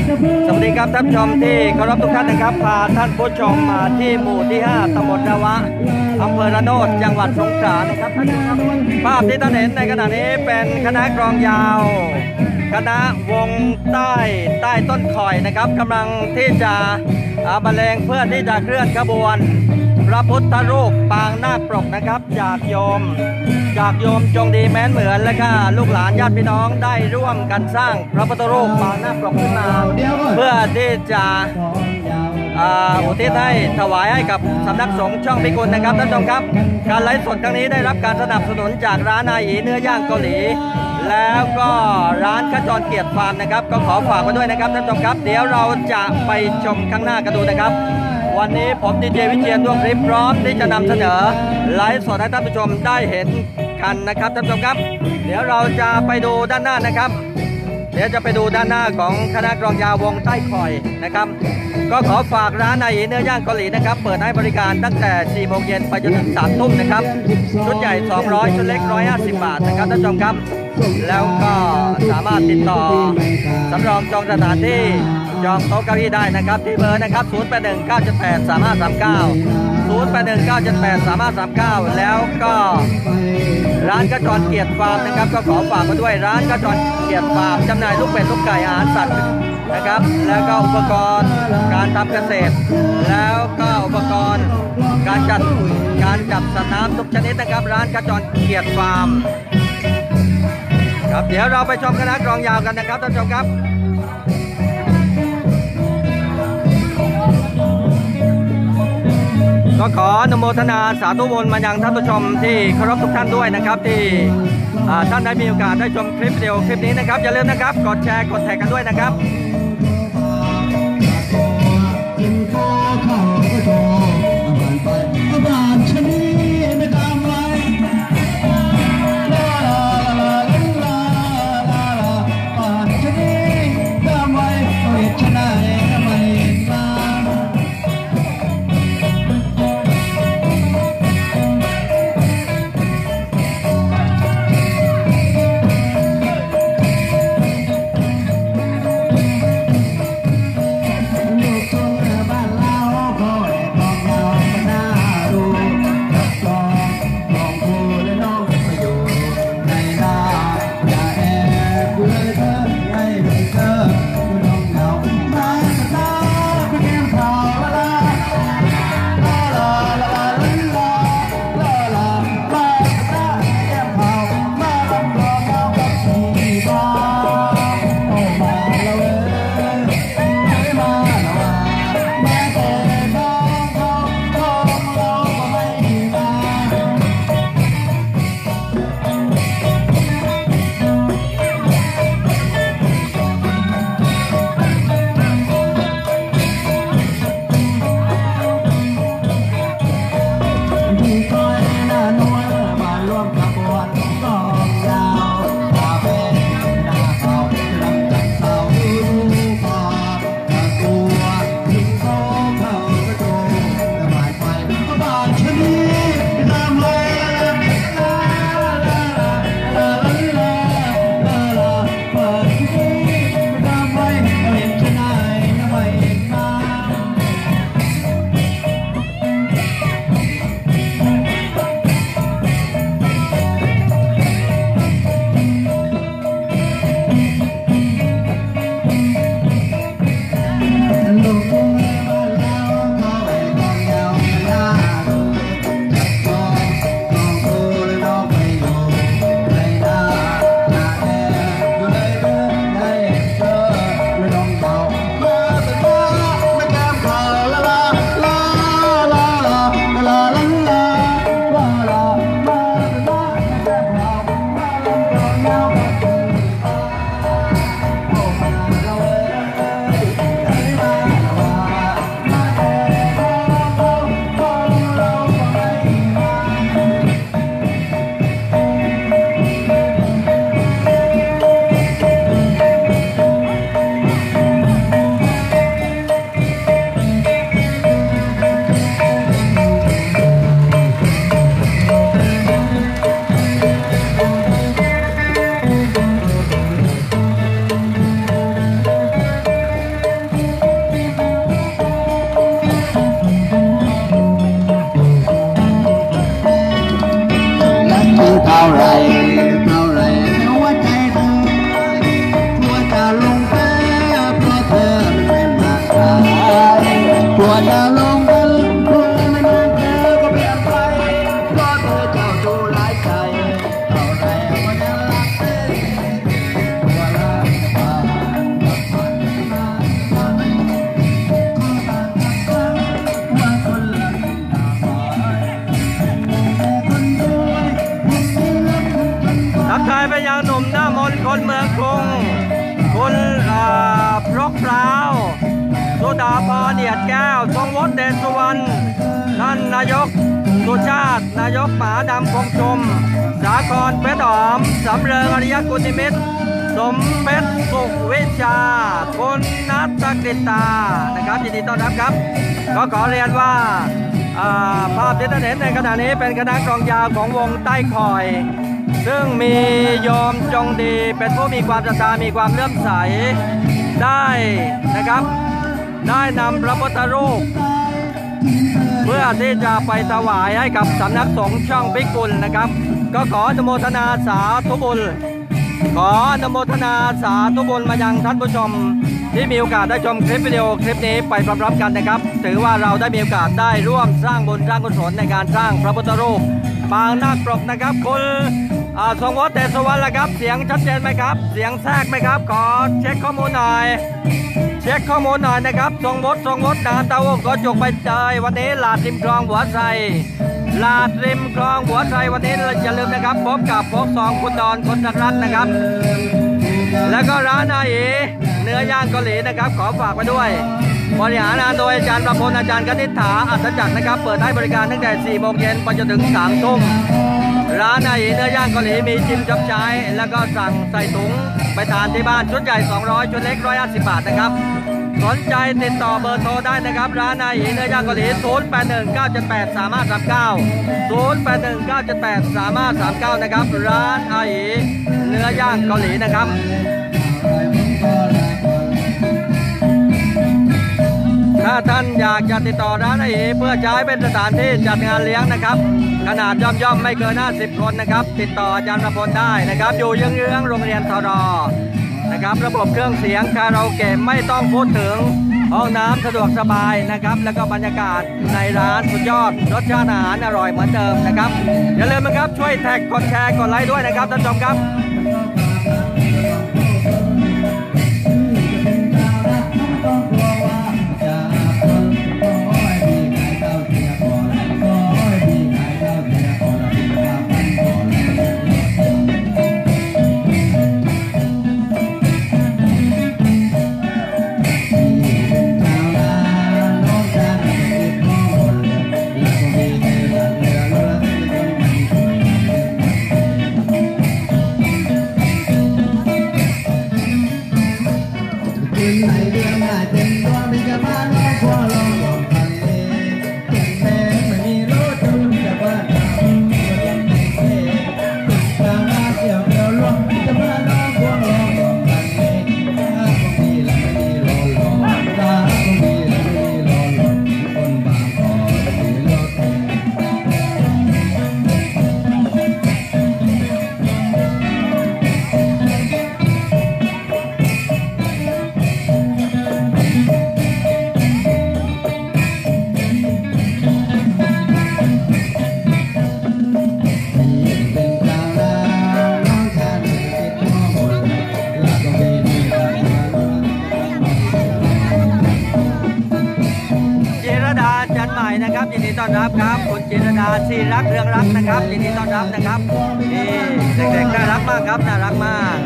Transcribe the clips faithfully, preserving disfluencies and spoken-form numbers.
สวัสดีครับท่านผู้ชมที่เคารพทุกท่านนะครับพาท่านผู้ชมมาที่หมู่ที่ห้าตำบลระวะอำเภอระโนดจังหวัดสงขลานะครับท่านผู้ชมภาพที่ท่านเห็นในขณะนี้เป็นคณะกลองยาวคณะวงใต้ใต้ต้นข่อยนะครับกำลังที่จะบรรเลงเพื่อที่จะเคลื่อนขบวนพระพุทธรูปปางนาคปรกนะครับจากโยมจากโยมจงดีแม้นเหมือนและก็ลูกหลานญาติพี่น้องได้ร่วมกันสร้างพระพุทธรูปปางนาคปรกขึ้นมาเพื่อที่จะอุทิศให้ถวายให้กับสำนักสงฆ์ช่องพิกุลนะครับท่านผู้ชมครับการไลฟ์สดครั้งนี้ได้รับการสนับสนุนจากร้านนายอีเนื้อย่างเกาหลีแล้วก็ร้านขจรเกียรติฟาร์มนะครับก็ขอฝากไว้ด้วยนะครับท่านผู้ชมครับเดี๋ยวเราจะไปชมข้างหน้ากันดูนะครับวันนี้ผมดีเจวิเชียรดวงฤทธิ์พร้อมที่จะนำเสนอไลฟ์สดให้ท่านผู้ชมได้เห็นกันนะครับท่านผู้ชมครับเดี๋ยวเราจะไปดูด้านหน้านะครับเดี๋ยวจะไปดูด้านหน้าของคณะกลองยาววงใต้คอยนะครับก็ขอฝากร้านนายเนื้อย่างเกาหลีนะครับเปิดให้บริการตั้งแต่สี่โมงเย็นไปจนถึงสามทุ่มนะครับชุดใหญ่สองร้อยชุดเล็กหนึ่งร้อยห้าสิบบาทนะครับท่านผู้ชมครับแล้วก็สามารถติดต่อสำรองจองสถานที่จองโต๊ะเก้าอี้ได้นะครับที่เบอร์นะครับศูนย์ แปด หนึ่ง เก้า เจ็ด แปด สาม ห้า สาม เก้า ศูนย์ แปด หนึ่ง เก้า เจ็ด แปด สาม ห้า สาม เก้าแล้วก็ร้านขจรเกียรติฟาร์มนะครับก็ขอฝากมาด้วยร้านขจรเกียรติฟาร์มจำหน่ายลูกเป็ดลูกไก่อาหารสัตว์นะครับแล้วก็อุปกรณ์การทำเกษตรแล้วก็อุปกรณ์การจัดการจับสัตว์น้ำทุกชนิดนะครับร้านขจรเกียรติฟาร์มครับเดี๋ยวเราไปชมคณะกลองยาวกันนะครับท่านผู้ชมครับก็ขออนุโมทนาสาธุบุญมายังท่านผู้ชมที่เคารพทุกท่านด้วยนะครับที่ท่านได้มีโอกาสได้ชมคลิปวิดีโอคลิปนี้นะครับอย่าลืมนะครับกดแชร์กดแท็กกันด้วยนะครับว่าจะลงกันคงไม่นานเธอก็เปลี่ยนไปเพราะเธอเจ้าชู้หลายใจเท่าไรว่าจะรักเธอว่ารักผ่านกับผ่านมาว่าคนละตาบอดคนด้วยคนที่รักคนก่อนทักทายไปยังหนุ่มหน้ามนต์คนเมืองกรุงคุณพรกพร้าวสุดาพรเดียดแก้วทรงวฒน์เดชสุวรรณท่านนายกสุชาตินายกป๋าดำคงชมสาครเพชรหอมสำเริงอริยกุลนิมิตรสมเพชรสุขวิชาคุณนัทกฤษตานะครับยินดีต้อนรับครับก็ขอเรียนว่าภาพที่ท่านเห็นในขณะนี้เป็นคณะกลองยาวของวงใต้คอยซึ่งมีโยมจงดีเป็นผู้มีความศรัทธามีความเลื่อมใสได้นะครับได้นำพระพุทธรูปเพื่อที่จะไปถวายให้กับสำนักสงฆ์ช่องพิกุลนะครับก็ขออนุโมทนาสาธุบุญขออนุโมทนาสาธุบุญมายังท่านผู้ชมที่มีโอกาสได้ชมคลิปวิดีโอคลิปนี้ไปพร้อมๆกันนะครับถือว่าเราได้มีโอกาสได้ร่วมสร้างบุญสร้างกุศลในการสร้างพระพุทธรูปปางนาคปรกนะครับคุณทรงวฒน์เดชสุวรรณละครับเสียงชัดเจนไหมครับเสียงแทรกไหมครับขอเช็คข้อมูลหน่อยเช็คข้อมูลหน่อยนะครับทรงวฒน์ทรงวฒน์นานตะวงก็จกไปเจยวันนี้ลาดริมคลองหัวไทรลาดริมคลองหัวไทรวันนี้อย่าลืมนะครับพบกับพบสองคุณดอนคนรักนะครับแล้วก็ร้านอาหารเนื้อย่างเกาหลีนะครับขอฝากไว้ด้วยบริหารงานโดยอาจารย์ประพลอาจารย์กนิษฐาอัศจักรนะครับเปิดให้บริการตั้งแต่สี่โมงเย็นไปจนถึงสามทุ่มร้านอาหารเนื้อย่างเกาหลีมีจิ้มจับใช้แล้วก็สั่งใส่ถุงไปทานที่บ้านชุดใหญ่สองร้อยชุดเล็กหนึ่งร้อยห้าสิบบาทนะครับสนใจติดต่อเบอร์โทรได้นะครับร้านอาหารเนื้อย่างเกาหลีศูนย์ แปด หนึ่ง เก้า เจ็ด แปด สาม ห้า สาม เก้า ศูนย์ แปด หนึ่ง เก้า เจ็ด แปด สาม ห้า สาม เก้านะครับร้านอาหารเนื้อย่างเกาหลีนะครับถ้าท่านอยากจะติดต่อร้านอาหารเพื่อใช้เป็นสถานที่จัดงานเลี้ยงนะครับขนาดย่อมๆไม่เกินห้าสิบคนนะครับติดต่ออาจารย์ประพลได้นะครับอยู่เยื้องๆโรงเรียนทรนะครับระบบเครื่องเสียงคาราโอเกะไม่ต้องพูดถึงห้องน้ำสะดวกสบายนะครับแล้วก็บรรยากาศในร้านสุดยอดรสชาติอาหารอร่อยเหมือนเดิมนะครับอย่าลืมนะครับช่วยแท็กกดแชร์กดไลค์ด้วยนะครับท่านผู้ชมครับยินดีต้อนรับครับคุณจิรดาชีรักเรืองรักนะครับยินดีต้อนรับนะครับนี่เด็กๆน่ารักมากครับน่ารักมาก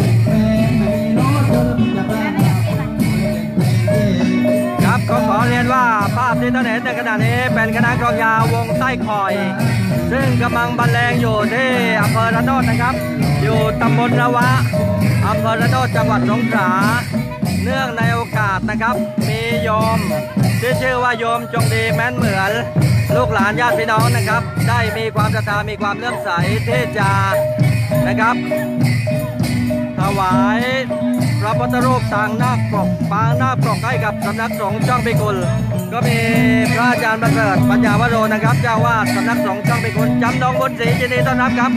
ครับขอขอเรียนว่าภาพที่ท่านเห็นในขณะนี้เป็นคณะกลองยาววงใต้คอยซึ่งกำลังบรรเลงอยู่ที่อำเภอระโนดนะครับอยู่ตำบลระวะอำเภอระโนดจังหวัดสงขลาเนื่องในโอกาสนะครับมีโยมที่ชื่อว่าโยมจงดีแม้นเหมือนลูกหลานญาติพี่น้องนะครับได้มีความศรัทธามีความเลื่อมใสที่จะนะครับถวายพระพุทธรูปทางนาคปกปางนาคปกให้กับสำนักสงฆ์ช่องพิกุลก็มีพระอาจารย์ประเสริฐปัญญาวโรนะครับเจ้าวาดสำนักสงฆ์ช่องพิกุลจำนงบุญศรียินดีต้อนรับครับ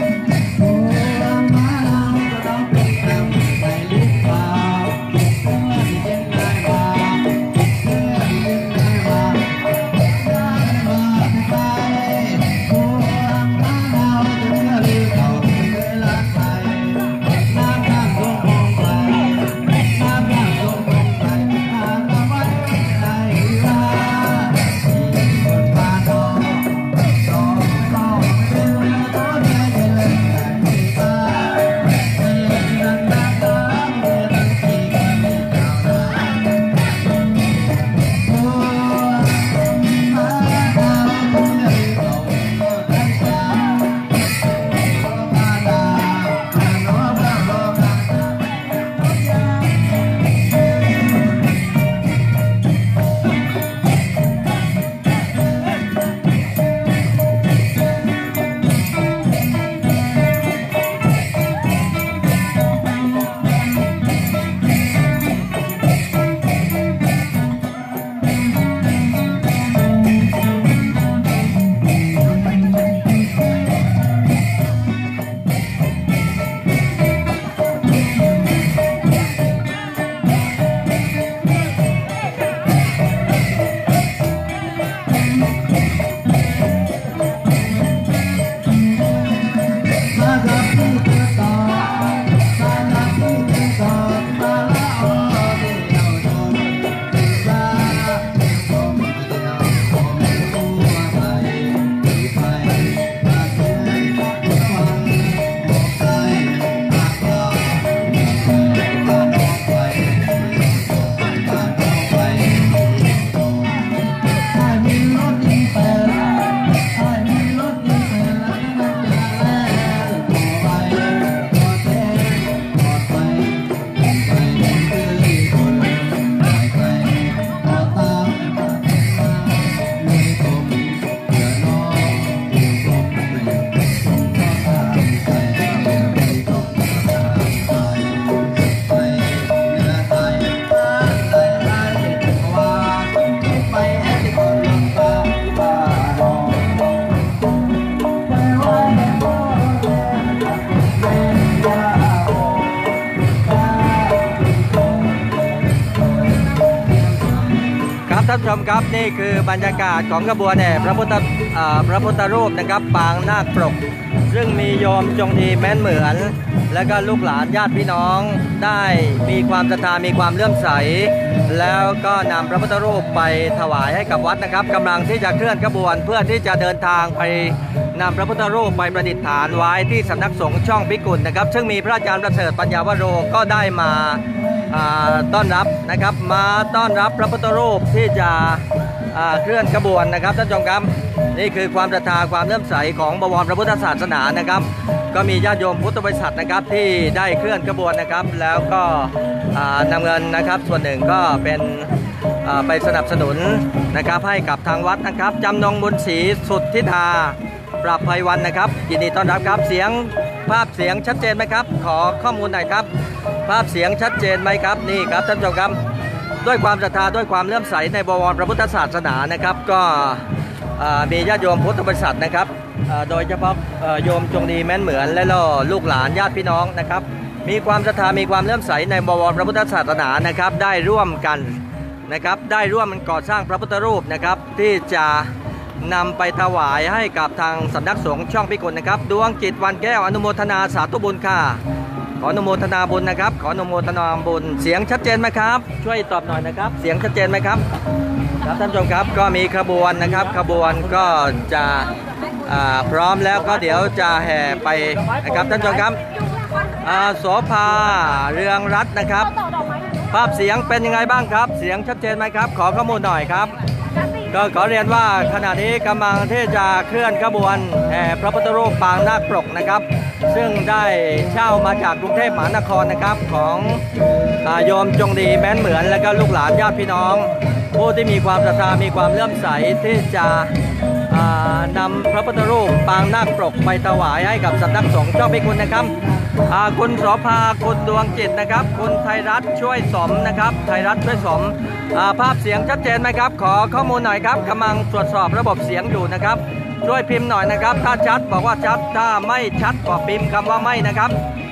ท่านผู้ชมครับนี่คือบรรยากาศของขบวนแห่พระพุทธพระพุทธรูปนะครับปางนาคปรกซึ่งมีโยมจงดีแม้นเหมือนและก็ลูกหลานญาติพี่น้องได้มีความศรัทธามีความเลื่อมใสแล้วก็นำพระพุทธรูปไปถวายให้กับวัดนะครับกำลังที่จะเคลื่อนขบวนเพื่อที่จะเดินทางไปนำพระพุทธรูปไปประดิษฐานไว้ที่สำนักสงฆ์ช่องพิกุลนะครับซึ่งมีพระอาจารย์ประเสริฐปัญญาวโรก็ได้มาต้อนรับนะครับมาต้อนรับพระพุทธรูปที่จะเคลื่อนขบวนนะครับท่านผู้ชมครับนี่คือความศรัทธาความเลื่อมใสของบวรพระพุทธศาสนานะครับก็มีญาติโยมพุทธบริษัทนะครับที่ได้เคลื่อนขบวนนะครับแล้วก็นำเงินนะครับส่วนหนึ่งก็เป็นไปสนับสนุนนะครับให้กับทางวัดนะครับจำนงบุญศรีสุทธิธาปรับภัยวันนะครับยินดีต้อนรับครับเสียงภาพเสียงชัดเจนไหมครับขอข้อมูลหน่อยครับภาพเสียงชัดเจนไหมครับนี่ครับท่านผู้ชมครับด้วยความศรัทธาด้วยความเลื่อมใสในบวรพระพุทธศาสนานะครับก็มีญาติโยมพุทธบริษัทนะครับโดยเฉพาะโยมจงดีแม้นเหมือนและลูกหลานญาติพี่น้องนะครับมีความศรัทธามีความเลื่อมใสในบวรพระพุทธศาสนานะครับได้ร่วมกันนะครับได้ร่วมก่อสร้างพระพุทธรูปนะครับที่จะนำไปถวายให้กับทางสำนักสงฆ์ช่องพิกุลนะครับดวงจิตวันแก้วอนุโมทนาสาธุบุญค่ะขออนุโมทนาบุญนะครับขออนุโมทนาบุญเสียงชัดเจนไหมครับช่วยตอบหน่อยนะครับเสียงชัดเจนไหมครับครับท่านผู้ชมครับก็มีขบวนนะครับขบวนก็จะพร้อมแล้วก็เดี๋ยวจะแห่ไปนะครับท่านผู้ชมครับโสภาเรืองรัตน์นะครับภาพเสียงเป็นยังไงบ้างครับเสียงชัดเจนไหมครับขอข้อมูลหน่อยครับก็ขอเรียนว่าขณะนี้กำลังที่จะเคลื่อนขบวนแห่พระพุทธรูปปางนาคปรกนะครับซึ่งได้เช่ามาจากกรุงเทพมหานครนะครับของโยมจงดีแม้นเหมือนและก็ลูกหลานญาติพี่น้องผู้ที่มีความศรัทธามีความเลื่อมใสที่จะนำพระพุทธรูปปางนาคปรกไปถวายให้กับสำนักสงฆ์ช่องพิกุลนะครับคุณโสภาคุณดวงจิตนะครับคุณไทยรัฐช่วยสมนะครับไทยรัฐช่วยสมภาพเสียงชัดเจนไหมครับขอข้อมูลหน่อยครับกำลังตรวจสอบระบบเสียงอยู่นะครับช่วยพิมพ์หน่อยนะครับถ้าชัดบอกว่าชัดถ้าไม่ชัดก็พิมพ์คำว่าไม่นะครับ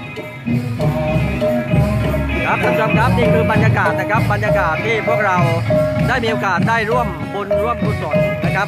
ครับท่านผู้ชมครับนี่คือบรรยากาศนะครับบรรยากาศที่พวกเราได้มีโอกาสได้ร่วมบุญร่วมกุศลนะครับ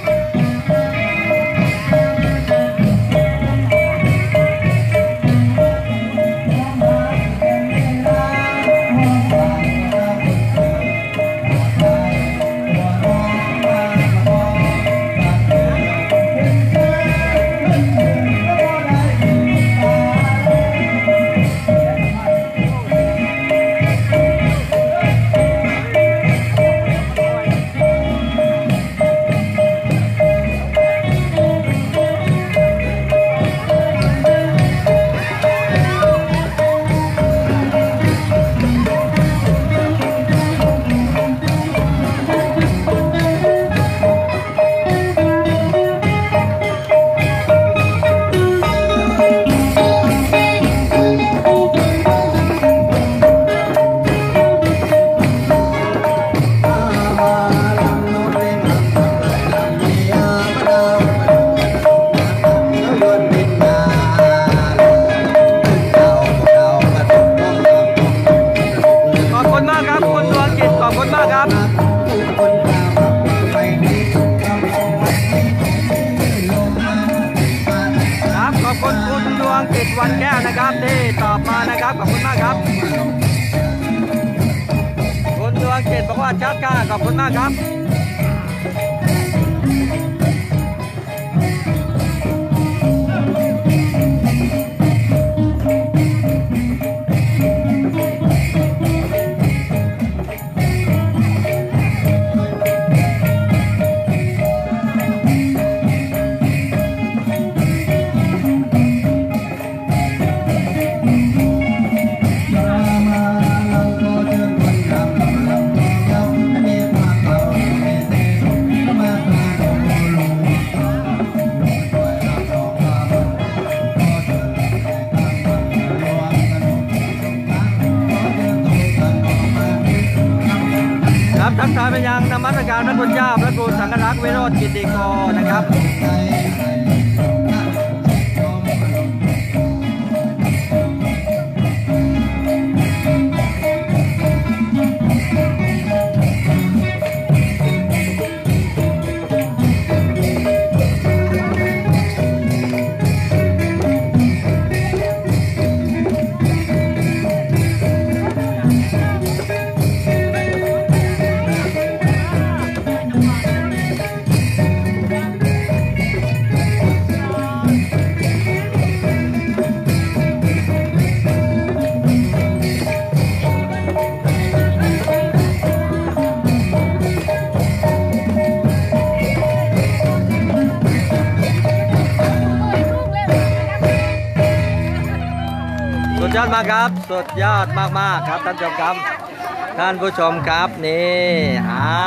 วันแก้วนะครับที่ตอบมานะครับขอบคุณมากครับคุณดวงจิตบอกว่าชัดค่ะขอบคุณมากครับทักทายไปยังนมัสการพระคุณเจ้าพระครูสังฆรักษ์วิโรจน์กิติโกนะครับยอดมากครับสุดยอดมากๆครับท่านผู้ชมครับท่านผู้ชมครับนี่อ่า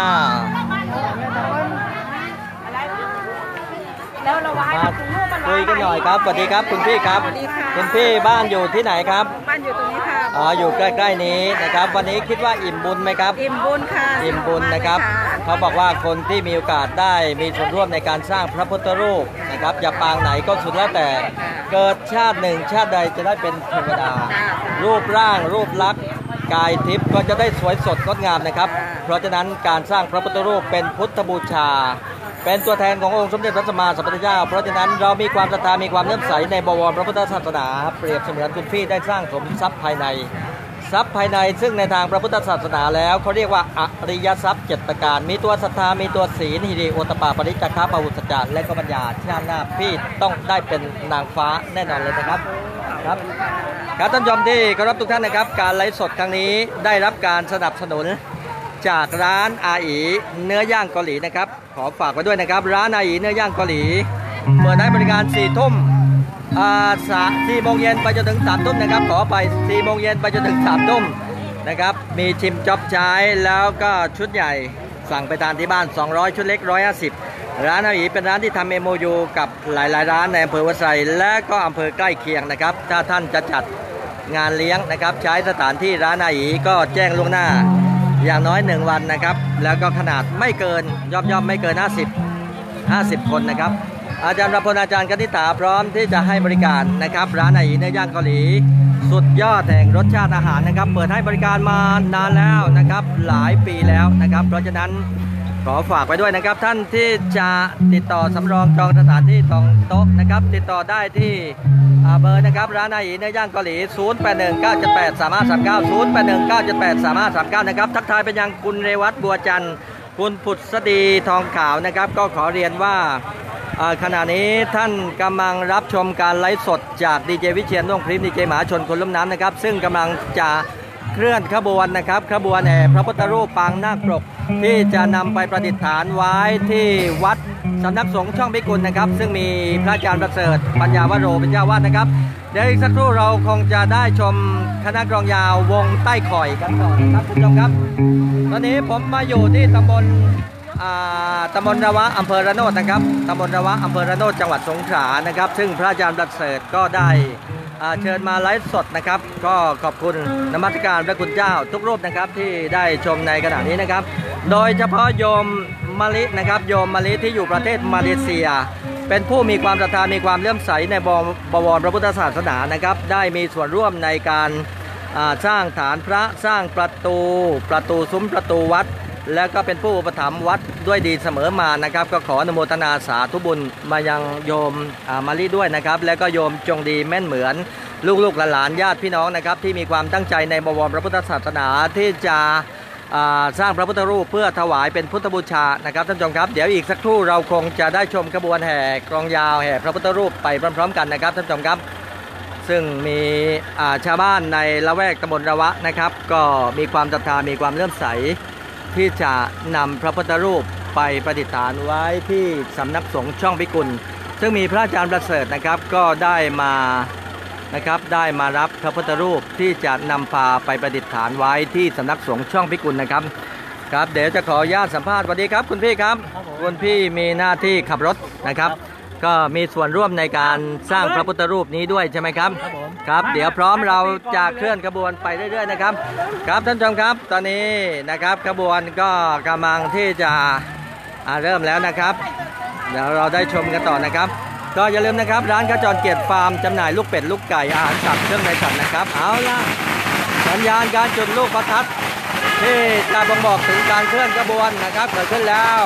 แล้วเราไว้มาคุยกันหน่อยครับสวัสดีครับคุณพี่ครับคุณพี่บ้านอยู่ที่ไหนครับบ้านอยู่ตรงนี้ค่ะอ๋ออยู่ใกล้ๆนี้นะครับวันนี้คิดว่าอิ่มบุญไหมครับอิ่มบุญค่ะอิ่มบุญนะครับเขาบอกว่าคนที่มีโอกาสได้มีส่วนร่วมในการสร้างพระพุทธรูปนะครับอย่าปางไหนก็สุดแล้วแต่เกิดชาติหนึ่งชาติใดจะได้เป็นเทวดารูปร่างรูปลักษณ์กายทิพย์ก็จะได้สวยสดงดงามนะครับเพราะฉะนั้นการสร้างพระพุทธรูปเป็นพุทธบูชาเป็นตัวแทนขององค์สมเด็จพระสัมมาสัมพุทธเจ้าเพราะฉะนั้นเรามีความศรัทธามีความเลื่อมใสในบวรพระพุทธศาสนาเปรียบเสมือนคุณพี่ได้สร้างสมทรัพย์ภายในทรัพย์ภายในซึ่งในทางพระพุทธศาสนาแล้วเขาเรียกว่าอริยทรัพย์เจ็ดประการมีตัวศรัทธามีตัวศีลหิริโอตปาปริจจคาปวุสจารและก็ปัญญาชาติหน้าพี่ต้องได้เป็นนางฟ้าแน่นอนเลยนะครับครับการท่านชมที่เคารพทุกท่านนะครับการไลฟ์สดครั้งนี้ได้รับการสนับสนุนจากร้านอาอีเนื้อย่างเกาหลีนะครับขอฝากไว้ด้วยนะครับร้านอาอีเนื้อย่างเกาหลีเปิดให้บริการสี่ทุ่มอ่าสี่โมงเย็นไปจนถึงสามทุ่มนะครับขอไปสี่โมงเย็นไปจนถึงสามทุ่มนะครับมีชิมจ๊อบใช้แล้วก็ชุดใหญ่สั่งไปทานที่บ้านสองร้อยชุดเล็กหนึ่งร้อยห้าสิบร้านอาอีเป็นร้านที่ทำเอ็ม โอ ยู กับหลายๆร้านในอำเภอวัดไซและก็อำเภอใกล้เคียงนะครับถ้าท่านจะจัดงานเลี้ยงนะครับใช้สถานที่ร้านอาอีก็แจ้งล่วงหน้าอย่างน้อยหนึ่งวันนะครับแล้วก็ขนาดไม่เกินย่อมย่อมไม่เกินห้าสิบ ห้าสิบคนนะครับอาจารย์ประพลอาจารย์กนิษฐาพร้อมที่จะให้บริการนะครับร้านอาอีเนื้อย่างเกาหลีสุดยอดแห่งรสชาติอาหารนะครับเปิดให้บริการมานานแล้วนะครับหลายปีแล้วนะครับเพราะฉะนั้นขอฝากไว้ด้วยนะครับท่านที่จะติดต่อสำรองจองสถานที่จองโต๊ะนะครับติดต่อได้ที่เบอร์นะครับร้านอาอีเนื้อย่างเกาหลีศูนย์ แปด หนึ่ง เก้า เจ็ด แปด สาม ห้า สาม เก้า ศูนย์ แปด หนึ่ง เก้า เจ็ด แปด สาม ห้า สาม เก้านะครับทักทายไปยังคุณเรวัตบัวจันทร์คุณผุดสดีทองขาวนะครับก็ขอเรียนว่าขณะนี้ท่านกำลังรับชมการไลฟ์สดจากดีเจวิเชียรน่วงพริมดีเจมหาชนคนลุ่มน้ำนะครับซึ่งกำลังจะเคลื่อนขบวนนะครับขบวนแห่พระพุทธรูปปางนาคปรกที่จะนำไปประดิษฐานไว้ที่วัดสำนักสงฆ์ช่องพิกุลนะครับซึ่งมีพระอาจารย์ประเสริฐปัญญาวโรเป็นเจ้าวาดนะครับเดี๋ยวอีกสักครู่เราคงจะได้ชมคณะกลองยาววงใต้ข่อยกันก่อนครับคุณผู้ชมครับตอนนี้ผมมาอยู่ที่ตำบลตำบลระวะอำเภอระโนดนะครับตำบลระวะอำเภอระโนดจังหวัดสงขลานะครับซึ่งพระอาจารย์ประเสริฐก็ได้เชิญมาไลฟ์สดนะครับก็ขอบคุณนมัสการพระคุณเจ้าทุกรูปนะครับที่ได้ชมในขณะนี้นะครับโดยเฉพาะโยมมะลินะครับโยมมะลิที่อยู่ประเทศมาเลเซียเป็นผู้มีความศรัทธามีความเลื่อมใสในบวรพระพุทธศาสนานะครับได้มีส่วนร่วมในการสร้างฐานพระสร้างประตูประตูซุ้มประตูวัดและก็เป็นผู้อุปถัมภ์วัดด้วยดีเสมอมานะครับก็ขออนุโมทนาสาธุบุญมายังโยมมาลีด้วยนะครับและก็โยมจงดีแม่นเหมือนลูกๆหลานญาติพี่น้องนะครับที่มีความตั้งใจในบวรพระพุทธศาสนาที่จะสร้างพระพุทธรูปเพื่อถวายเป็นพุทธบูชานะครับท่านผู้ชมครับเดี๋ยวอีกสักครู่เราคงจะได้ชมขบวนแห่กลองยาวแห่พระพุทธรูปไปพร้อมๆกันนะครับท่านผู้ชมครับซึ่งมีชาวบ้านในละแวกตำบลระวะนะครับก็มีความศรัทธามีความเลื่อมใสที่จะนำพระพุทธรูปไปประดิษฐานไว้ที่สำนักสงฆ์ช่องพิกุลซึ่งมีพระอาจารย์ประเสริฐนะครับก็ได้มานะครับได้มารับพระพุทธรูปที่จะนำพาไปประดิษฐานไว้ที่สำนักสงฆ์ช่องพิกุลนะครับครับเดี๋ยวจะขออนุญาตสัมภาษณ์สวัสดีครับคุณพี่ครับคุณพี่มีหน้าที่ขับรถนะครับก็มีส่วนร่วมในการสร้างพระพุทธรูปนี้ด้วยใช่ไหมครับครับเดี๋ยวพร้อมเราจะเคลื่อนขบวนไปเรื่อยๆนะครับครับท่านผู้ชมครับตอนนี้นะครับขบวนก็กำลังที่จะเริ่มแล้วนะครับเดี๋ยวเราได้ชมกันต่อนะครับก็อย่าลืมนะครับร้านขจรเกียรติฟาร์มจำหน่ายลูกเป็ดลูกไก่อาหารสัตว์เครื่องในสัตว์นะครับเอาล่ะสัญญาณการจุดลูกประทัดที่จะบ่งบอกถึงการเคลื่อนขบวนนะครับเกิดขึ้นแล้ว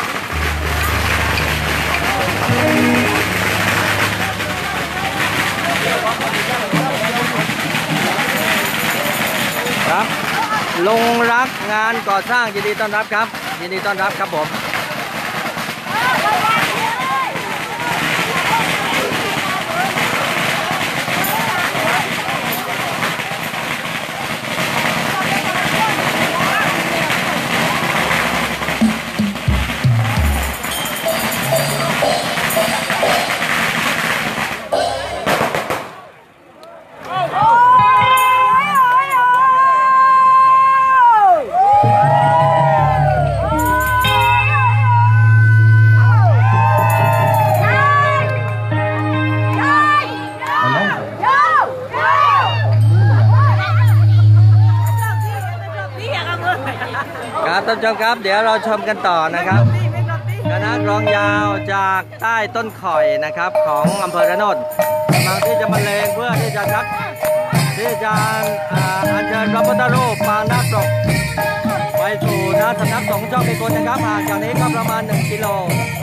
ครับลงรักงานก่อสร้างยินดีต้อนรับครับยินดีต้อนรับครับผมครับท่านผู้ชมครับเดี๋ยวเราชมกันต่อนะครับคณะกลองยาวจากใต้ต้นข่อยนะครับของอำเภอระโนดกำลังที่จะบรรเลงเพื่อที่จะครับที่จะอัญเชิญพระพุทธรูปปางนาคปรกไปสู่ณสำนักสงฆ์ช่องพิกุลนะครับห่างจากนี้ก็ประมาณหนึ่งกิโล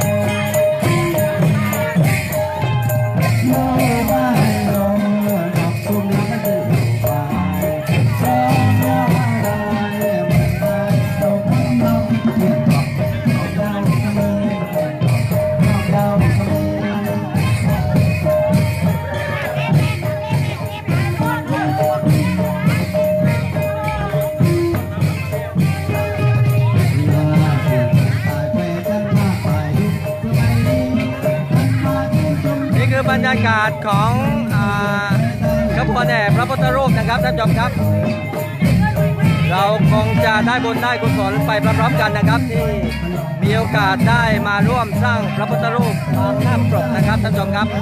บรรยากาศของขบวนแห่พระพุทธรูปนะครับท่านผู้ชมครับเราคงจะได้บุญได้กุศลไปพร้อมๆกันนะครับที่มีโอกาสได้มาร่วมสร้างพระพุทธรูปปางนาคปรกนะครับท่านผู้ชมครับ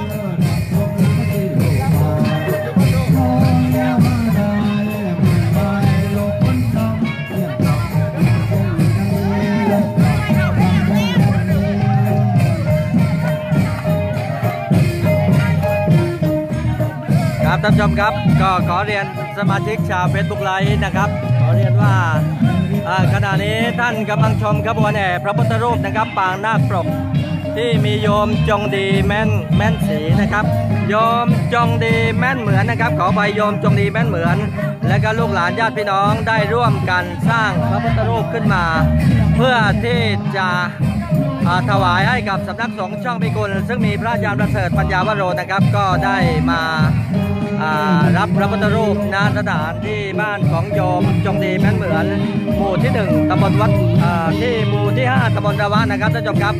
ครับท่านผู้ชมครับก็ขอเรียนสมาชิกชาวเฟซบุ๊กไลฟ์นะครับขอเรียนว่าขณะนี้ท่านกำลังชมขบวนแห่พระพุทธรูปนะครับปางนาคปรกที่มีโยมจงดีแม่นแม่นสีนะครับโยมจงดีแม่นเหมือนนะครับขอไปโยมจงดีแม่นเหมือนและก็ลูกหลานญาติพี่น้องได้ร่วมกันสร้างพระพุทธรูปขึ้นมาเพื่อที่จะถวายให้กับสำนักสงฆ์ช่องพิกุลซึ่งมีพระอาจารย์ประเสริฐปัญญาวโรนะครับก็ได้มารับพระพุทธรูปณสถานที่บ้านของโยมจงดีแม่นเหมือนหมู่ที่หนึ่งตำบลวัดที่หมู่ที่ห้าตำบลระวะนะครับท่านผู้ชมครับ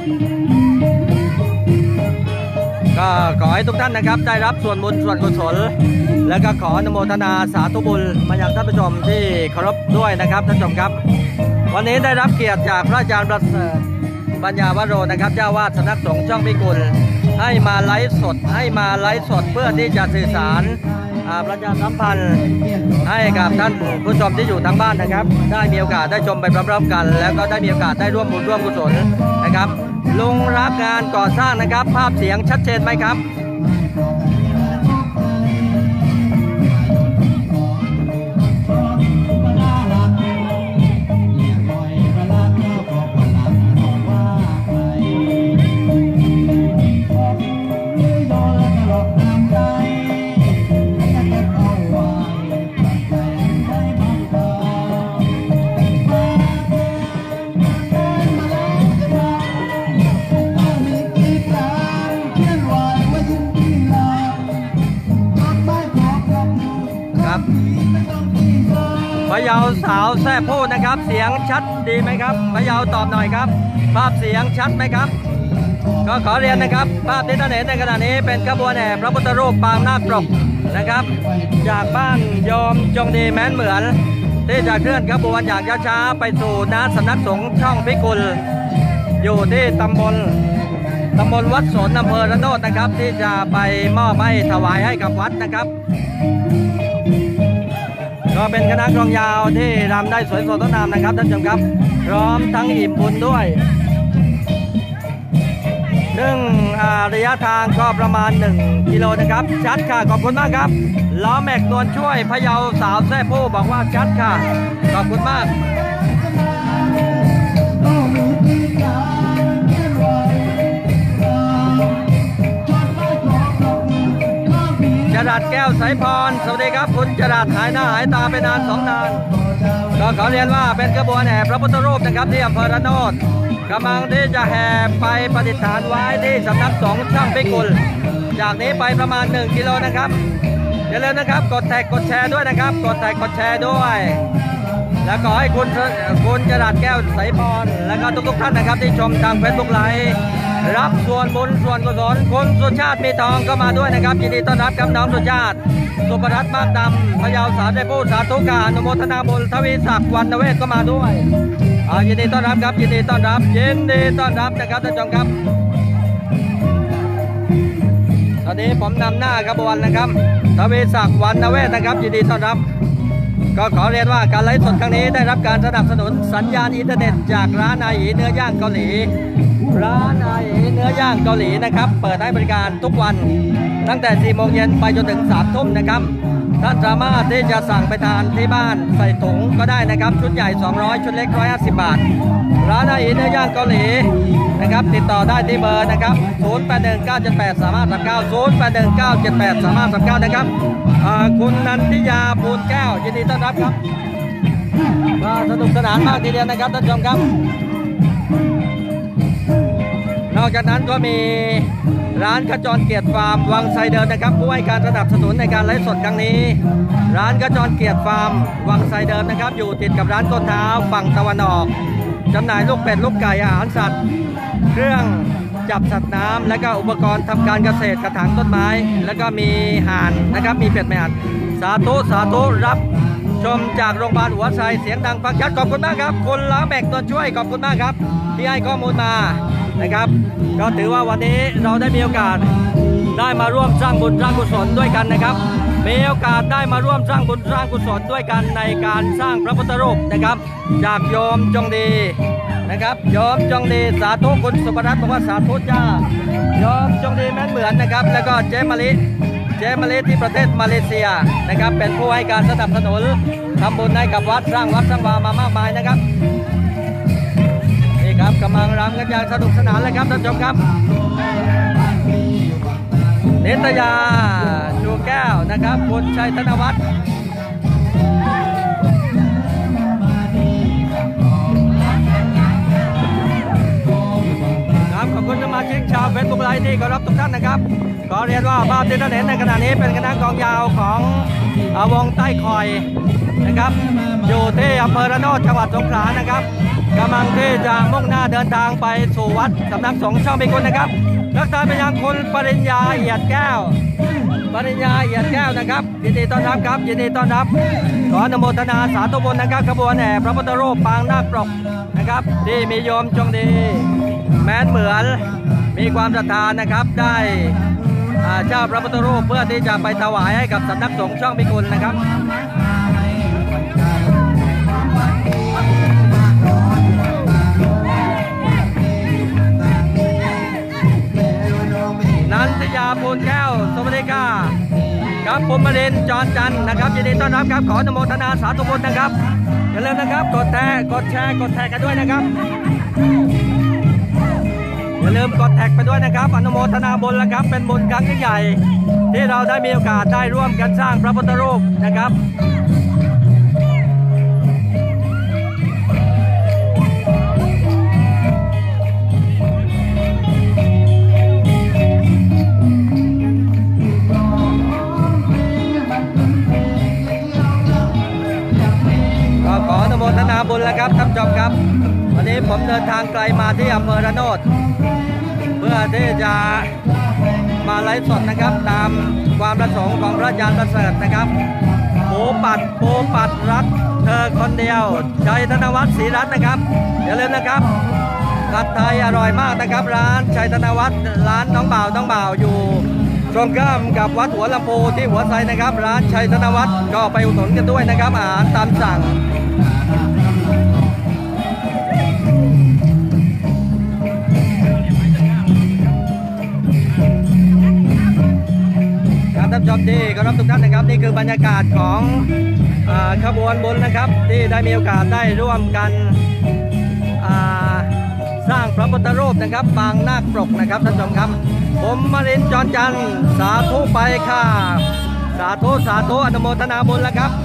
ก็ขอให้ทุกท่านนะครับได้รับส่วนบุญส่วนกุศลและก็ขออนุโมทนาสาธุบุญมายังท่านผู้ชมที่เคารพด้วยนะครับท่านผู้ชมครับวันนี้ได้รับเกียรติจากพระอาจารย์ประเสริฐปัญญาวโรนะครับเจ้าวาดสำนักสงฆ์ช่องพิกุลให้มาไลฟ์สดให้มาไลฟ์สดเพื่อที่จะสื่อสารประชาสัมพันธ์ให้กับท่านผู้ชมที่อยู่ทางบ้านนะครับได้มีโอกาสได้ชมไปพร้อมๆกันแล้วก็ได้มีโอกาสได้ร่วมบุญร่วมกุศลนะครับลุงรับงานก่อสร้างนะครับภาพเสียงชัดเจนไหมครับพะเยาสาวแซ่พูดนะครับเสียงชัดดีไหมครับพะเยาตอบหน่อยครับภาพเสียงชัดไหมครับก็ขอเรียนนะครับภาพที่ท่านเห็นในขณะนี้เป็นขบวนแห่พระพุทธรูปปางนาคปรกนะครับจากบ้านโยมจงดีแม้นเหมือนที่จะเคลื่อนขบวนอย่างช้าๆไปสู่ณสำนักสงฆ์ช่องพิกุลอยู่ที่ตำบลตำบลวัดสนอำเภอระโนดนะครับที่จะไปมอบให้ถวายให้กับวัดนะครับก็เป็นคณะกลองยาวที่รำได้สวยสดงดงามนะครับท่านผู้ชมครับพร้อมทั้งอิ่มบุญด้วยซึ่งระยะทางก็ประมาณหนึ่งกิโลนะครับชัดค่ะขอบคุณมากครับล้อแม็กนวลช่วยพะเยาสาวแซ่ผู้บอกว่าชัดค่ะขอบคุณมากจรัสแก้วสายพรสวัสดีครับคุณจรัสหายหน้าหายตาไปนานสองนานก็ขอเรียนว่าเป็นขบวนแห่พระพุทธรูปนะครับที่อำเภอระโนดกำลังที่จะแห่ไปประดิษฐานไว้ที่สำนักสงฆ์ช่างพิกุลจากนี้ไปประมาณหนึ่งกิโลนะครับอย่าลืมนะครับกดแท็กกดแชร์ด้วยนะครับกดแท็กกดแชร์ด้วยแล้วก็ให้คุณคุณจรัสแก้วสายพรและก็ทุกๆท่านนะครับที่ชมทางเฟซบุ๊กไลฟ์รับส่วนบุญส่วนกุศลคุณสุชาติมีทองก็มาด้วยนะครับยินดีต้อนรับครับน้องสุชาติสุภรัตน์มากดำพะเยาสาวได้พูดสาธุการอนุโมทนาบุญทวีศักดิ์วรรณเวศก็มาด้วยยินดีต้อนรับครับยินดีต้อนรับยินดีต้อนรับนะครับท่านผู้ชมครับตอนนี้ผมนำหน้าขบวนนะครับทวีศักดิ์วรรณเวศนะครับยินดีต้อนรับก็ขอเรียนว่าการไลฟ์สดครั้งนี้ได้รับการสนับสนุนสัญญาณอินเทอร์เน็ตจากร้านอาหยีเนื้อย่างเกาหลีร้านอาหยีเนื้อย่างเกาหลีนะครับเปิดให้บริการทุกวันตั้งแต่สี่โมงเย็นไปจนถึงสามทุ่มนะครับท่านสามารถที่จะสั่งไปทานที่บ้านใส่ถุงก็ได้นะครับชุดใหญ่สองร้อยชุดเล็กหนึ่งร้อยห้าสิบบาทร้านอาหยีเนื้อย่างเกาหลีนะครับติดต่อได้ที่เบอร์นะครับศูนย์ แปด หนึ่ง เก้า เจ็ด แปด สาม ห้า สาม เก้า ศูนย์ แปด หนึ่ง เก้า เจ็ด แปด สาม ห้า สาม เก้านะครับคุณนันทิยาภูลแก้วยินดีต้อนรับครับสนุกสนานมากทีเดียวนะครับท่านผู้ชมครับนอกจากนั้นก็มีร้านขจรเกียรติฟาร์มวังไซเดิมนะครับผู้ให้การสนับสนุนในการไลฟ์สดครั้งนี้ร้านขจรเกียรติฟาร์มวังไซเดิมนะครับอยู่ติดกับร้านต้นเท้าฝั่งตะวันออกจำหน่ายลูกเป็ดลูกไก่อาหารสัตว์เครื่องจับสัตว์น้ำและก็อุปกรณ์ทำการเกษตรกระถางต้นไม้แล้วก็มีห่านนะครับมีเป็ดแม่ห่านสาธุสาธุรับชมจากโรงพยาบาลหัวไซเสียงดังฟังชัดขอบคุณมากครับคุณล้าแบกตัวช่วยขอบคุณมากครับที่ให้ข้อมูลมานะครับก็ถือว่าวันนี้เราได้มีโอกาสได้มาร่วมสร้างบุญสร้างกุศลด้วยกันนะครับมีโอกาสได้มาร่วมสร้างบุญสร้างกุศลด้วยกันในการสร้างพระพุทธรูปนะครับจากโยมจงดีนะครับโยมจงดีสาธุคุณสุภรัตน์บอกว่าสาธุจ้าโยมจงดีแม่นเหมือนนะครับแล้วก็เจมะลิเจมะลิที่ประเทศมาเลเซียนะครับเป็นผู้ให้การสนับสนุนทำบุญให้กับวัดสร้างวัดสร้างวามามากมายนะครับนี่ครับกำลังรำกันอย่างสนุกสนานเลยครับท่านผู้ชมครับเนตยาชูแก้วนะครับคุณชัยธนวัฒน์ครับขอบคุณสมาชิกชาวเฟซบุ๊กไลฟ์ที่เคารพทุกท่านนะครับขอเรียนว่าภาพที่ท่านเห็นในขณะนี้เป็นคณะกลองยาวของวงใต้คอยนะครับอยู่ที่อำเภอระโนดจังหวัดสงขลานะครับกำลังที่จะมุ่งหน้าเดินทางไปสู่วัดสำนักสงฆ์ช่องพิกุลนะครับทักทายไปยังคุณปริญญาเอียดแก้วปริญญาเอียดแก้วนะครับยินดีต้อนรับครับยินดีต้อนรับขออนุโมทนาสาธุบุญนะครับขบวนแห่พระพุทธรูปปางนาคปรกนะครับที่มีโยมจงดีแม้นเหมือนมีความศรัทธานะครับได้เจ้าพระพุทธรูปเพื่อที่จะไปถวายให้กับสำนักสงฆ์ช่องพิกุลนะครับนันทยาภูลแก้วสวัสดีค่ะครับผมมาเรนจอนจันนะครับยินดีต้อนรับครับขออนุโมทนาสาธุบุญนะครับอย่าลืมนะครับกดแชร์กดแชร์กดแท็กกันด้วยนะครับอย่าลืมกดแท็กไปด้วยนะครับอนุโมทนาบุญแล้วครับเป็นบุญครั้งยิ่งใหญ่ที่เราได้มีโอกาสได้ร่วมกันสร้างพระพุทธรูปนะครับขออนุโมทนาบุญแล้วครับท่านผู้ชมครับวันนี้ผมเดินทางไกลมาที่อำเภอระโนดเพื่อที่จะมาไลฟ์สดนะครับตามความประสงค์ของพระอาจารย์ประเสริฐนะครับปูปัดปูปัดรักเธอคนเดียวชัยธนวัฒน์ศรีรัตน์นะครับอย่าลืมนะครับผัดไทยอร่อยมากนะครับร้านชัยธนวัฒน์ร้านน้องบ่าวน้องบ่าวอยู่ตรงข้ามกับวัดหัวลำโพที่หัวไซนะครับร้านชัยธนวัฒน์ก็ไปอุดหนุนกันด้วยนะครับอาหารตามสั่งท่านผู้ชมที่เคารพทุกท่านนะครับนี่คือบรรยากาศของขบวนบุญนะครับที่ได้มีโอกาสได้ร่วมกันสร้างพระพุทธรูปนะครับปางนาคปรกนะครับท่านผู้ชมครับผมมารินจอนจันสาธุไปค่ะสาธุสาธุอนุโมทนาบุญแล้วครับ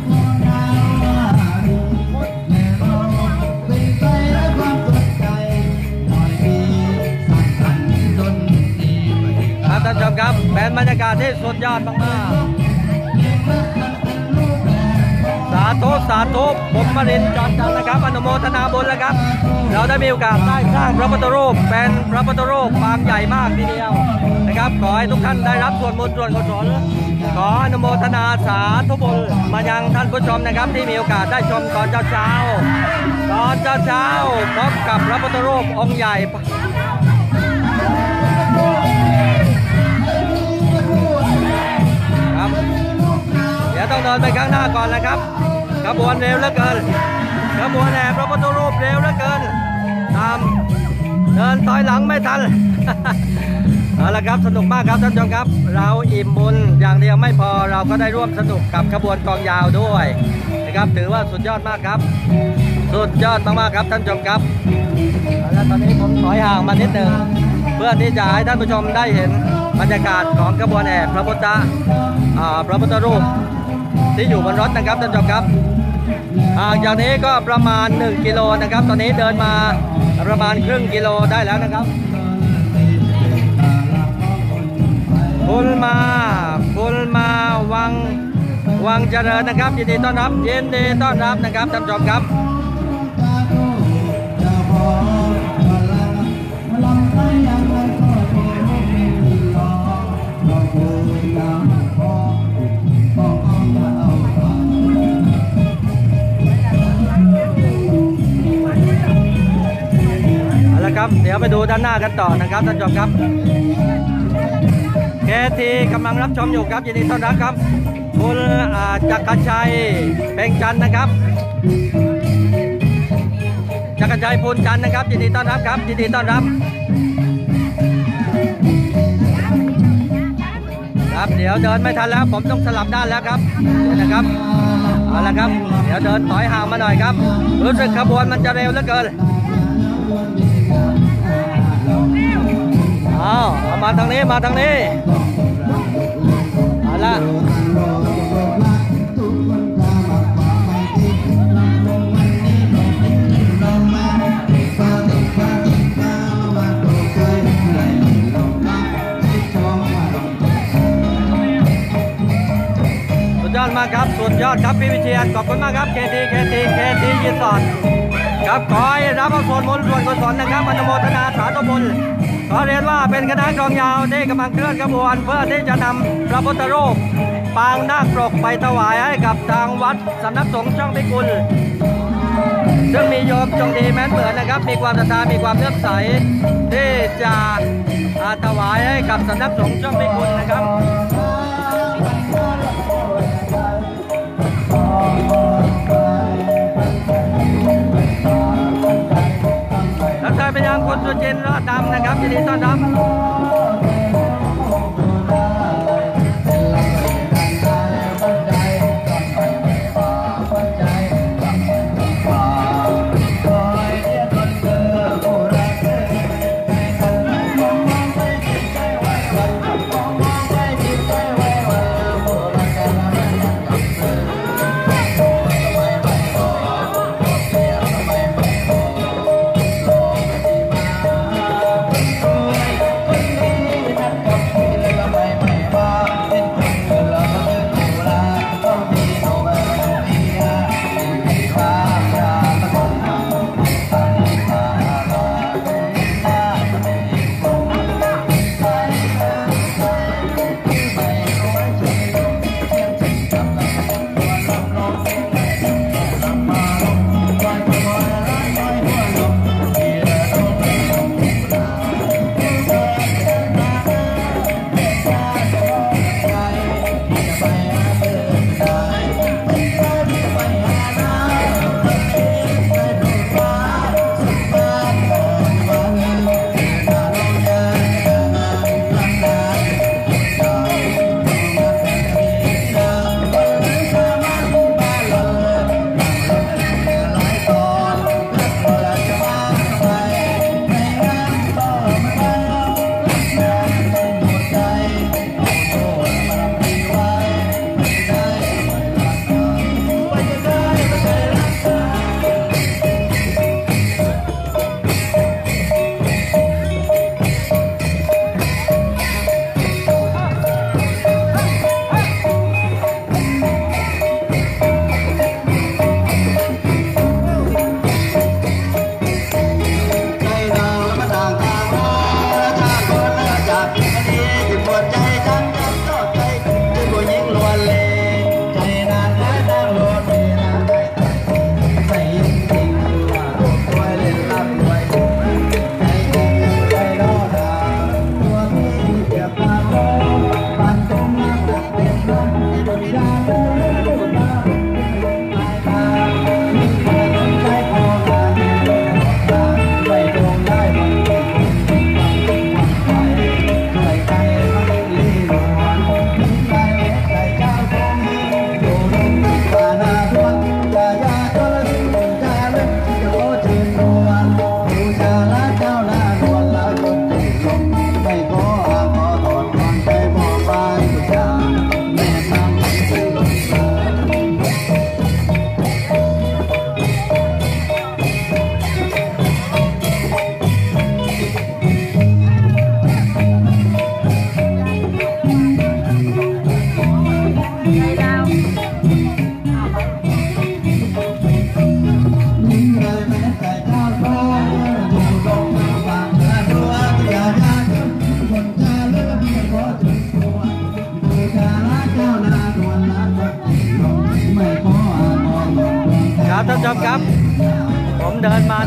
ท่านผู้ชมครับเป็นบรรยากาศที่สุดยอดมากๆสาธุสาธุผมมารินจอนจันนะครับอนุโมทนาบุญแล้วครับเราได้มีโอกาสได้สร้างพระพุทธรูปเป็นพระพุทธรูปปางใหญ่มากทีเดียวนะครับขอให้ทุกท่านได้รับส่วนบุญส่วนกุศลขออนุโมทนาสาธุบุญมายังท่านผู้ชมนะครับที่มีโอกาสได้ชมตอนเช้าๆตอนเช้าๆพบกับพระพุทธรูปองค์ใหญ่ครับเดี๋ยวต้องเดินไปข้างหน้าก่อนนะครับขบวนเร็วเหลือเกินขบวนแห่พระพุทธรูปเร็วเหลือเกินตามเดินถอยหลังไม่ทัน เอาละครับสนุกมากครับท่านผู้ชมครับเราอิ่มบุญอย่างเดียวไม่พอเราก็ได้ร่วมสนุกกับขบวนกลองยาวด้วยนะครับถือว่าสุดยอดมากครับสุดยอดมากๆครับท่านผู้ชมครับแล้วตอนนี้ผมถอยห่างมานิดหนึ่งเพื่อที่จะให้ท่านผู้ชมได้เห็นบรรยากาศของขบวนแห่พระพุทธพระพุทธรูปที่อยู่บนรถนะครับท่านผู้ชมครับห่างจากนี้ก็ประมาณหนึ่งกิโลนะครับตอนนี้เดินมาประมาณครึ่งกิโลได้แล้วนะครับคุณมาคุณมาวังวังเจริญนะครับยินดีต้อนรับยินดีต้อนรับนะครับท่านผู้ชมครับเอาละครับเดี๋ยวไปดูด้านหน้ากันต่อนะครับท่านผู้ชมครับเคทีกำลังรับชมอยู่ครับยินดีต้อนรับครับคุณจักรชัยเพ่งจันทร์นะครับจักรชัยพูนจันทร์นะครับยินดีต้อนรับครับยินดีต้อนรับครับเดี๋ยวเดินไม่ทันแล้วผมต้องสลับด้านแล้วครับนี่นะครับเอาละครับเดี๋ยวเดินถอยห่างมาหน่อยครับรู้สึกขบวนมันจะเร็วเหลือเกินเอามาทางนี้มาทางนี้เอาละสุดยอดมากครับสุดยอดครับพี่วิเชียรขอบคุณมากครับเคทีเคทีเคทียินสอนครับขอให้รับส่วนบุญส่วนกุศลนะครับอนุโมทนาสาธุบุญขอเรียนว่าเป็นคณะกลองยาวที่กำลังเคลื่อนขบวนเพื่อที่จะนำพระพุทธรูปปางนาคปรกไปถวายให้กับทางวัดสำนักสงฆ์ช่องพิกุลซึ่งมีโยมจงดีแม้นเหมือนนะครับมีความศรัทธามีความเลื่อมใสที่จะถวายให้กับสำนักสงฆ์ช่องพิกุลนะครับทักทายไปยังคุณสุจินต์รอดดำนะครับยินดีต้อนรับ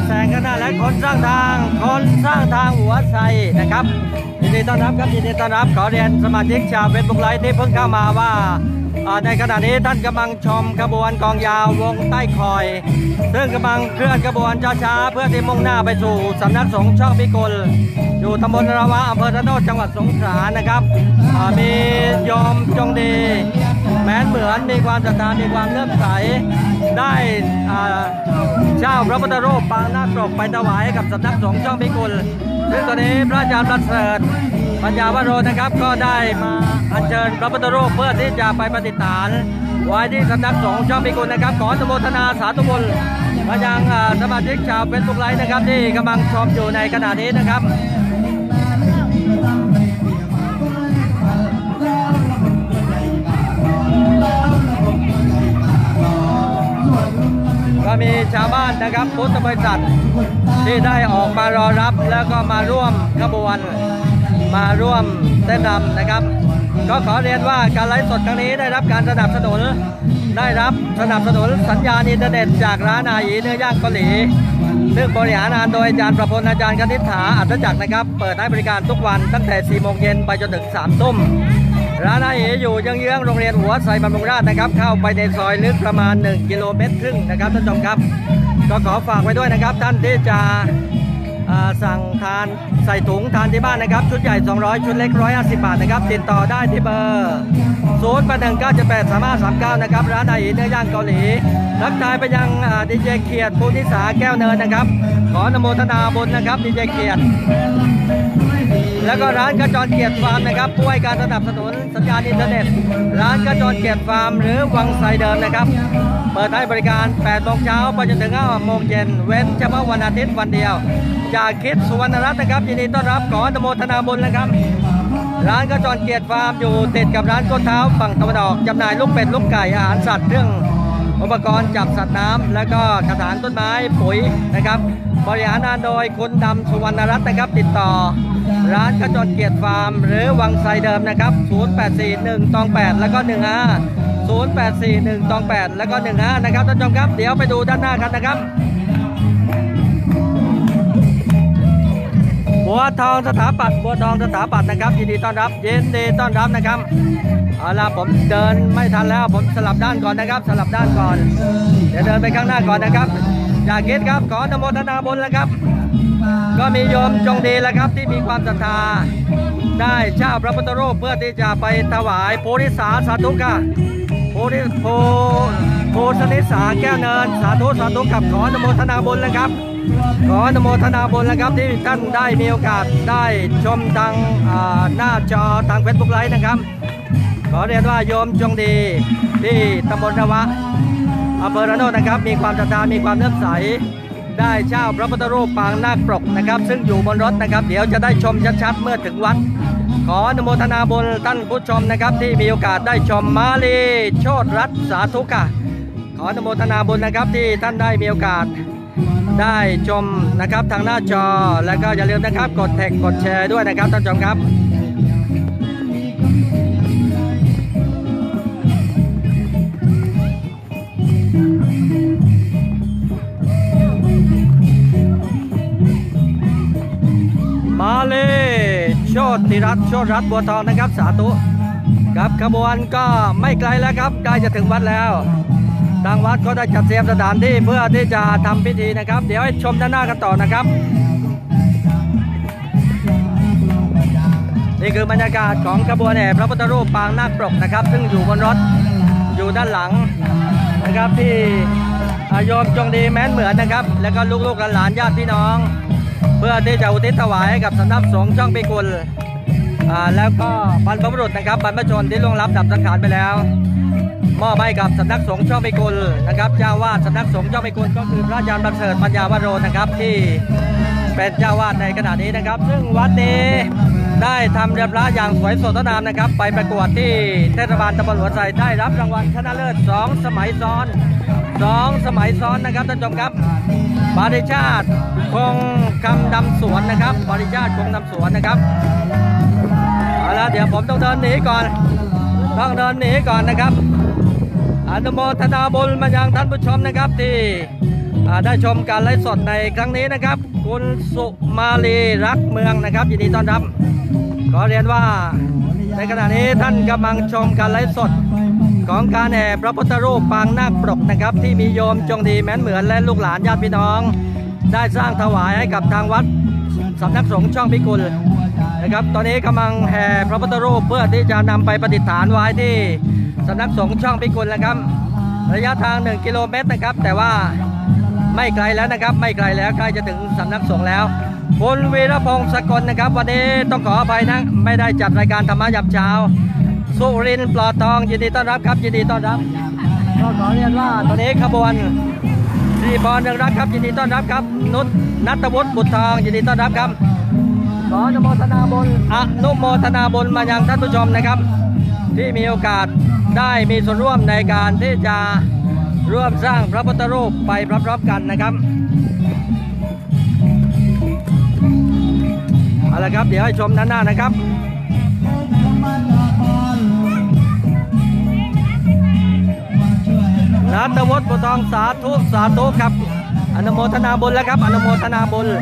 แสงข้างหน้าและคนสร้างทางคนสร้างทางหัวไซนะครับยินดีต้อนรับครับยินดีต้อนรับขอเรียนสมาชิกชาวเฟซบุ๊กไลฟ์ที่เพิ่งเข้ามาว่าในขณะนี้ท่านกำลังชมขบวนกองยาววงใต้คอยซึ่งกำลังเคลื่อนขบวนช้าๆเพื่อที่มุ่งหน้าไปสู่สำนักสงฆ์ช่องพิกลอยู่ตำบลระวะอำเภอระโนดจังหวัดสงขลานะครับมีโยมจงดีแม้นเหมือนมีความศรัทธามีความเลื่อมใสได้เช่าพระพุทธรูปปางนาคปกไปถวายให้กับสำนักสงฆ์ช่องพิกลซึ่งตอนนี้พระอาจารย์ประเสริฐปัญญาวโรนะครับก็ได้มาอัญเชิญพระพุทธรูปเพื่อที่จะไปประดิษฐานไว้ที่สำนักสงฆ์ช่องพิกลนะครับขออนุโมทนาสาธุบุญมายังสมาชิกชาวเฟซบุ๊กไลฟ์นะครับที่กำลังชมอยู่ในขณะนี้นะครับก็มีชาวบ้านนะครับพุทธบริษัทที่ได้ออกมารอรับแล้วก็มาร่วมขบวนมาร่วมเต้นรำนะครับก็ขอเรียนว่าการไลฟ์สดครั้งนี้ได้รับการสนับสนุนได้รับสนับสนุนสัญญาณอินเทอร์เน็ตจากร้านอาหยีเนื้อย่างเกาหลีซึ่งบริหารงานโดยอาจารย์ประพลอาจารย์คณิษฐาอัศจักรนะครับเปิดให้บริการทุกวันตั้งแต่สี่โมงเย็นไปจนถึงสามทุ่มร้านอาหยีอยู่เยื้องๆโรงเรียนหัวไซบำรุงราษฎร์นะครับเข้าไปในซอยลึกประมาณหนึ่งกิโลเมตรครึ่งนะครับท่านผู้ชมครับก็ขอฝากไว้ด้วยนะครับท่านที่จะสั่งทานใส่ถุงทานที่บ้านนะครับชุดใหญ่สองร้อยชุดเล็กหนึ่งร้อยห้าสิบบาทนะครับติดต่อได้ที่เบอร์ศูนย์ แปด หนึ่ง เก้า เจ็ด แปด สาม ห้า สาม เก้านะครับร้านอาหยีเนื้อย่างเกาหลีทักทายไปยังดีเจเขียดภูนิสาแก้วเนินนะครับขออนุโมทนาบุญนะครับดีเจเขียดแล้วก็ร้านกระจรเกียรติฟาร์มนะครับผู้ให้การสนับสนุนสัญญาณอินเทอร์เน็ตร้านกระจรเกียรติฟาร์มหรือวังไซเดิมนะครับเปิดให้บริการแปดโมงเช้าไปจนถึงห้าโมงเย็นเว้นเฉพาะวันอาทิตย์วันเดียวจากคิดสุวรรณรัตน์นะครับยินดีต้อนรับขออนุโมทนาบุญนะครับร้านกระจรเกียรติฟาร์มอยู่ติดกับร้านโกเท้าฝั่งตะวันออกจำหน่ายลูกเป็ดลูกไก่อาหารสัตว์เครื่องอุปกรณ์จับสัตว์น้ำและก็กระถางต้นไม้ปุ๋ยนะครับบริหารงานโดยคุณดำสุวรรณรัตน์นะครับติดต่อร้านกระจรเกียรติฟาร์มหรือวังไซเดิมนะครับศูนย์ แปด สี่ หนึ่ง สอง แปดแล้วก็หนึ่ง ห้า ศูนย์ แปด สี่ หนึ่ง สอง แปดแล้วก็หนึ่ง ห้านะครับท่านผู้ชมครับเดี๋ยวไปดูด้านหน้ากันนะครับบัวทองสถาปัตย์บัวทองสถาปัตย์นะครับยินดีต้อนรับยินดีต้อนรับนะครับเอาล่ะผมเดินไม่ทันแล้วผมสลับด้านก่อนนะครับสลับด้านก่อนเดี๋ยวเดินไปข้างหน้าก่อนนะครับจากคิดครับขออนุโมทนาบุญแล้วครับก็มีโยมจงดีแล้วครับที่มีความศรัทธาได้เช่าพระพุทธรูปเพื่อที่จะไปถวายโพธิสาสาธุกะโพธิโพโพชนิสาแก้วเนินสาธุสาธุกับขออนุโมทนาบุญแล้วครับขออนุโมทนาบุญแล้วครับที่ท่านได้มีโอกาสได้ชมทางหน้าจอทางเฟซบุ๊กไลฟ์นะครับขอเรียนว่าโยมจงดีที่ตำบลระวะอำเภอระโนดนะครับมีความศรัทธามีความเลื่อมใสได้เช่าพระพุทธรูปปางนาคปกนะครับซึ่งอยู่บนรถนะครับเดี๋ยวจะได้ชมชัดๆเมื่อถึงวัดขออนุโมทนาบุญท่านผู้ชมนะครับที่มีโอกาสได้ชมมาลีโชติรัตน์สาธุกะขออนุโมทนาบุญนะครับที่ท่านได้มีโอกาสได้ชมนะครับทางหน้าจอแล้วก็อย่าลืมนะครับกดแท็กกดแชร์ด้วยนะครับท่านผู้ชมครับมาเลยโชติรัตน์โชติรัตน์บัวทองนะครับสาธุครับขบวนก็ไม่ไกลแล้วครับใกล้จะถึงวัดแล้วทางวัดก็ได้จัดเตรียมสถานที่เพื่อที่จะทำพิธีนะครับเดี๋ยวให้ชมด้านหน้ากันต่อนะครับนี่คือบรรยากาศของขบวนแห่พระพุทธรูปปางนาคปกนะครับซึ่งอยู่บนรถอยู่ด้านหลังนะครับที่โยมจงดีแม้นเหมือนนะครับแล้วก็ลูกๆหลานญาติพี่น้องเพื่อที่จะอุทิศถวายให้กับสำนักสงฆ์ช่องพิกุลแล้วก็บรรพบุรุษนะครับบรรพชนที่ล่วงลับดับสังขารไปแล้วมอบให้กับสำนักสงฆ์ช่องพิกุลนะครับเจ้าวาดสำนักสงฆ์ช่องพิกุลก็คือพระอาจารย์ประเสริฐปัญญาวโรนะครับที่เป็นเจ้าวาดในขณะนี้นะครับซึ่งวัดนี้ได้ทำเรียบร้อยอย่างสวยสดงามนะครับไปประกวดที่เทศบาลตำบลหัวไซได้รับรางวัลชนะเลิศสองสมัยซ้อนสองสมัยซ้อนนะครับท่านผู้ชมครับบริชาติคงคำดำสวนนะครับบริชาติคงดำสวนนะครับเอาละเดี๋ยวผมต้องเดินหนีก่อนต้องเดินหนีก่อนนะครับอนุโมทนาบุญมายังท่านผู้ชมนะครับที่ได้ชมการไลฟ์สดในครั้งนี้นะครับคุณสุมาลีรักเมืองนะครับยินดีต้อนรับขอเรียนว่าในขณะนี้ท่านกำลังชมการไลฟ์สดของการแห่พระพุทธรูปปางนาคปรกนะครับที่มีโยมจงดีแม้นเหมือนและลูกหลานญาติพี่น้องได้สร้างถวายให้กับทางวัดสำนักสงฆ์ช่องพิกุลนะครับตอนนี้กำลังแห่พระพุทธรูปเพื่อที่จะนำไปประดิษฐานไว้ที่สำนักสงฆ์ช่องพิกุลนะครับระยะทางหนึ่งกิโลเมตรนะครับแต่ว่าไม่ไกลแล้วนะครับไม่ไกลแล้วใกล้จะถึงสำนักสงฆ์แล้วคุณวีรพงศ์สกลนะครับวันนี้ต้องขออภัยนะไม่ได้จัดรายการธรรมะยามเช้าสุรินทร์ปลอดทองยินดีต้อนรับครับยินดีต้อนรับก็ขอเรียนว่าตอนนี้ขบวนสี่บอลหนึ่งรักครับยินดีต้อนรับครับนุชนัทวุฒิบุตรทองยินดีต้อนรับครับขออนุโมทนาบุญอนุโมทนาบุญมายังท่านผู้ชมนะครับที่มีโอกาสได้มีส่วนร่วมในการที่จะร่วมสร้างพระพุทธรูปไปพร้อมๆกันนะครับเอาละครับเดี๋ยวให้ชมด้านหน้านะครับนัทวุฒิบุตรทองสาธุสาธุครับอนุโมทนาบุญแล้วครับอนุโมทนาบุญ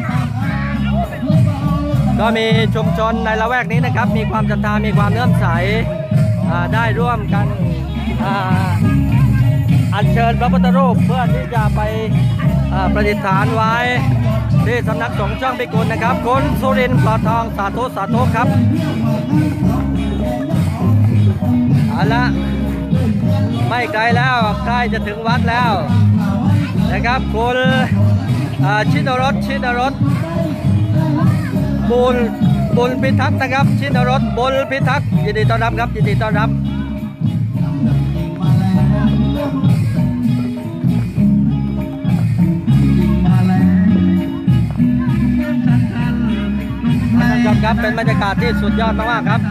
ก็มีชุมชนในละแวกนี้นะครับมีความศรัทธามีความเลื่อมใสได้ร่วมกันอัญเชิญพระพุทธรูปเพื่อที่จะไปประดิษฐานไว้ที่สำนักสงฆ์ช่องพิกุลนะครับคุณสุรินทร์ปลอดทองสาธุสาธุครับเอาละไม่ไกลแล้วใกล้จะถึงวัดแล้วนะครับคุณชินรสชินรสบุญบุญพิทักษ์นะครับชินรสบุญพิทักษ์ยินดีต้อนรับครับยินดีต้อนรับครับเป็นบรรยากาศที่สุดยอดมากๆครับ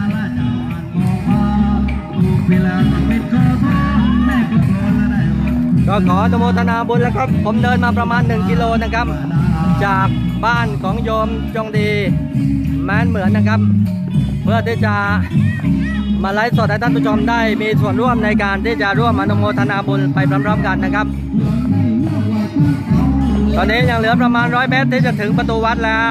ก็ขออนุโมทนาบุญแล้วครับผมเดินมาประมาณหนึ่งกิโลนะครับจากบ้านของโยมจงดีแม้นเหมือนนะครับเพื่อที่จะมาไลฟ์สดให้ท่านผู้ชมได้มีส่วนร่วมในการที่จะร่วมอนุโมทนาบุญไปพร้อมๆกันนะครับตอนนี้ยังเหลือประมาณร้อยเมตรที่จะถึงประตูวัดแล้ว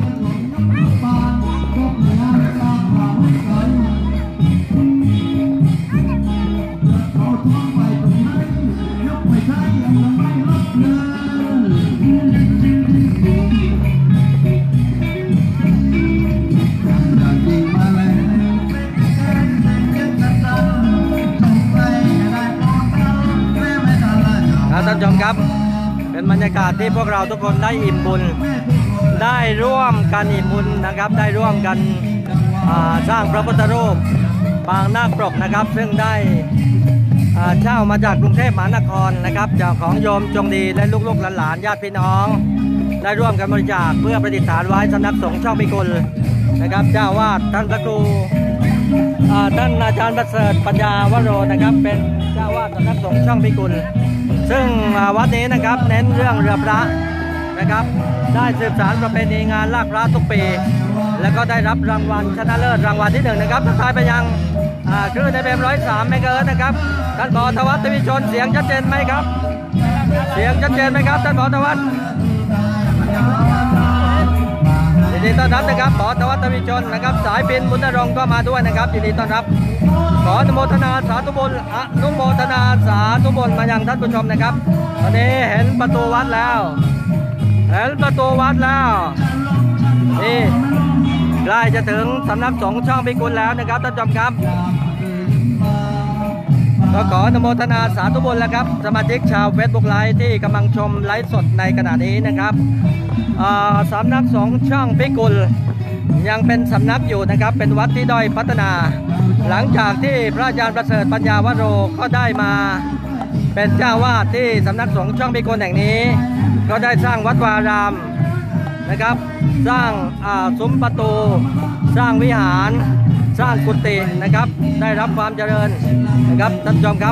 ท่านผู้ชมครับเป็นบรรยากาศที่พวกเราทุกคนได้อิ่มบุญได้ร่วมกันอิ่มบุญนะครับได้ร่วมกันสร้างพระพุทธรูปปางนาคปรกนะครับซึ่งได้เช่ามาจากกรุงเทพมหานครนะครับจากของโยมจงดีและลูกๆหลานๆญาติพี่น้องได้ร่วมกันบริจาคเพื่อประดิษฐานไว้สำนักสงฆ์ช่องพิกุลนะครับเจ้าวาดท่านพระครูท่านอาจารย์ประเสริฐปัญญาวโรนะครับเป็นเจ้าวาดสำนักสงฆ์ช่องพิกุลซึ่งวัดนี้นะครับเน้นเรื่องเรือพระนะครับได้สืบสานประเพณีงานลากพระทุกปีแล้วก็ได้รับรางวัลชนะเลิศรางวัลที่หนึ่งนะครับทายไปยังคลื่นในเบมร้อยสามเมกะเฮิรตซ์นะครับท่านผอ.ธวัฒน์ทวีชนเสียงชัดเจนไหมครับเสียงชัดเจนไหมครับท่านผอ.ธวัฒน์ยินดีต้อนรับนะครับผอ.ธวัฒน์ทวีชนนะครับสายบินบุญนรงค์ก็มาด้วยนะครับยินดีต้อนรับขออนุโมทนาสาธุบุญอนุโมทนาสาธุบุญมายังท่านผู้ชมนะครับตอนนี้เห็นประตูวัดแล้วเห็นประตูวัดแล้วนี่ใกล้จะถึงสำนักสงฆ์ช่องพิกุลแล้วนะครับท่านผู้ชมครับก็ขออนุโมทนาสาธุบุญแล้วครับสมาชิกชาวเฟซบุ๊กไลฟ์ที่กำลังชมไลฟ์สดในขณะนี้นะครับสำนักสงฆ์ช่องพิกุลยังเป็นสำนักอยู่นะครับเป็นวัดที่ด้อยพัฒนาหลังจากที่พระอาจารย์ประเสริฐปัญญาวโรก็ได้มาเป็นเจ้าวาดที่สำนักสงฆ์ช่องพิกุลแห่งนี้ก็ได้สร้างวัดวารามนะครับสร้างซุ้มประตูสร้างวิหารสร้างกุฏินะครับได้รับความเจริญนะครับท่านผู้ชมครับ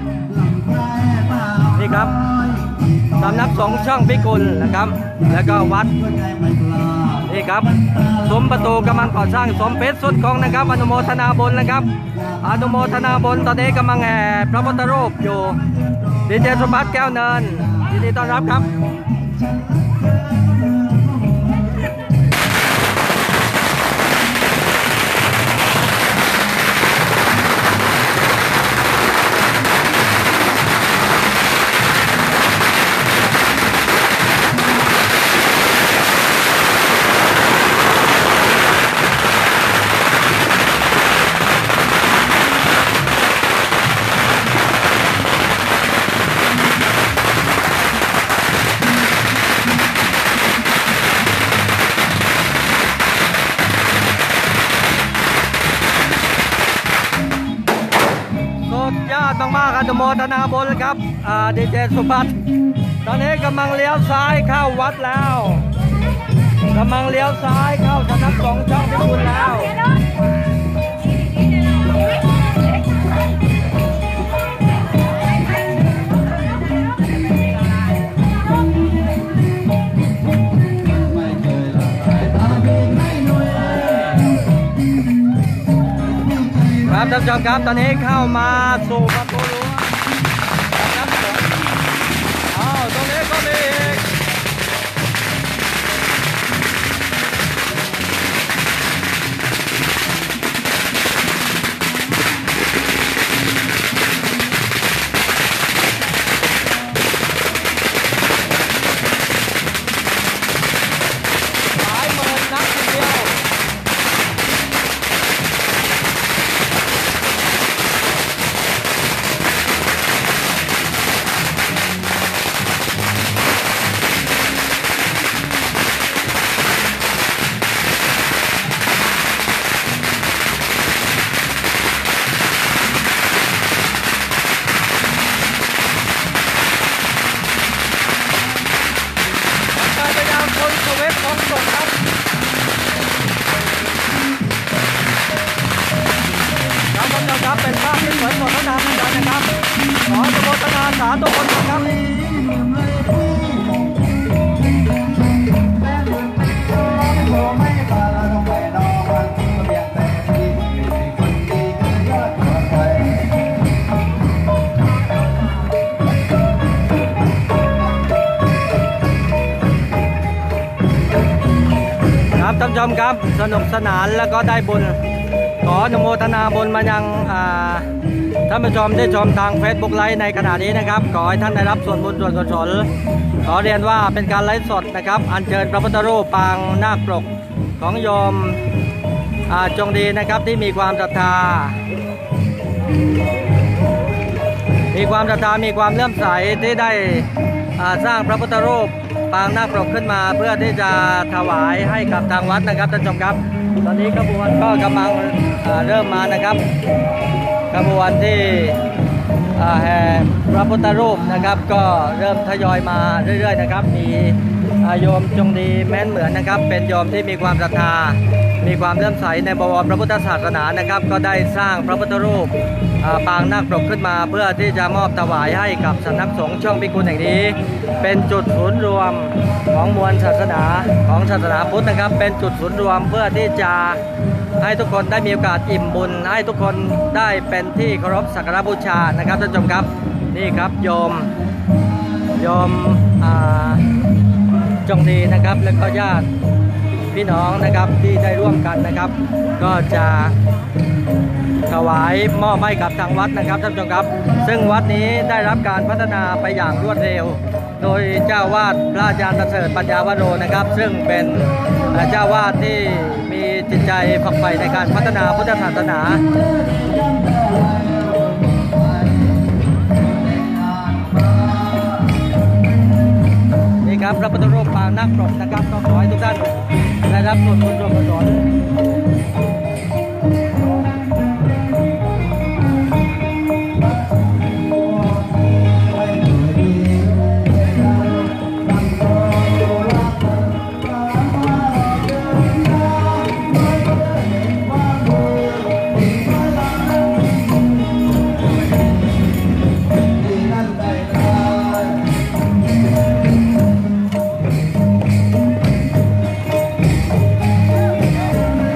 นี่ครับสำนักสงฆ์ช่องพิกุลนะครับแล้วก็วัดนี่ครับซุ้มประตูกำลังก่อสร้างสมเพชรสุดคงนะครับอนุโมทนาบุญนะครับอนุโมทนาบุญตอนนี้กำลังแห่พระพุทธรูปอยู่ดีเจสุภัทรแก้วเนินยินดีต้อนรับครับยอดมากๆอนุโมทนาบุญครับดีเจสุภัทรตอนนี้กำลังเลี้ยวซ้ายเข้าวัดแล้วกำลังเลี้ยวซ้ายเข้าสำนักสงฆ์ช่องพิบูลแล้วครับท่านผู้ชมครับตอนนี้เข้ามาสู่ประตูรั้วน้ำสงอ้าวตรงนี้ก็มีอีกหลายหมื่นนักทีเดียวเป็นภาพที่สวยงดงามเลยนะครับขออนุโมทนาสาธุชนครับครับท่านผู้ชมครับสนุกสนานแล้วก็ได้บุญขออนุโมทนาบุญมายังท่านผู้ชมที่ชมทาง Facebook ไลฟ์ในขณะนี้นะครับขอให้ท่านได้รับส่วนบุญส่วนกุศลขอเรียนว่าเป็นการไลฟ์สดนะครับอัญเชิญพระพุทธรูปปางนาคปกของโยมจงดีนะครับที่มีความศรัทธามีความศรัทธามีความเลื่อมใสที่ได้สร้างพระพุทธรูปปางนาคปกขึ้นมาเพื่อที่จะถวายให้กับทางวัดนะครับท่านผู้ชมครับตอนนี้ขบวนก็กำลังเริ่มมานะครับขบวนที่แห่พระพุทธรูปนะครับก็เริ่มทยอยมาเรื่อยๆนะครับมีโยมจงดีแม้นเหมือนนะครับเป็นโยมที่มีความศรัทธามีความเลื่อมใสในบวรพระพุทธศาสนานะครับก็ได้สร้างพระพุทธรูปปางนาคปกขึ้นมาเพื่อที่จะมอบถวายให้กับสำนักสงฆ์ช่องพิกุลแห่งนี้เป็นจุดศูนย์รวมของมวลศาสนาของศาสนาพุทธนะครับเป็นจุดศูนย์รวมเพื่อที่จะให้ทุกคนได้มีโอกาสอิ่มบุญให้ทุกคนได้เป็นที่เคารพสักการะบูชานะครับท่านผู้ชมครับนี่ครับโยมโยมจงดีนะครับและก็ญาติพี่น้องนะครับที่ได้ร่วมกันนะครับก็จะถวายมอบให้กับทางวัดนะครับท่านผู้ชมครับซึ่งวัดนี้ได้รับการพัฒนาไปอย่างรวดเร็วโดยเจ้าวาดพระอาจารย์ประเสริฐปัญญาวโรนะครับซึ่งเป็นเจ้าวาดที่มีจิตใจฝักใฝ่ในการพัฒนาพุทธศาสนานี่ครับพระพุทธรูปปางนาคปกนะครับก็ขอให้ทุกท่านได้รับส่วนบุญส่วนกุศลค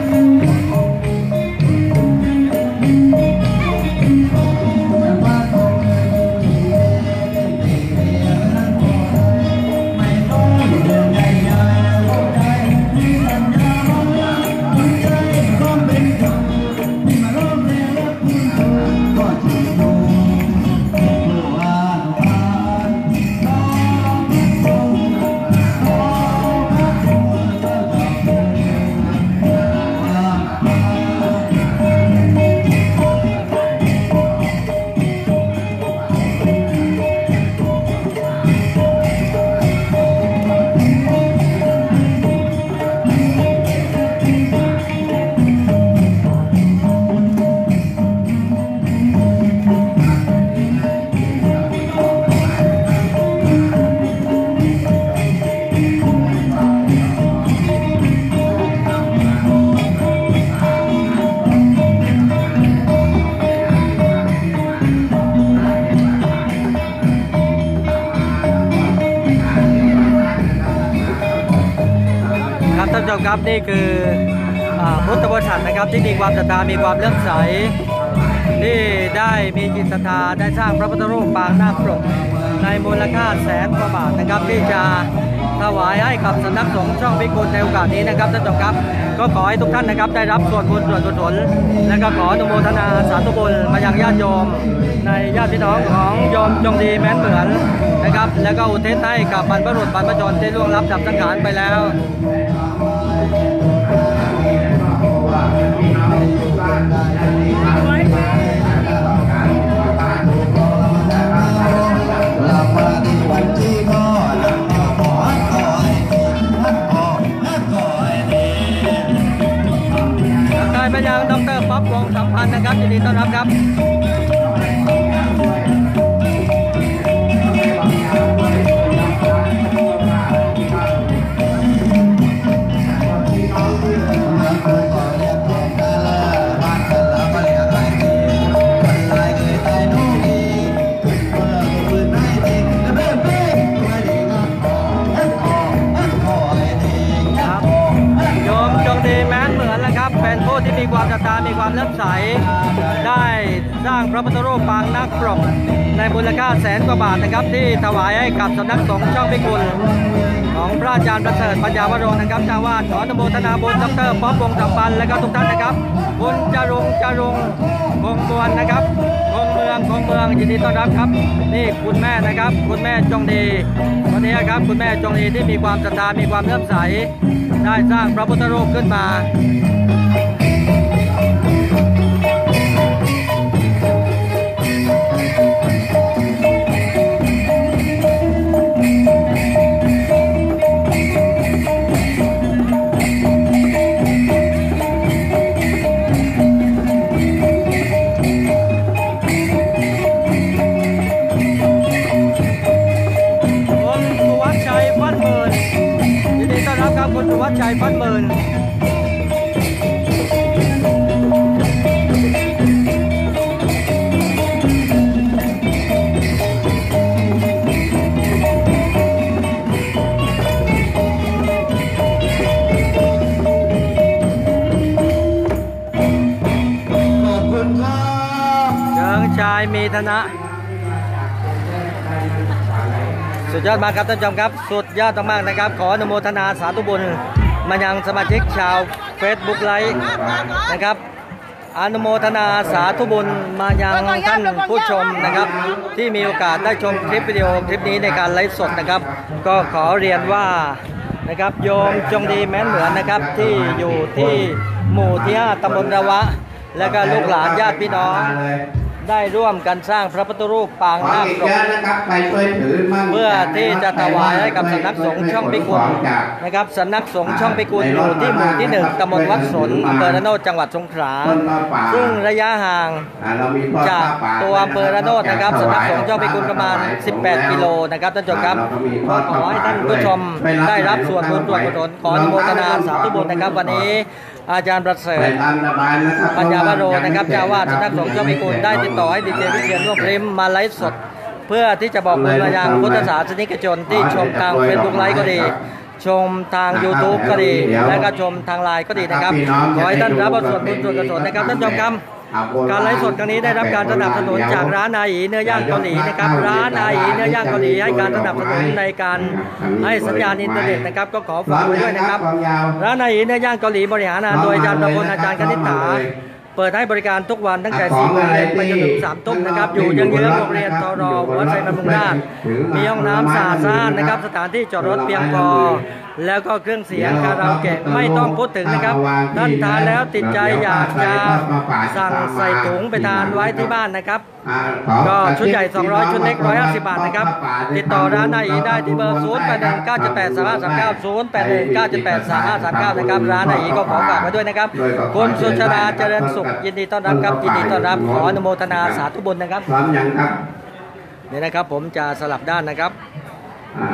ครับท่านผู้ชมครับนี่คือพุทธบริษัทนะครับที่มีความศรัทธามีความเลื่อมใสที่ได้มีจิตศรัทธาได้สร้างพระพุทธรูปปางนาคปรกในมูลค่าแสนกว่าบาทนะครับที่จะถวายให้กับสำนักสงฆ์ช่องพิกุลในโอกาสนี้นะครับท่านผู้ชมครับก็ขอให้ทุกท่านนะครับได้รับส่วนบุญส่วนกุศลและก็ขออนุโมทนาสาธุบุญมายังญาติโยมในญาติพี่น้องของโยมจงดีแม้นเหมือนนะครับแล้วก็อุทิศให้กับบรรพบุรุษบรรพชนที่ล่วงลับดับสังขารไปแล้วไปยังดร.ป๊อปวงสัมพันธ์นะครับยินดีต้อนรับครับเป็นผู้ที่มีความศรัทธามีความเลื่อมใสได้สร้างพระพุทธรูปปางนาคปรกในมูลค่าแสนกว่าบาทนะครับที่ถวายให้กับสำนักสงฆ์ช่องพิกุลของพระอาจารย์ประเสริฐปัญญาวโรนะครับเจ้าวาดขออนุโมทนาบุญดร.ป๊อปวงสัมพันธ์และก็ทุกท่านนะครับบุญจรุงจรุงคงมวลนะครับคงเมืองคงเมืองยินดีต้อนรับครับนี่คุณแม่นะครับคุณแม่จงดีวันนี้ครับคุณแม่จงดีที่มีความศรัทธามีความเลื่อมใสได้สร้างพระพุทธรูปขึ้นมาคุณวัชชัยพันหมื่นเชิงชายมีธนะสุดยอดมากครับท่านผู้ชมครับสุดยอดมากๆนะครับขออนุโมทนาสาธุบุญมายังสมาชิกชาว Facebook ไลฟ์นะครับอนุโมทนาสาธุบุญมายังท่านผู้ชมนะครับที่มีโอกาสได้ชมคลิปวิดีโอคลิปนี้ในการไลฟ์สดนะครับก็ขอเรียนว่านะครับโยมจงดีแม้นเหมือนนะครับที่อยู่ที่หมู่ที่ห้าตำบลระวะและก็ลูกหลานญาติพี่น้องได้ร่วมกันสร้างพระพุทธรูปปางนาคปรกเพื่อที่จะถวายให้กับสำนักสงฆ์ช่องพิกุลนะครับสำนักสงฆ์ช่องพิกุลอยู่ที่หมู่ที่หนึ่งตำบลวัดสนอำเภอระโนดจังหวัดสงขลาซึ่งระยะห่างจากตัวอำเภอระโนดนะครับสำนักสงฆ์ช่องพิกุลประมาณสิบแปดกิโลนะครับท่านผู้ชมครับขอให้ท่านผู้ชมได้รับส่วนบุญส่วนกุศลขออนุโมทนาสาธุบุญนะครับวันนี้อาจารย์ประเสริฐปัญญาวโรนะครับเจ้าวาดสำนักสงฆ์ช่องพิกุลได้ติดต่อให้ดีเจวิเชียรร่วมพริมมาไลฟ์สดเพื่อที่จะบอกบุญมายังพุทธศาสนิกชนที่ชมทางเฟซบุ๊กไลฟ์ก็ดีชมทาง ยูทูบ ก็ดีและก็ชมทางไลน์ก็ดีนะครับขอให้ท่านรับส่วนบุญส่วนกุศลนะครับท่านผู้ชมครับการไลฟ์สดครั้งนี้ได้รับการสนับสนุนจากร้านอาอีเนื้อย่างเกาหลีนะครับร้านอาอีเนื้อย่างเกาหลีให้การสนับสนุนในการให้สัญญาณอินเทอร์เน็ตนะครับก็ขอฝากไว้ด้วยนะครับร้านอาอีเนื้อย่างเกาหลีบริหารงานโดยอาจารย์ประพลอาจารย์คณิษฐาเปิดให้บริการทุกวันตั้งแต่สี่โมงเย็นไปจนถึงสามทุ่มนะครับอยู่เยื้องๆโรงเรียนทรวัดไซบำรุงราษฎร์มีห้องน้ำสะอาดสะอ้านนะครับสถานที่จอดรถเพียงพอแล้วก็เครื่องเสียงคาราโอเกะไม่ต้องพูดถึงนะครับท่านทานแล้วติดใจอยากจะสั่งใส่ถุงไปทานไว้ที่บ้านนะครับก็ชุดใหญ่สองร้อยชุดเล็กหนึ่งร้อยห้าสิบบาทนะครับติดต่อร้านอาอีได้ที่เบอร์ศูนย์ แปด หนึ่ง เก้า เจ็ด แปด สาม ห้า สาม เก้า ศูนย์ แปด หนึ่ง เก้า เจ็ด แปด สาม ห้า สาม เก้านะครับร้านอาอีก็ขอฝากไว้ด้วยนะครับคุณสุชาดาเจริญสุขยินดีต้อนรับครับยินดีต้อนรับขออนุโมทนาสาธุบุญนะครับพร้อมยังครับนี่นะครับผมจะสลับด้านนะครับ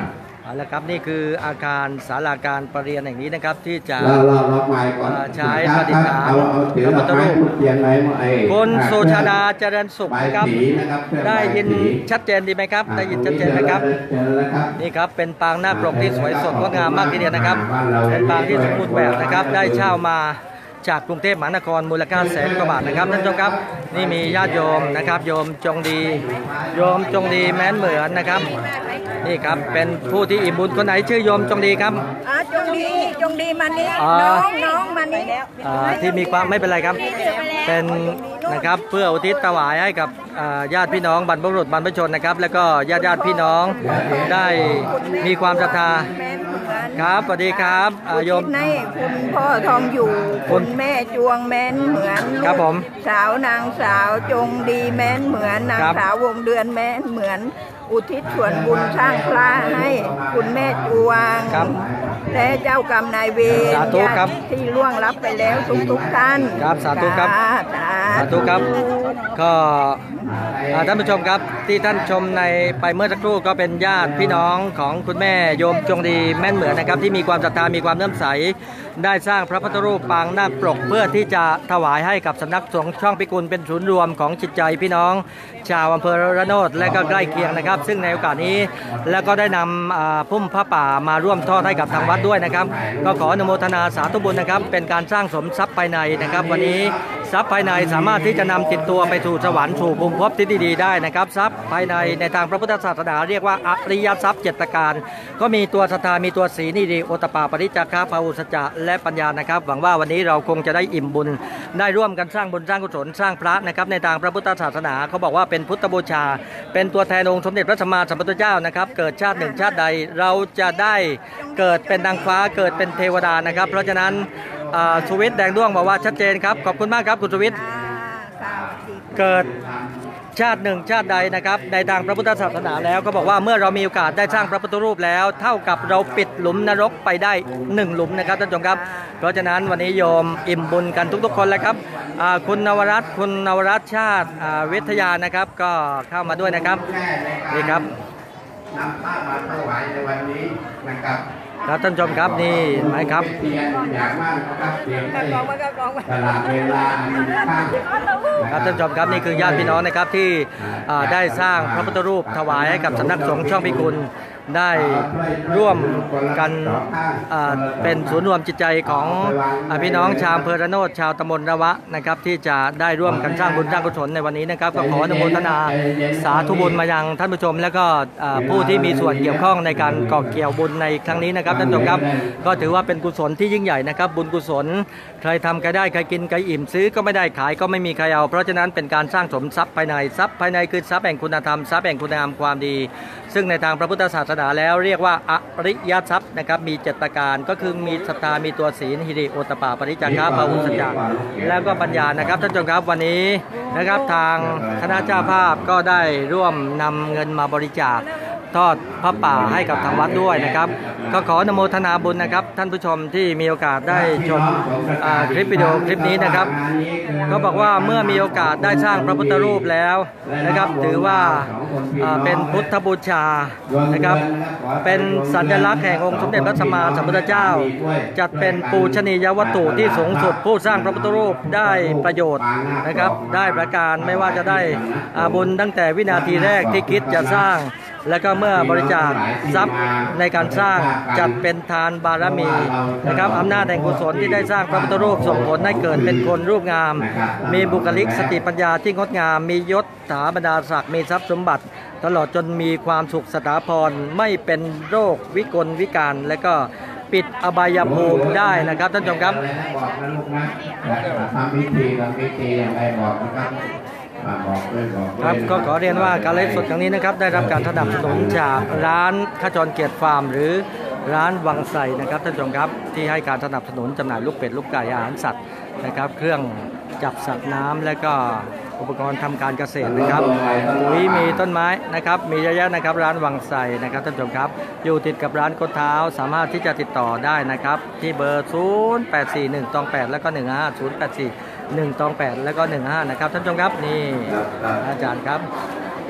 เอาละครับนี่คืออาคารศาลาการประเรียนแห่งนี้นะครับที่จะเราเราเราใหม่ก่อนใช้ประดิษฐานเอาเอาเดี๋ยวพระพุทธรูปเทียนไว้ไอ้คุณสุชาดาเจริญสุขใบนะครับสีนะครับเครื่องได้ยินใบสีชัดเจนดีไหมครับได้ยินชัดเจนนะครับเจอแล้วครับนี่ครับเป็นปางหน้าปกที่สวยสดงดงามมากทีเดียวนะครับเป็นปางที่สมบูรณ์แบบนะครับได้เช่ามาจากกรุงเทพมหานครมูลค่าแสนกว่าบาทนะครับท่านผู้ชมครับนี่มีญาติโยมนะครับโยมจงดีโยมจงดีแม้นเหมือนนะครับนี่ครับเป็นผู้ที่อิ่มบุญคนไหนชื่อโยมจงดีครับอ่าจงดีจงดีมานี่อ่าน้องน้องมานี่อ่าที่มีความไม่เป็นไรครับเป็นนะครับเพื่ออุทิศถวายให้กับอ่าญาติพี่น้องบรรพบุรุษบรรพชนนะครับแล้วก็ญาติญาติพี่น้องได้มีความศรัทธาแม่นเหมือนครับสวัสดีครับอ่าโยมในคุณพ่อทองอยู่คุคุณ ณแม่จวงแม่นเหมือนครับผมสาวนางสาวจงดีแม่นเหมือนนางครับสาววงเดือนแม่นเหมือนอุทิศส่วนบุญสร้างพระให้คุณแม่จวงครับและเจ้ากรรมนายเวรสาธุครับญาติที่ล่วงลับไปแล้วทุกทุกๆท่านครับสาธุครับสาสาธุครับก็อ่าท่านผู้ชมครับที่ท่านชมในไปเมื่อสักครู่ก็เป็นญาติพี่น้องของคุณแม่โยมจงดีแม่นเหมือนนะครับที่มีความศรัทธามีความเลื่อมใสได้สร้างพระพุทธรูปปางนาคปรกเพื่อที่จะถวายให้กับสำนักสงฆ์ช่องพิกุลเป็นศูนย์รวมของจิตใจพี่น้องชาวอำเภอระโนดและก็ใกล้เคียงนะครับ ซึ่งในโอกาสนี้แล้วก็ได้นำอ่าพุ่มพระป่ามาร่วมทอดให้กับทางวัดด้วยนะครับก็ขออนุโมทนาสาธุบุญนะครับเป็นการสร้างสมทรัพย์ภายในนะครับวันนี้ทรัพย์ภายในสามารถที่จะนำติดตัวไปสู่สวรรค์สู่ภูมิภพที่ดีๆได้นะครับทรัพย์ภายในในทางพระพุทธศาสนาเรียกว่าอริยทรัพย์เจ็ดประการก็มีตัวศรัทธามีตัวศีลนิริโอตปาปริจจคภาวุสัจจะและปัญญานะครับหวังว่าวันนี้เราคงจะได้อิ่มบุญได้ร่วมกันสร้างบุญสร้างกุศลสร้างพระนะครับในทางพระพุทธศาสนาเขาบอกว่าเป็นพุทธบูชาเป็นตัวแทนองค์สมเด็จพระสัมมาสัมพุทธเจ้านะครับเกิดชาติหนึ่งชาติใดเราจะได้เกิดเป็นนางฟ้าเกิดเป็นเทวดานะครับเพราะฉะนั้นอ่าสุวิทย์แดงด้วงบอกว่าชัดเจนครับขอบคุณมากครับคุณสุวิทย์ เกิดชาติหนึ่งชาติใดนะครับในทางพระพุทธศาสนาแล้วก็บอกว่าเมื่อเรามีโอกาสได้สร้างพระพุทธรูปแล้ว เท่ากับเราปิดหลุมนรกไปได้หนึ่งหลุมนะครับท่านผู้ชมครับเพราะฉะนั้นวันนี้โยมอิ่มบุญกันทุกๆคนแล้วครับอ่าคุณนวรัตน์คุณนวรัตน์ชาติอ่าวิทยานะครับก็เข้ามาด้วยนะครับนี่ครับนำผ้ามาถวายในวันนี้นะครับครับท่านผู้ชมครับนี่ไหมครับเพียรอย่างมากนะครับเพียรให้ตลาดเวลาอันมีค่าครับท่านผู้ชมครับนี่คือญาติพี่น้องนะครับที่อ่าได้สร้างพระพุทธรูปถวายให้กับสำนักสงฆ์ช่องพิกุลได้ร่วมกันอ่าเป็นศูนย์รวมจิตใจของอ่าพี่น้องชาวอำเภอระโนดชาวตำบลระวะนะครับที่จะได้ร่วมกันสร้างบุญสร้างกุศลในวันนี้นะครับก็ขออนุโมทนาสาธุบุญมายังท่านผู้ชม และก็อ่าผู้ที่มีส่วนเกี่ยวข้องในการก่อเกี่ยวบุญในครั้งนี้นะครับท่านผู้ชมครับก็ถือว่าเป็นกุศลที่ยิ่งใหญ่นะครับบุญกุศลใครทำใครได้ใครกินใครอิ่มซื้อก็ไม่ได้ขายก็ไม่มีใครเอาเพราะฉะนั้นเป็นการสร้างสมทรัพย์ภายในทรัพย์ภายในคือทรัพย์แห่งคุณธรรมทรัพย์แห่งคุณงามความดี ซึ่งในทางพระพุทธศาสนาแล้วเรียกว่าอริยทรัพย์นะครับมีเจ็ดประการก็คือมีศรัทธามีตัวศีลหิริโอตปาปริจจคภาวุสัจจะแล้วก็ปัญญานะครับท่านผู้ชมครับวันนี้นะครับทางคณะเจ้าภาพก็ได้ร่วมนำเงินมาบริจาคทอดพระป่าให้กับทางวัดด้วยนะครับก็ขออนุโมทนาบุญนะครับท่านผู้ชมที่มีโอกาสได้ชมอ่าคลิปวิดีโอคลิปนี้นะครับเขาบอกว่าเมื่อมีโอกาสได้สร้างพระพุทธรูปแล้วนะครับถือว่าอ่าเป็นพุทธบูชานะครับเป็นสัญลักษณ์แห่งองค์สมเด็จพระสัมมาสัมพุทธเจ้าจัดเป็นปูชนียวัตถุที่สูงสุดผู้สร้างพระพุทธรูปได้ประโยชน์นะครับได้ประการไม่ว่าจะได้อ่าบุญตั้งแต่วินาทีแรกที่คิดจะสร้างและก็เมื่อบริจาคทรัพย์ในการสร้างจัดเป็นทานบารมีนะครับอำนาจแห่งกุศลที่ได้สร้างพระพุทธรูปส่งผลให้เกิดเป็นคนรูปงาม มีบุคลิกสติปัญญาที่งดงามมียศถาบรรดาศักดิ์มีทรัพย์สมบัติ ตลอดจนมีความสุขสถาพรไม่เป็นโรควิกลวิการและก็ปิดอบายภูมิได้นะครับท่านผู้ชมครับบอกนะลูกนะทำพิธีทำพิธีอย่างไรบอกนะครับบอกด้วยบอกด้วยครับก็ขอเรียนว่าการไลฟ์สดครั้งนี้นะครับได้รับการสนับสนุนจากร้านขจรเกียรติฟาร์มหรือร้านวังไสนะครับท่านผู้ชมครับที่ให้การสนับสนุนจำหน่ายลูกเป็ดลูกไก่อาหารสัตว์นะครับเครื่องจับสัตว์น้ำและก็อุปกรณ์ทำการเกษตรนะครับปุ๋ยมีต้นไม้นะครับมีเยอะแยะนะครับร้านวังไสนะครับท่านผู้ชมครับอยู่ติดกับร้านโคตรเท้าสามารถที่จะติดต่อได้นะครับที่เบอร์ศูนย์แปดสี่หนึ่ง แปดแล้วก็หนึ่งห้า ศูนย์แปดสี่ หนึ่ง แปดแล้วก็หนึ่งห้านะครับท่านผู้ชมครับนี่อาจารย์ครับ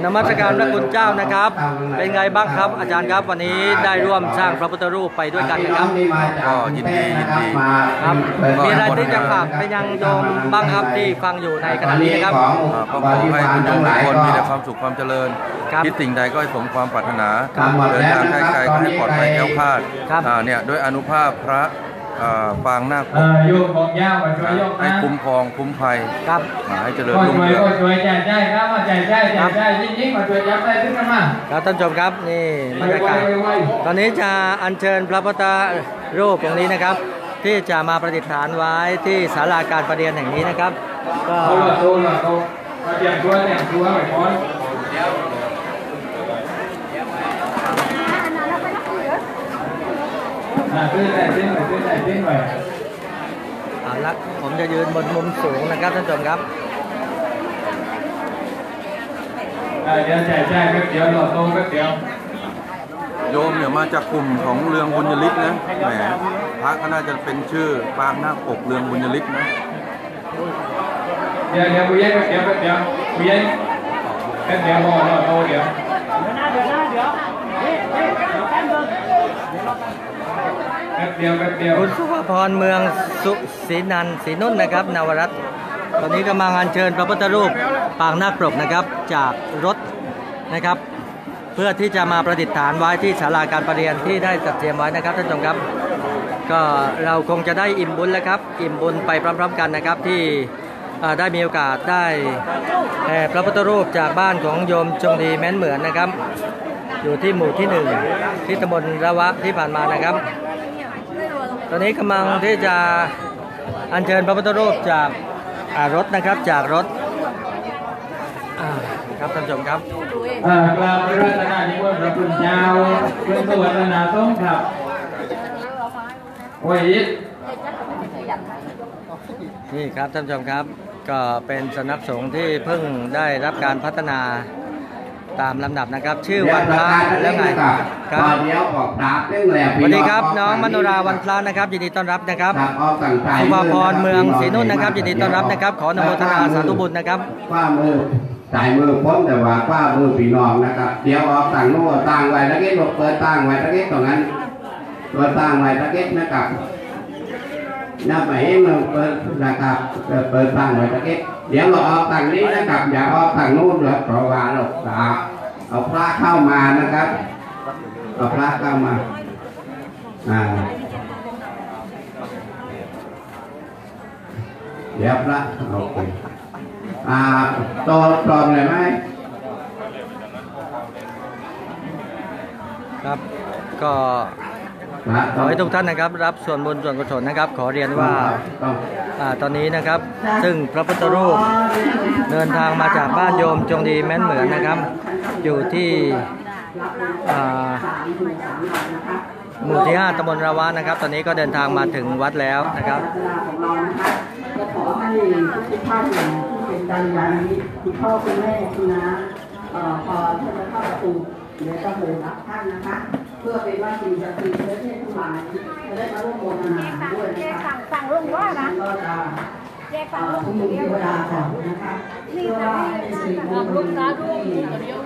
นมัสการพระคุณเจ้านะครับเป็นไงบ้างครับอาจารย์ครับวันนี้ได้ร่วมสร้างพระพุทธรูปไปด้วยกันนะครับก็ยินดียินดีครับมีอะไรที่จะฝากไปยังโยมบ้างครับที่ฟังอยู่ในขณะนี้นะครับอ่าก็ขอให้คุณโยมทุกคนมีแต่ความสุขความเจริญครับคิดสิ่งใดก็ให้สมความปรารถนาครับเดินทางไกลๆก็ให้ปลอดภัยแคล้วคลาดครับอ่าเนี่ยด้วยอานุภาพพระอ่าปางนาคปเอก อโยกของยาวมาช่วยโยกให้นะคุ้มครองคุ้มภัยครับมาให้เจริญก็รุ่งช่วยเรืองก็ช่วยใจใจครับมาใจใจใจใจยิ่งๆมาช่วยยับได้ขึ้นมาครับท่านผู้ชมครับนี่บรรยากาศตอนนี้จะอัญเชิญพระพุทธรูปองค์นี้นะครับ ที่จะมาประดิษฐานไว้ที่ศาลาการประเรียนแห่งนี้นะครับก็เขาละโตละโตมาเตรียมตัวแต่งตัวไว้ก่อนอ่าขึ้นได้ขึ้นไปขึ้นได้ขึ้นไปเอาละผมจะยืนบนมุมสูงนะครับท่านผู้ชมครับอ่าเดี๋ยวใจใจแป๊บเดียวละโตแป๊บเดียวโยมเนี่ยมาจากกลุ่มของเรืองบุญยฤทธิ์นะแหมพระก็น่าจะเป็นชื่อปางนาคปกเรืองบุญยฤทธิ์นะเดี๋ยวเดี๋ยวผู้ใหญ่แป๊บเดียวแป๊บเดียวผู้ใหญ่แป๊บเดียวรอรอโตเดี๋ยวแป๊บเดียวแป๊บเดียวคุณสุภพรเมืองสุศรีนันท์ศรีนุ่นนะครับนวรัตน์ตอนนี้กำลังอัญเชิญพระพุทธรูปปางนาคปกนะครับจากรถนะครับ เพื่อที่จะมาประดิษฐานไว้ที่ศาลาการประเรียนที่ได้จัดเตรียมไว้นะครับท่านผู้ชมครับ ก็เราคงจะได้อิ่มบุญแล้วครับอิ่มบุญไปพร้อมๆกันนะครับที่อ่าได้มีโอกาสได้แห่พระพุทธรูปจากบ้านของโยมจงดีแม้นเหมือนนะครับ อยู่ที่หมู่ที่หนึ่งที่ตำบลระวะที่ผ่านมานะครับ ตอนนี้กำลังที่จะอัญเชิญพระพุทธรูปจากอ่ารถนะครับจากรถอ่าครับท่านผู้ชมครับอ่ากราบพระราชทานนิมนต์พระคุณเจ้าเพื่อสวัสนาสงฆ์ครับโอ้ยนี่ครับท่านผู้ชมครับก็เป็นสำนักสงฆ์ที่เพิ่งได้รับการพัฒนาตามลำดับนะครับ ชื่อวันพระแล้วไงครับเดี๋ยวออกดาบเรื่องแหลมสวัสดีครับน้องมโนราวันพระนะครับยินดีต้อนรับนะครับออกต่างใจสุภาพรเมืองศรีนุ่นนะครับยินดีต้อนรับนะครับ ขออนุโมทนาสาธุบุญนะครับคว้ามือสายมือพ้นแต่ว่าคว้ามือปีนองนะครับเดี๋ยวออกต่างโน้ตต่างไว้ตะเกียบเปิดต่างไว้ตะเกียบตรงนั้นเปิดต่างไว้ตะเกียบนะครับนับไปเองเราเปิดนะครับเปิดต่างไว้ตะเกียบเดี๋ยวเราออกต่างนี้นะครับอย่าออกต่างโน้นเลยเพราะว่าเราเอาพระเข้ามานะครับเอาพระเข้ามาอ่าเดี๋ยวพระโอเคอ่าตอตอนเลยไหมครับก็ขอให้ทุกท่านนะครับรับส่วนบุญส่วนกุศลนะครับ ขอเรียนว่าอ่าตอนนี้นะครับซึ่งพระพุทธรูปเดินทางมาจากบ้านโยมจงดีแม้นเหมือนนะครับ อยู่ที่อ่าหมู่ที่ห้าตำบลระวะนะครับ ตอนนี้ก็เดินทางมาถึงวัดแล้วนะครับของเรานะคะก็ขอให้ทุกท่านที่เป็นกัลยาณมิตรคุณพ่อคุณแม่คุณน้าเอ่อพอท่านจะเข้าประตูเดี๋ยวจะโหรับท่านนะคะ เพื่อเป็นว่าสิ่งศักดิ์สิทธิ์และเทพทั้งหลายจะได้มาร่วมโมทนาด้วยนะคะสั่งลุงว่านะก็จะแยกเอ่สั่งอลุงผู้มีเทวดาก่อนนะคะเพื่อว่าให้เป็นสิริมงคลที่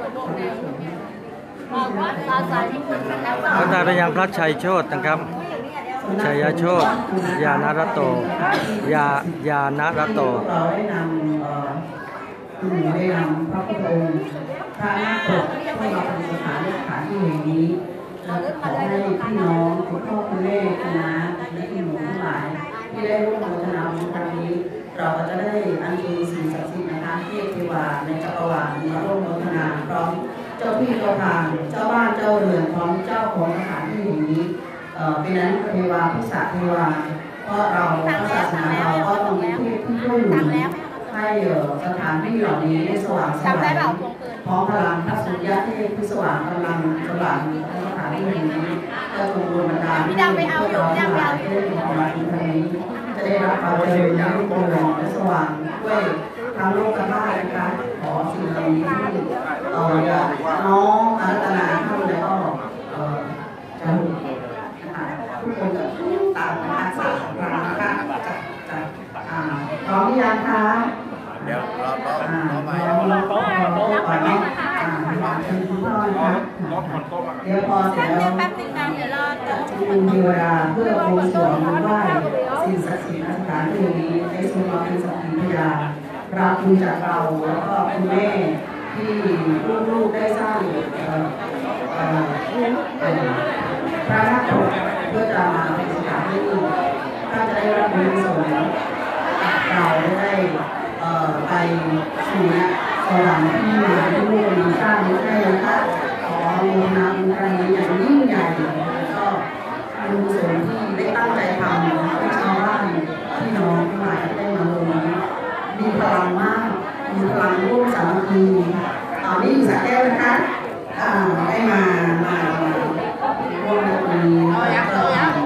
พระนายไปยังพระชัยโชตินะครับชัยโชติยานรโตยายานรโตเราได้นำเอ่อคุณหนูได้นำพระพุทธองค์พระนาคปกที่เราเป็นสถานสถานที่แห่งนี้และขอให้พี่น้องคุณพ่อคุณแม่คุณน้าและคุณหนูทั้งหลายที่ได้ร่วมโมทนาบุญครั้งนี้ เราก็จะได้อัญเชิญสิ่งศักดิ์สิทธิ์นะคะเทพเทวาในจักรวาลมาร่วมโมทนาพร้อมเจ้าพี่เจ้าทางเจ้าบ้านเจ้าเรือนพร้อมเจ้าของสถานที่แห่งนี้เอ่อเป็นนั้นเทวาพิสาเทวาเพราะเราพระศาสนาเราก็ต้องมีเทพที่ช่วยหนุนให้เอ่อสถานที่เหล่านี้ได้สว่างสวายพร้อมพลังพระสุริยะเทพที่สว่างกำลังสว่างสถานที่แห่งนี้จะทรงดลบันดาลให้พวกเราทั้งหลายที่ได้มีความรู้ทางนี้จะได้รับความเจริญรุ่งเรืองและสว่างด้วยทางโลกธาตุนะคะขอสิ่งเหล่านี้ที่เอ่อน้องอารัตนาท่านแล้วก็เอ่อจะทุกคนจะตามการสาของเรานะคะจะจะอ่าพร้อมหรือยังคะเดี๋ยวรอรอรอไปรอรอก่อนเนาะอ่าเป็นคุณพ่อนะคะเดี๋ยวพอเสร็จแล้วคุณเทวดาเพื่อบวงสรวงไหว้สิ่งศักดิ์สิทธิ์สถานที่นี้ได้ทรงมาเป็นสักขีพยานรับคุณจากเราแล้วก็คุณแม่ที่ลูกๆได้สร้างพระนักปกเพื่อจะมาเป็นสถานที่ถ้าจะได้รับบุญส่วนเราได้ไปสู่สวรรค์ที่มาที่ลูกมีสร้างได้นะคะขอโมทนาบุญครั้งนี้อย่างยิ่งใหญ่ก็บุญส่วนที่ได้ตั้งใจทำให้ชาวบ้านพี่น้องทั้งหลายได้มาลงมีพลังมากมีพลังร่วมสามัคคีตอนนี้อยู่สระแก้วนะคะได้มามาร่วมในวันนี้แล้วก็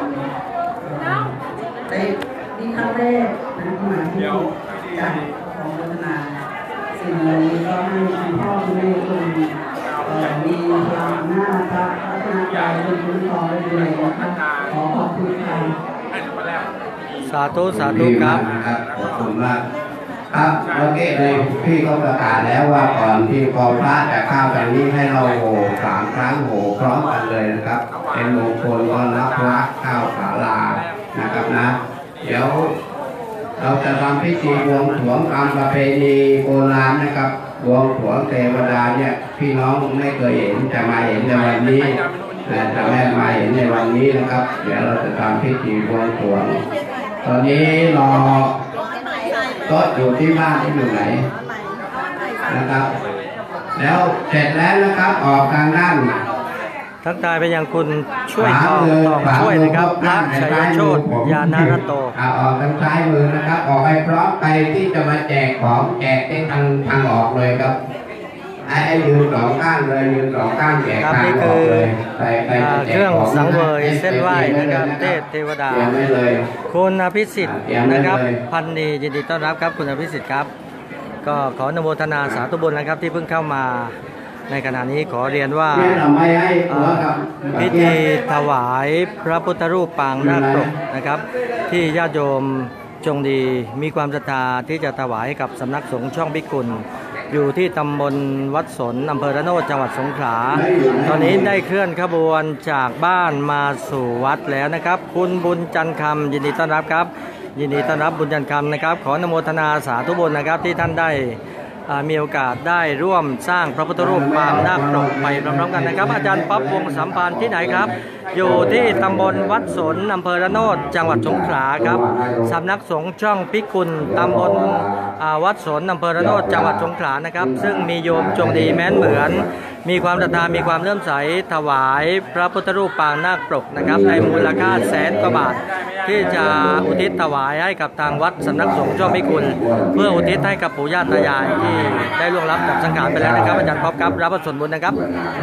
ได้ที่ครั้งแรกนะที่มาที่จัดของพัฒนาสิ่งเหล่านี้ก็ให้คุณพ่อคุณแม่คุณมีพลังหน้าพระพัฒนาใจเป็นคุณพ่อได้ดูแลขอขอบคุณค่ะสาธุสาธุครับขอบคุณมากครับเมื่อกี้เลยพี่ก็ประกาศแล้วว่าก่อนที่กองพระจะเข้าแบบนี้ให้เราโห่สามครั้งโห่พร้อมกันเลยนะครับเป็นมงคลก็นับพระเข้าศาลานะครับนะเดี๋ยวเราจะทำพิธีบวงสรวงตามประเพณีโบราณนะครับบวงสรวงเทวดาเนี่ยพี่น้องไม่เคยเห็นจะมาเห็นในวันนี้จะแม่มาเห็นในวันนี้นะครับเดี๋ยวเราจะทำพิธีบวงสรวงตอนนี้รอโต๊ะอยู่ที่บ้านที่อยู่ไหนนะครับแล้วเสร็จแล้วนะครับออกทางด้านทักทายไปยังคุณช่วยทองทองช่วยนะครับพระชัยโชติยานารโตออกทางซ้ายมือนะครับออกไปพร้อมไปที่จะมาแจกของแจกที่ทางทางออกเลยครับไอ้ยืนสองข้างเลยยืนสองข้างแจกทางออกเลยไปไปเครื่องสังเวยเส้นไหว้นะครับเทพเทวดาคุณอภิสิทธิ์นะครับพันนียินดีต้อนรับครับคุณอภิสิทธิ์ครับก็ขออนุโมทนาสาธุบุญนะครับที่เพิ่งเข้ามาในขณะนี้ขอเรียนว่าพิธีถวายพระพุทธรูปปางนาคปกนะครับที่ญาติโยมจงดีมีความศรัทธาที่จะถวายกับสำนักสงฆ์ช่องพิกุลอยู่ที่ตำบลวัดสนอำเภอระโนดจังหวัดสงขลาตอนนี้ได้เคลื่อนขบวนจากบ้านมาสู่วัดแล้วนะครับคุณบุญจันทร์คำยินดีต้อนรับครับยินดีต้อนรับบุญจันทร์คำนะครับขออนุโมทนาสาธุบุญนะครับที่ท่านได้มีโอกาสได้ร่วมสร้างพระพุทธรูปปางนาคปกไปพร้อมๆกันนะครับอาจารย์ป๊อปวงสัมพันธ์ที่ไหนครับอยู่ที่ตำบลวัดสนอำเภอระโนดจังหวัดสงขลาครับสำนักสงฆ์ช่องพิกุลตำบลวัดสนอำเภอระโนดจังหวัดสงขลานะครับซึ่งมีโยมจงดีแม้นเหมือนมีความศรัทธามีความเลื่อมใสถวายพระพุทธรูปปางนาคปกนะครับในมูลค่าแสนกว่าบาทที่จะอุทิศถวายให้กับทางวัดสำนักสงฆ์ช่องพิกุลเพื่ออุทิศให้กับปู่ย่าตายายที่ได้ล่วงลับกับสังขารไปแล้วนะครับอาจารย์ป๊อปครับรับส่วนบุญนะครับ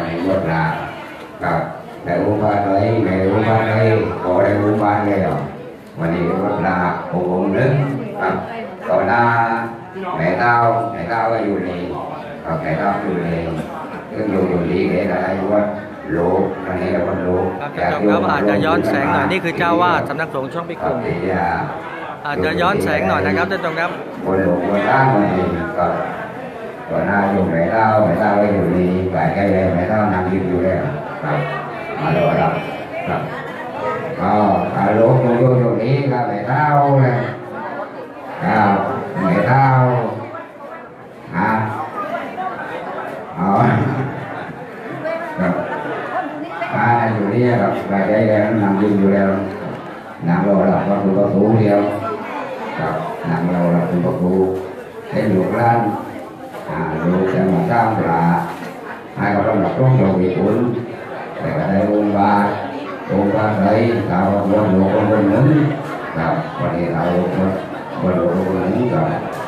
แต่อุบาทเลยในอุบาทเลยขอได้อุบาทเลยวันนี้วัดลาองค์หนึ่งครับต่อหน้าแม่เต้าแม่เต้าก็อยู่นี่ครับแม่เต้าอยู่นี่ก็อยู่อยู่นี่เองอะไรว่าโลกอันนี้เราก็โลกครับครับอาจจะย้อนแสงหน่อยนี่คือเจ้าวาดสำนักสงฆ์ช่องพิกุลอาจจะย้อนแสงหน่อยนะครับท่านผู้ชมครับคนหลงคนร่างมันเองก็ต่อหน้าอยู่แม่เต้าแม่เต้าก็อยู่นี่ไก่ไก่เลยแม่เต้านั่งยืนอยู่แล้วครับมาดูครับครับอ๋ออาโลกอยู่อยู่ตรงนี้ครับแม่เต้าเลยครับแม่เต้าฮะอ๋อครับอ่าอยู่นี่ครับไก่ไก่แล้วนั่งยืนอยู่แล้วนั่งรอหลับก็คือประตูเดียวครับนั่งรอหลับคือประตูเห็นลูกหลานอ่าลูกจะมาสร้างปลาให้เขาต้องหลับต้องอยู่ที่อุ่นแต่ก็ได้องค์บาองค์บาเลยเราบนโลกบนหนึ่งครับวันนี้เราบนโลกบนหนึ่งก็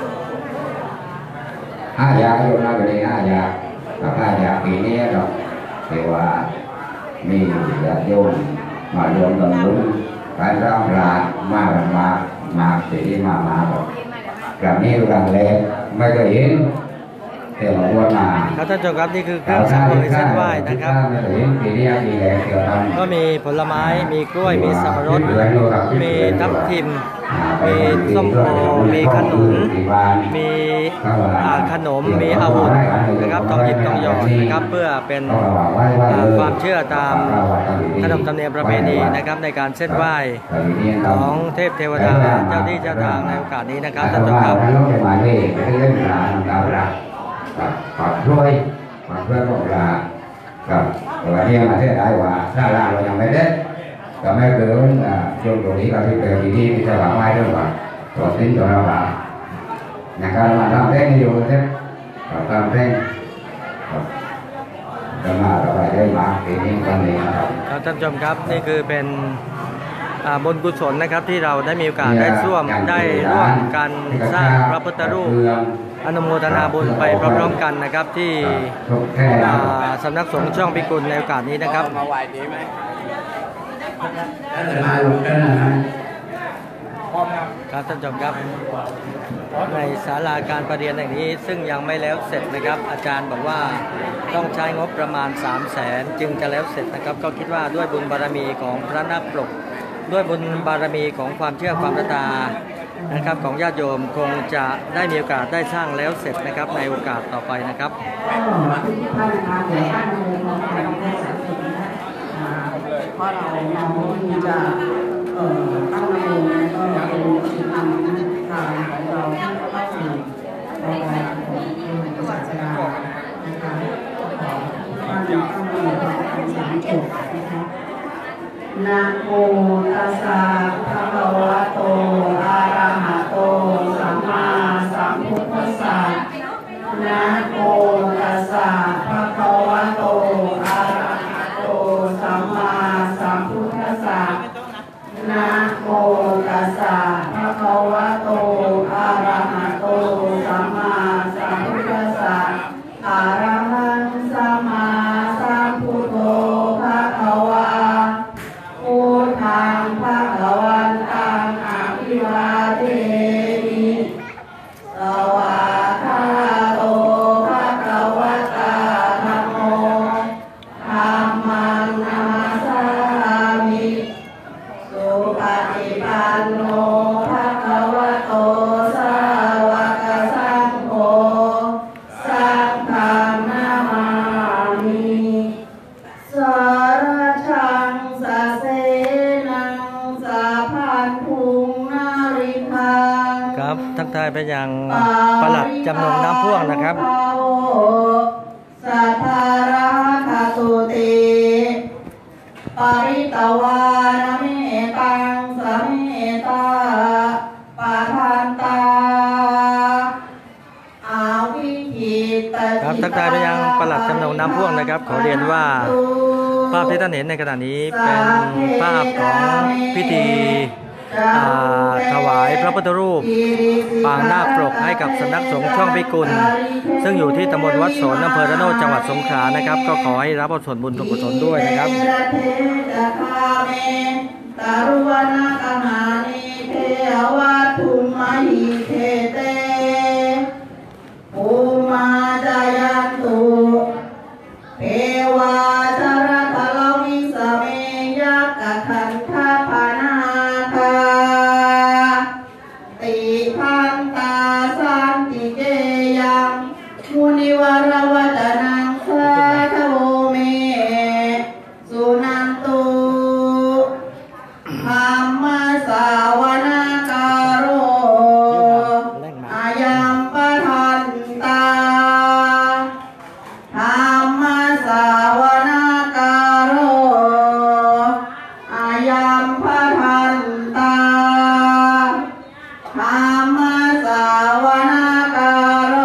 ห้าอย่างอยู่นะวันนี้ห้าอย่างกับห้าอย่างปีนี้เราเรียกว่ามีญาติโยมมารวมกันลุ้นการร่างรามากันมามาสิ่งที่มามาแบบแบบนี้รังเล็กไม่เคยเห็นเดี๋ยวมาบวชมาครับท่านผู้ชมครับนี่คือเครื่องสังเวยเส้นไหว้นะครับก็มีผลไม้มีกล้วยมีสับปะรดมีทับทิมมีส้มโอมีขนุนมีขนมมีอาวุธนะครับทองหยิบทองหยอดนะครับเพื่อเป็นความเชื่อตามขนบธรรมเนียมประเพณีนะครับในการเส้นไหว้ของเทพเทวดาเจ้าที่เจ้าทางในโอกาสนี้นะครับท่านผู้ชมครับความรวยความรวยของเราครับวันนี้มาเทศได้ว่าถ้าเรายังไม่ได้ก็ไม่เกินช่วงตรงนี้เราที่เกิดที่ที่จะวางไว้ด้วยว่าตัวสิ้นตัวเราว่าในการมาทำเร่งอยู่ใช่ไหมทำเร่งจะมาเราไปได้มาปีนี้ตอนนี้นะครับท่านผู้ชมครับนี่คือเป็นบุญกุศลนะครับที่เราได้มีโอกาสได้ร่วมได้ร่วมกันสร้างพระพุทธรูปอนุโมทนาบุญไปพร้อมๆกันนะครับที่สำนักสงฆ์ช่องพิกุลในโอกาสนี้นะครับมาไหว้นี้ไหมครับท่านผู้ชมครับในศาลาการประเรียนแห่งนี้ซึ่งยังไม่แล้วเสร็จนะครับอาจารย์บอกว่าต้องใช้งบประมาณสามแสนจึงจะแล้วเสร็จนะครับก็คิดว่าด้วยบุญบารมีของพระนาคปกด้วยบุญบารมีของความเชื่อความศรัทธานะครับของญาติโยมคงจะได้มีโอกาสได้สร้างแล้วเสร็จนะครับในโอกาสต่อไปนะครับเพราะเราเราจะเอ่อตั้งโรงแล้วก็เป็นสิ่งทำทางของเราที่เข้าสู่รายการของศาสนานะคะท่านต้องมีความสามจบนะคะนะโมตัสสะภะคะวะโตอะระหะโตสัมมาสัมพุทธัสสะนะโมตัสสะภะคะวะโตอะระหะโตสัมมาสัมพุทธัสสะนะโมตัสสะภะคะวะโตอะระหะโตสัมมาสัมพุทธัสสะอะระหังสัมมาสัมพุทโธภะคะวะพุทธังภะคะวันตังอะภิวาเทมิสวากขาโตภะคะวะตาธัมโมธัมมังนามัสสามิสุปฏิปันโนภะคะวะโตสาวกสังโฆสังฆังนามามิสรชังสะเสนังสะพันธุงนาริพังครับทักทายไปยังปลัดจำนงน้ำพ่วงนะครับสัทธาราคาตุติปริตวานเมตังสเมตาปะทันตาอาวิหิตครับทักทายไปยังปลัดจำนงน้ำพ่วงนะครับขอเรียนว่าภาพที่ท่านเห็นในขณะนี้เป็นภาพของพิธีถวายพระพุทธรูปปางนาคปกให้กับสำนักสงฆ์ช่องพิกุลซึ่งอยู่ที่ตำบลวัดสนอำเภอระโนดจังหวัดสงขลานะครับก็ขอให้รับส่วนบุญส่วนกุศลด้วยนะครับตารุวนาคามานิเทวัตถุมหิเทเตภูมาจายันตุเทวาจารทะลวิสเมยักขคันธปนาคาติพันตาสันติเกยังมุนิวรวัตนังสาธโวเมสุนันตุธรรมสาวนาการโรอายัมปะทันตาธรรมสาวนาการโรอายัมปะทันตาธรรมสาวนาการโร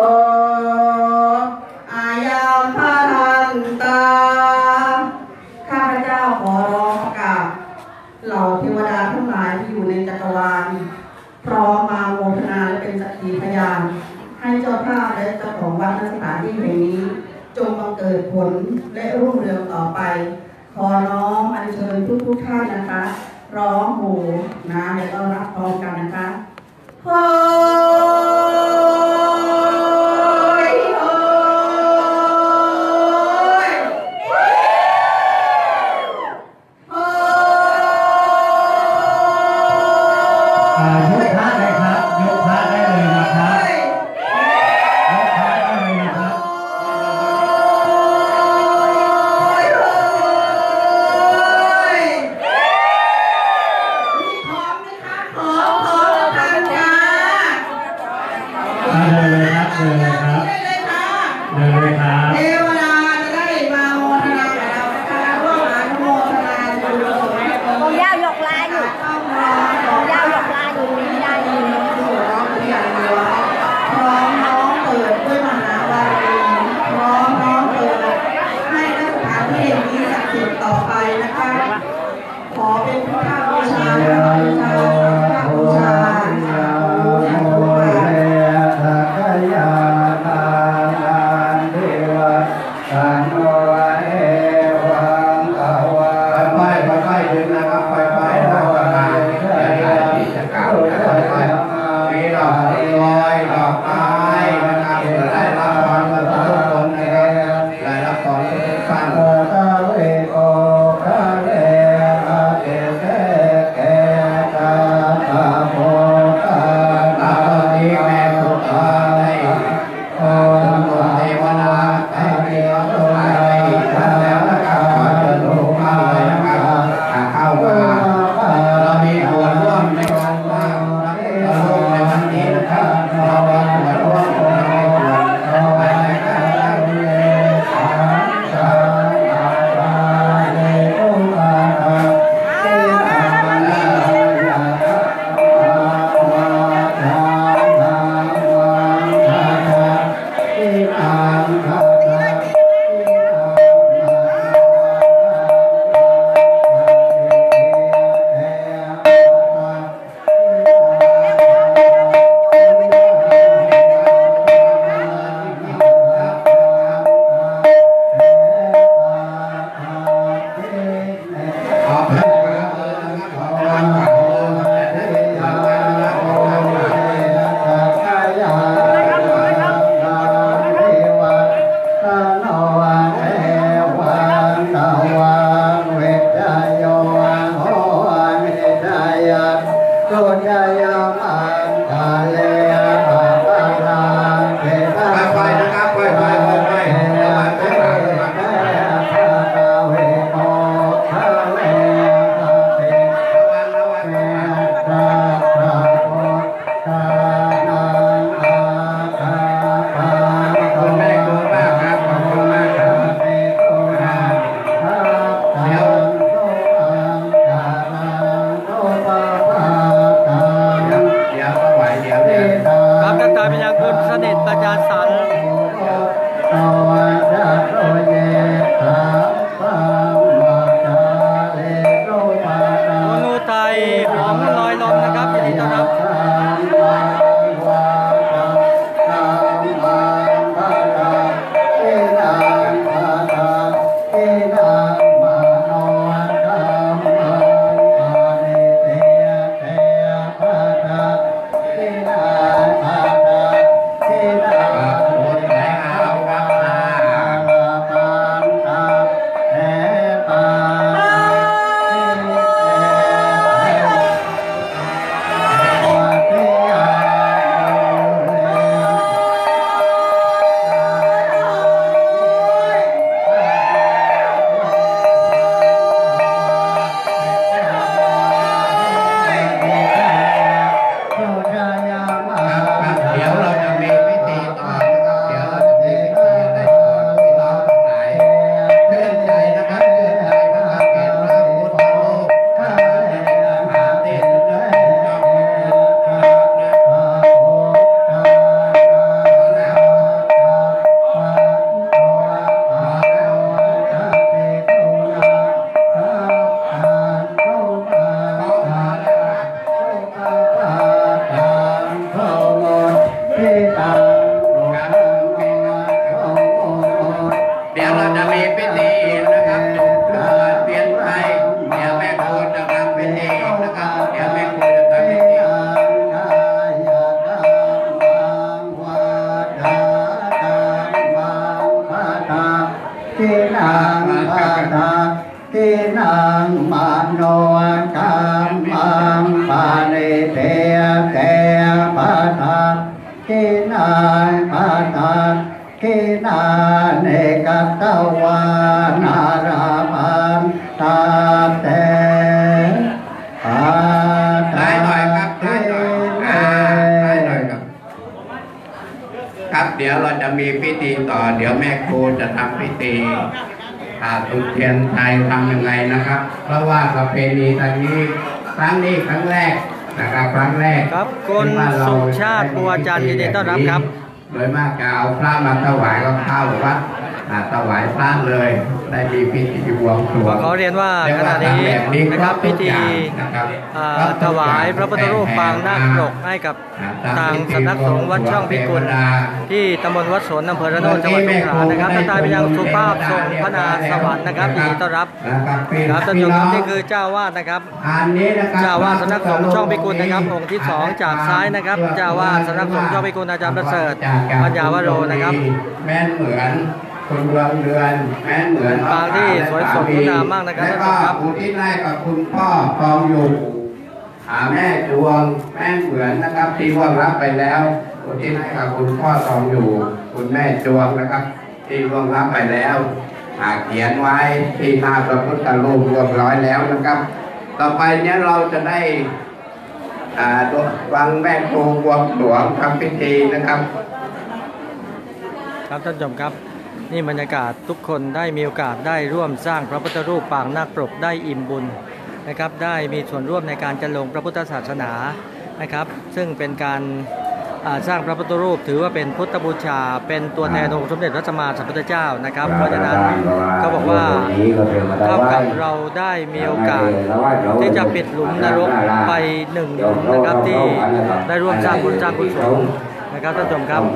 อายัมปะทันตาข้าพเจ้าขอร้องประกาศเหล่าเทวดาทั้งหลายที่อยู่ในจักรวาลพร้อมมาโมทนาและเป็นสักขีพยานให้เจ้าภาพและเจ้าของวัดณสถานที่แห่งนี้จงบังเกิดผลและรุ่งเรืองต่อไปขอน้อมอัญเชิญทุกทุกท่านนะคะร้องโหนะแล้วก็รับพร้อมกันนะคะโหยโหอ่ายกพระเลยครับยกพระได้เลยนะครับยกพระได้เลยนะครับอ่าเดินเลยครับเดินเลยครับเดินเลยครับเทวดาจะได้มาโมทนากับเรานะคะร่วมอนุโมทนาบุญกุศลผมยาวหยกลายอยู่ผมยาวหยกลายอยู่มีได้อยู่ร้องอย่างเดียวพร้อมน้องเปิดด้วยมหาบารมีพร้อมน้องเปิดให้นักสถานที่แห่งนี้ศักดิ์สิทธิ์ต่อไปนะคะ ขอเป็นพุทธบูชาบูชาบูชาบูชาบูชานังมโนกรรมังปานิเทเกนามาตาเกนาเนกัตตวานารามันตาแต่ได้หน่อยครับได้หน่อยได้หน่อยครับครับเดี๋ยวเราจะมีพิธีต่อเดี๋ยวแม่ครูจะทำพิธีอาตุเทียนไทยทำยังไงนะครับเพราะว่าประเพณีทางนี้ครั้งนี้ครั้งแรกนะครับครั้งแรกครับคุณสุชาติบัวจันทร์ยินดีต้อนรับครับโดยมากจะเอาพระมาถวายก็เข้าวัดถวายพระเลยได้มีพิธีบวงสรวงขอเรียนว่าขณะนี้นะครับพิธีถวายพระพุทธรูปปางนาคปกให้กับทางสำนักสงฆ์วัดช่องพิกุลที่ตำบลวัดสนอำเภอระโนดจังหวัดสงขลานะครับท่านตายไปยังสุภาพทรงพระนาสวรรค์นะครับยินดีต้อนรับครับท่านผู้ชมนี่คือเจ้าวาดนะครับเจ้าวาดสำนักสงฆ์ช่องพิกุลนะครับองค์ที่สองจากซ้ายนะครับเจ้าวาดสำนักสงฆ์ช่องพิกุลอาจารย์ประเสริฐปัญญาวโรนะครับแม่นเหมือนคุณดวงเดือนแม่เหมือนปางที่สวยสดงดงามมากนะครับแล้วก็อุทิศให้กับคุณพ่อทองอยู่แม่ดวงแม่เหมือนนะครับที่ร่วงรับไปแล้วอุทิศให้กับคุณพ่อทองอยู่คุณแม่ดวงนะครับที่ร่วงรับไปแล้วเขียนไว้ที่หน้าพระพุทธรูปเรียบร้อยแล้วนะครับต่อไปเนี้ยเราจะได้วังแม่ครูบวงสรวงทำพิธีนะครับครับท่านผู้ชมครับนี่บรรยากาศทุกคนได้มีโอกาสได้ร่วมสร้างพระพุทธรูปปางนาคปกได้อิ่มบุญนะครับได้มีส่วนร่วมในการจัดลงพระพุทธศาสนานะครับซึ่งเป็นการสร้างพระพุทธรูปถือว่าเป็นพุทธบูชาเป็นตัวแทนองค์สมเด็จพระสัมมาสัมพุทธเจ้านะครับเพราะฉะนั้นเขาบอกว่าเท่ากับเราได้มีโอกาสที่จะปิดหลุมนรกไปหนึ่งหลุมนะครับที่ได้ร่วมสร้างบุญสร้างกุศลนะครับท่านผู้ชมครับ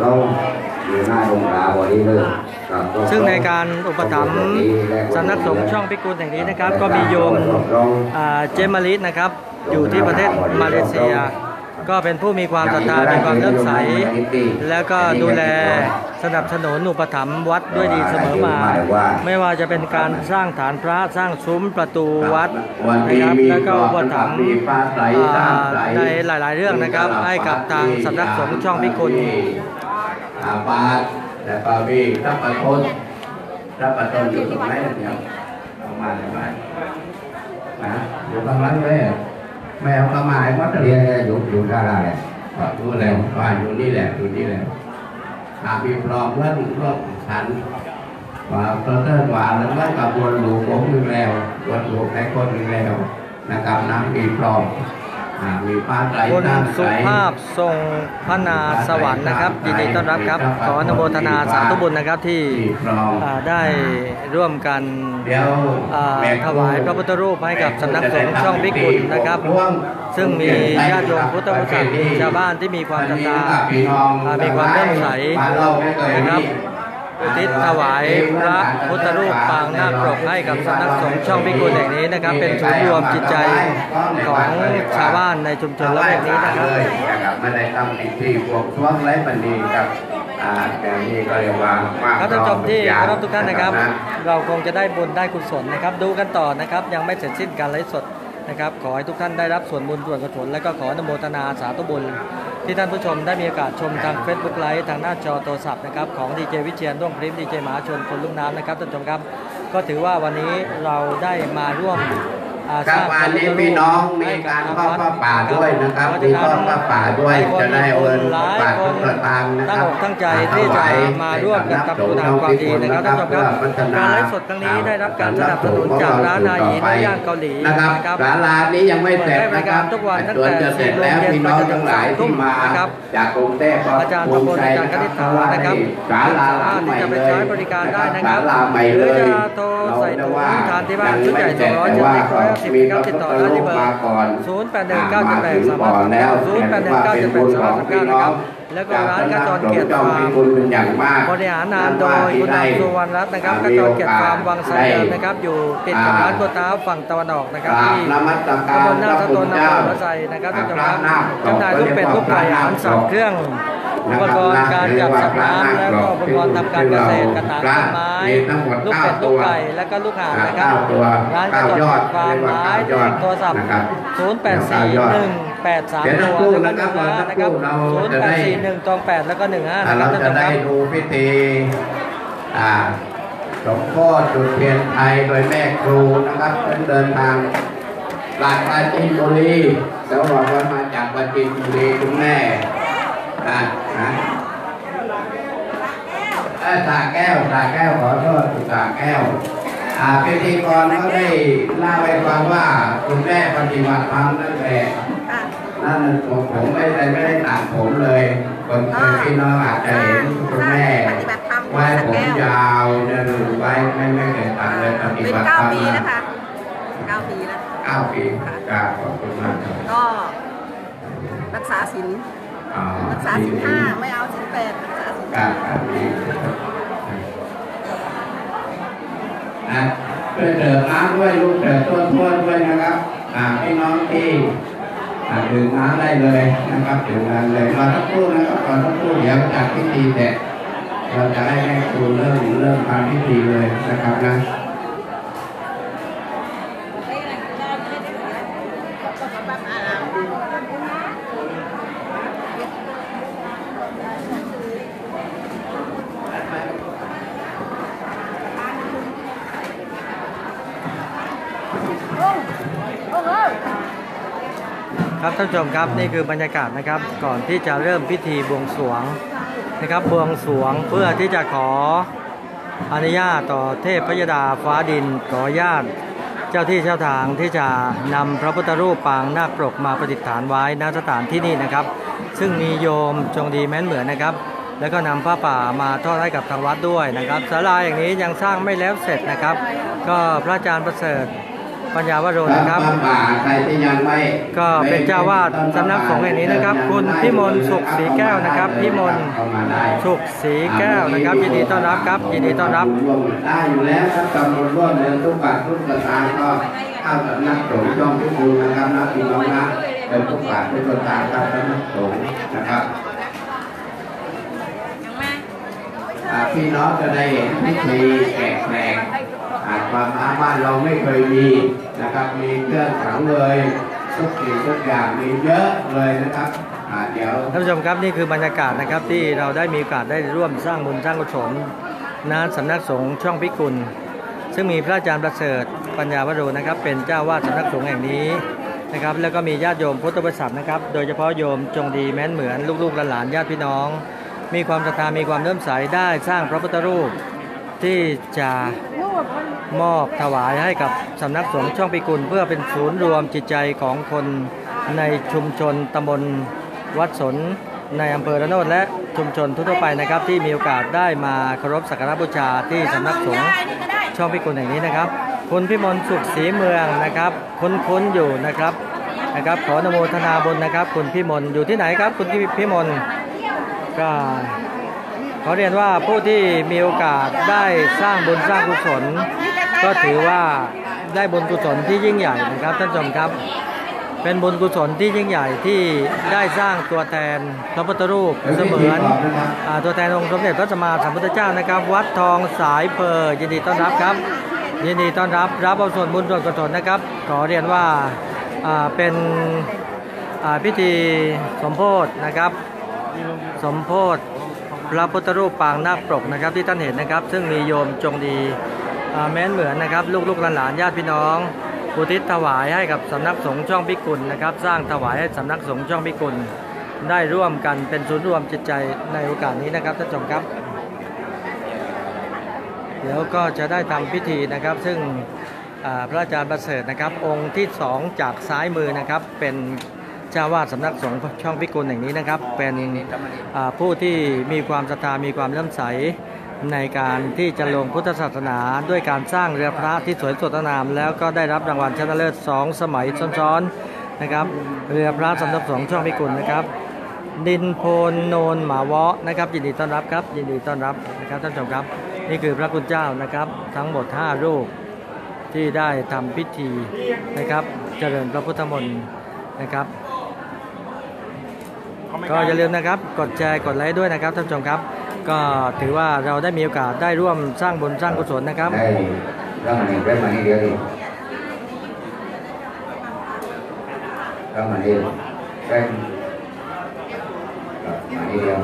ซึ่งในการอุปถัมภ์สำนักสงฆ์ช่องพิกุลแห่งนี้นะครับก็มีโยมเจมาริสนะครับอยู่ที่ประเทศมาเลเซียก็เป็นผู้มีความศรัทธามีความเลื่อมใสแล้วก็ดูแลสนับสนุนอุปถัมภ์วัดด้วยดีเสมอมาไม่ว่าจะเป็นการสร้างฐานพระสร้างซุ้มประตูวัดนะครับแล้วก็อุปถัมภ์ในหลายๆเรื่องนะครับให้กับทางสำนักสงฆ์ช่องพิกุลอาบาทแต่ปาวีรับประทนรับประทนอยู่ตรงไหนเนี่ยออกมาเลยไหมนะอยู่ข้างหลังเลยแมวกระหม่วัดเรียนอยู่อยู่ด้านล่างเลยดูแล้วว่าอยู่นี่แหละอยู่นี่แหละอาบีปลอมเมื่อรอบฉันว่าเพราะเทิดว่าแล้วเมื่อกับวนหลูผมหนึ่งแล้ววนหลูในคนหนึ่งแล้วนะครับน้ำบีปลอมคุณสุภาพทรงพระนาสวรรค์นะครับยินดีต้อนรับครับขออนุโมทนาสาธุบุญนะครับที่ได้ร่วมกันถวายพระพุทธรูปให้กับสำนักสงฆ์ช่องพิกุลนะครับซึ่งมีญาติโยมพุทธบริษัทชาวบ้านที่มีความศรัทธามีความเลื่อมใสนะครับอุทิศถวายพระพุทธรูปปางนาคปกให้กับสำนักสงฆ์ช่องพิกุลแห่งนี้นะครับเป็นศูนย์รวมจิตใจของชาวบ้านในชุมชนละแวกนี้นะครับไม่ได้ทำพิธีบวงสรวงไร้บันดีกับแต่นี้ก็เรียกว่าครับท่านผู้ชมที่เคารพทุกท่านนะครับเราคงจะได้บุญได้กุศลนะครับดูกันต่อนะครับยังไม่เสร็จสิ้นการไลฟ์สดนะครับขอให้ทุกท่านได้รับส่วนบุญส่วนกุศลและก็ขออนุโมทนาสาธุบุญที่ท่านผู้ชมได้มีโอกาสชมทาง Facebook ไลฟ์ทางหน้าจอโทรศัพท์นะครับของดีเจวิเชียรด้วงพริ้มดีเจมหาชนคนลุ่มน้ำนะครับท่านผู้ชมครับก็ถือว่าวันนี้เราได้มาร่วมครับวันนี้พี่น้องมีการทอดผ้าป่าด้วยนะครับมีทอดผ้าป่าด้วยจะได้เอิญป่าทุกประการนะครับตั้งอกตั้งใจที่จะมาร่วมกันทำคุณงามความดีนะครับท่านผู้ชมครับการไลฟ์สดครั้งนี้ได้รับการสนับสนุนจากร้านอาหารย่างเกาหลีนะครับร้านร้านนี้ยังไม่เสร็จนะครับทุกวันตั้งแต่เสร็จแล้วพี่น้องทั้งหลายที่มาจากกรุงเทพอาจารย์ตำบลอาจารย์คณิตถานะครับร้านลาที่จะไปใช้บริการได้นะครับหรือจะโทรใส่ถุงทานที่บ้านชุดใหญ่สองร้อยชุดเล็กร้อยห้าสิบนะครับติดต่อได้ที่เบอร์ศูนย์ แปด หนึ่ง เก้า เจ็ด แปด สาม ห้า สาม เก้า ศูนย์ แปด หนึ่ง เก้า เจ็ด แปด สาม ห้า สาม เก้านะครับแล้วก็ร้านกระจรเกียรติฟาร์มบริหารงานโดยคุณนายสุวรรณรัตน์นะครับกระจรเกียรติฟาร์มวังไซเดิมนะครับอยู่ติดกับร้านโกต้าฝั่งตะวันออกนะครับที่ตำบลหน้าสะตนอำเภอพระไซนะครับท่านผู้ชมครับจำหน่ายลูกเป็ดลูกไก่อาหารสัตว์เครื่องอุปกรณ์การจับสัตว์น้ำแล้วก็อุปกรณ์ทำการเกษตรกระถางต้นไม้ลูกเป็ดลูกไก่แล้วก็ลูกห่านนะครับร้านกระจกฟาร์มไม้โทรศัพท์ศูนย์ แปด สี่ หนึ่งแปดสามเดี๋ยวตัวสักครู่แล้วก็นะครับหนึ่งรอสักครู่เราห้านะครับศูนย์จะแปได้ดสี่หนึ่งตองแปดแล้วก็หนึ่งห้าอ่านะคเรารับท่านจะผู้ชมได้ครับดูพิธีอ่าหลวงพ่อจุดเทียนไทยโดยแม่ครูนะครับเดินทางลาดปราจีนบุรีแล้วบอกว่ามาจากปราจีนบุรีคุณแม่อ่านะเออตาแก้วตาแก้วขอโทษตาแก้วอ่าพิธีกรเขาได้เล่าให้ฟังว่าคุณแม่ปฏิบัติธรรมนั่นแหละนั่นผมผมไม่ได้ไม่ได้ตัดผมเลยคนพี่น้องอาจจะเห็นคุณแม่ไว้ผมยาวเนี่ยหรือไว้ไม่ไม่เคยตัดเลยปฏิเป็นบัติเก้าธรรมปีนะนะคะเก้าปีแล้วเก้าปีกราบขอบคุณมากครับก็รักษาศีลอ๋อรักษาศีลห้าไม่เอาศีลแปดรักษาศีลกราบครับนะเพื่อเดินน้ำด้วยลูกเดินต้นต้นด้วยนะครับอ่าพี่น้องที่อ่าดื่มน้ำได้เลยนะครับดื่มน้ำเลยรอสักครู่นะครับรอสักครู่เดี๋ยวจากพิธีเสร็จเราจะให้แม่ครูเริ่มเริ่มทำพิธีเลยนะครับนะครับท่านผู้ชมครับนี่คือบรรยากาศนะครับก่อนที่จะเริ่มพิธีบวงสรวงนะครับบวงสรวงเพื่อที่จะขออนุญาตต่อเทพพยดาฟ้าดินขออนุญาตเจ้าที่เจ้าทางที่จะนำพระพุทธรูปปางนาคปรกมาประดิษฐานไว้ณสถานที่นี้นะครับซึ่งมีโยมจงดีแม้นเหมือนนะครับแล้วก็นำผ้าป่ามาทอดให้กับทางวัดด้วยนะครับศาลาอย่างนี้ยังสร้างไม่แล้วเสร็จนะครับก็พระอาจารย์ประเสริฐปัญญาวโรนะครับก็เป็นเจ้าวาดสำนักสงฆ์แห่งนี้นะครับคุณพิมลสุขศรีแก้วนะครับพิมลสุขศรีแก้วนะครับยินดีต้อนรับครับยินดีต้อนรับได้อยู่แล้วครับตำบลร่วมเดินทุกบาททุกสตางค์ก็เข้าสำนักสงฆ์ช่องพิบูลนะครับนักพี่น้องนะเดินทุกบาททุกสตางค์ครับสำนักสงฆ์นะครับพี่น้องจะได้เห็นพิธีแปลกๆอาจความสามารถเราไม่เคยมีนะครับมีเครื่องสังเวยทุกสิ่งทุกอย่างมีเยอะเลยนะครับเดี๋ยวท่านผู้ชมครับนี่คือบรรยากาศนะครับที่เราได้มีโอกาสได้ร่วมสร้างบุญสร้างกุศลณสำนักสงฆ์ช่องพิกุลซึ่งมีพระอาจารย์ประเสริฐปัญญาวโรนะครับเป็นเจ้าวาดสำนักสงฆ์แห่งนี้นะครับแล้วก็มีญาติโยมพุทธบริษัทนะครับโดยเฉพาะโยมจงดีแม้นเหมือนลูกๆหลานๆญาติพี่น้องมีความศรัทธามีความเลื่อมใสได้สร้างพระพุทธรูปที่จะมอบถวายให้กับสำนักสงฆ์ช่องพิกุลเพื่อเป็นศูนย์รวมจิตใจของคนในชุมชนตำบลวัดสนในอำเภอระโนดและชุมชนทั่วไปนะครับที่มีโอกาสได้มาเคารพสักการะบูชาที่สำนักสงฆ์ช่องพิกุลแห่งนี้นะครับคุณพิมลสุขศรีเมืองนะครับคุ้นๆอยู่นะครับนะครับขออนุโมทนาบุญนะครับคุณพิมลอยู่ที่ไหนครับคุณพิมลก็ขอเรียนว่าผู้ที่มีโอกาสได้สร้างบุญสร้างกุศลก็ถือว่าได้บุญกุศลที่ยิ่งใหญ่นะครับท่านผู้ชมครับเป็นบุญกุศลที่ยิ่งใหญ่ที่ได้สร้างตัวแทนพระพุทธรูปเสมือนตัวแทนองค์สมเด็จพระสัมมาสัมพุทธเจ้านะครับวัดทองสายเพอยินดีต้อนรับครับยินดีต้อนรับรับเอาส่วนบุญส่วนกุศลนะครับขอเรียนว่าเป็นพิธีสมโภชนะครับสมโภชพระพุทธรูปปางนาคปรกนะครับที่ท่านเห็นนะครับซึ่งมีโยมจงดีแม้นเหมือนนะครับลูกๆหลานๆญาติพี่น้องอุทิศถวายให้กับสำนักสงฆ์ช่องพิกุลนะครับสร้างถวายให้สำนักสงฆ์ช่องพิกุลได้ร่วมกันเป็นศูนย์รวมจิตใจในโอกาสนี้นะครับท่านผู้ชมครับเดี๋ยวก็จะได้ทำพิธีนะครับซึ่งพระอาจารย์ประเสริฐนะครับองค์ที่สองจากซ้ายมือนะครับเป็นเจ้าวาดสำนักสงฆ์ช่องพิกุลแห่งนี้นะครับเป็นผู้ที่มีความศรัทธามีความเลื่อมใสในการที่จะลงพุทธศาสนาด้วยการสร้างเรือพระที่สวยสดงามแล้วก็ได้รับรางวัลชนะเลิศสองสมัยซ้อนๆนะครับเรือพระสำนักสงฆ์ช่องพิกุลนะครับดินโพนโนนหมาวะนะครับยินดีต้อนรับครับยินดีต้อนรับนะครับท่านผู้ชมครับนี่คือพระคุณเจ้านะครับทั้งหมดห้ารูปที่ได้ทำพิธีนะครับเจริญพระพุทธมนต์นะครับก็อย่าลืมนะครับกดแชร์กดไลค์ด้วยนะครับท่านผู้ชมครับก็ถือว่าเราได้มีโอกาสได้ร่วมสร้างบุญสร้างกุศลนะครับได้ก็มาหนึ่งได้มานี่เดียวดิก็มานี่เป็นกับมาเดียว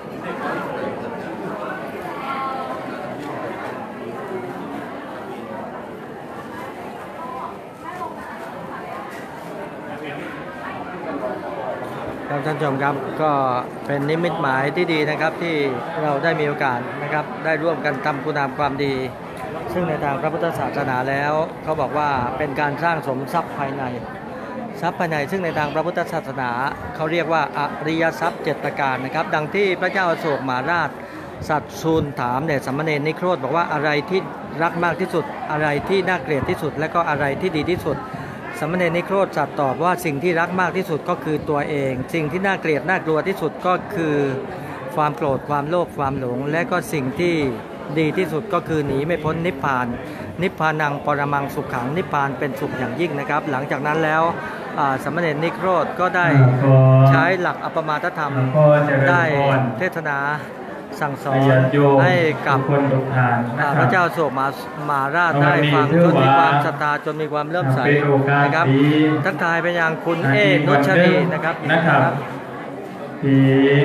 ครับท่านผู้ชมครับก็เป็นนิมิตหมายที่ดีนะครับที่เราได้มีโอกาสนะครับได้ร่วมกันทำคุณงามความดีซึ่งในทางพระพุทธศาสนาแล้วเขาบอกว่าเป็นการสร้างสมทรัพย์ภายในทรัพย์ภายในซึ่งในทางพระพุทธศาสนาเขาเรียกว่าอริยทรัพย์เจ็ดประการนะครับดังที่พระเจ้าอโศกมหาราชสัตทูลถามเนี่ยสามเณรนิโครธบอกว่าอะไรที่รักมากที่สุดอะไรที่น่าเกลียดที่สุดและก็อะไรที่ดีที่สุดสามเณรนิโครธตอบว่าสิ่งที่รักมากที่สุดก็คือตัวเองสิ่งที่น่าเกลียดน่ากลัวที่สุดก็คือความโกรธความโลภความหลงและก็สิ่งที่ดีที่สุดก็คือหนีไม่พ้นนิพพานนิพพานังปรมังสุขขังนิพพานเป็นสุขอย่างยิ่งนะครับหลังจากนั้นแล้วสามเณรนิโครธก็ได้ใช้หลักอัปปมาทธรรมได้เทศนาสั่งสอนให้กับพระเจ้าโศกมหาราชได้ฟังจนมีความศรัทธาจนมีความเลื่อมใสนะครับทักทายไปยังคุณเอนุชนีนะครับนะครับที่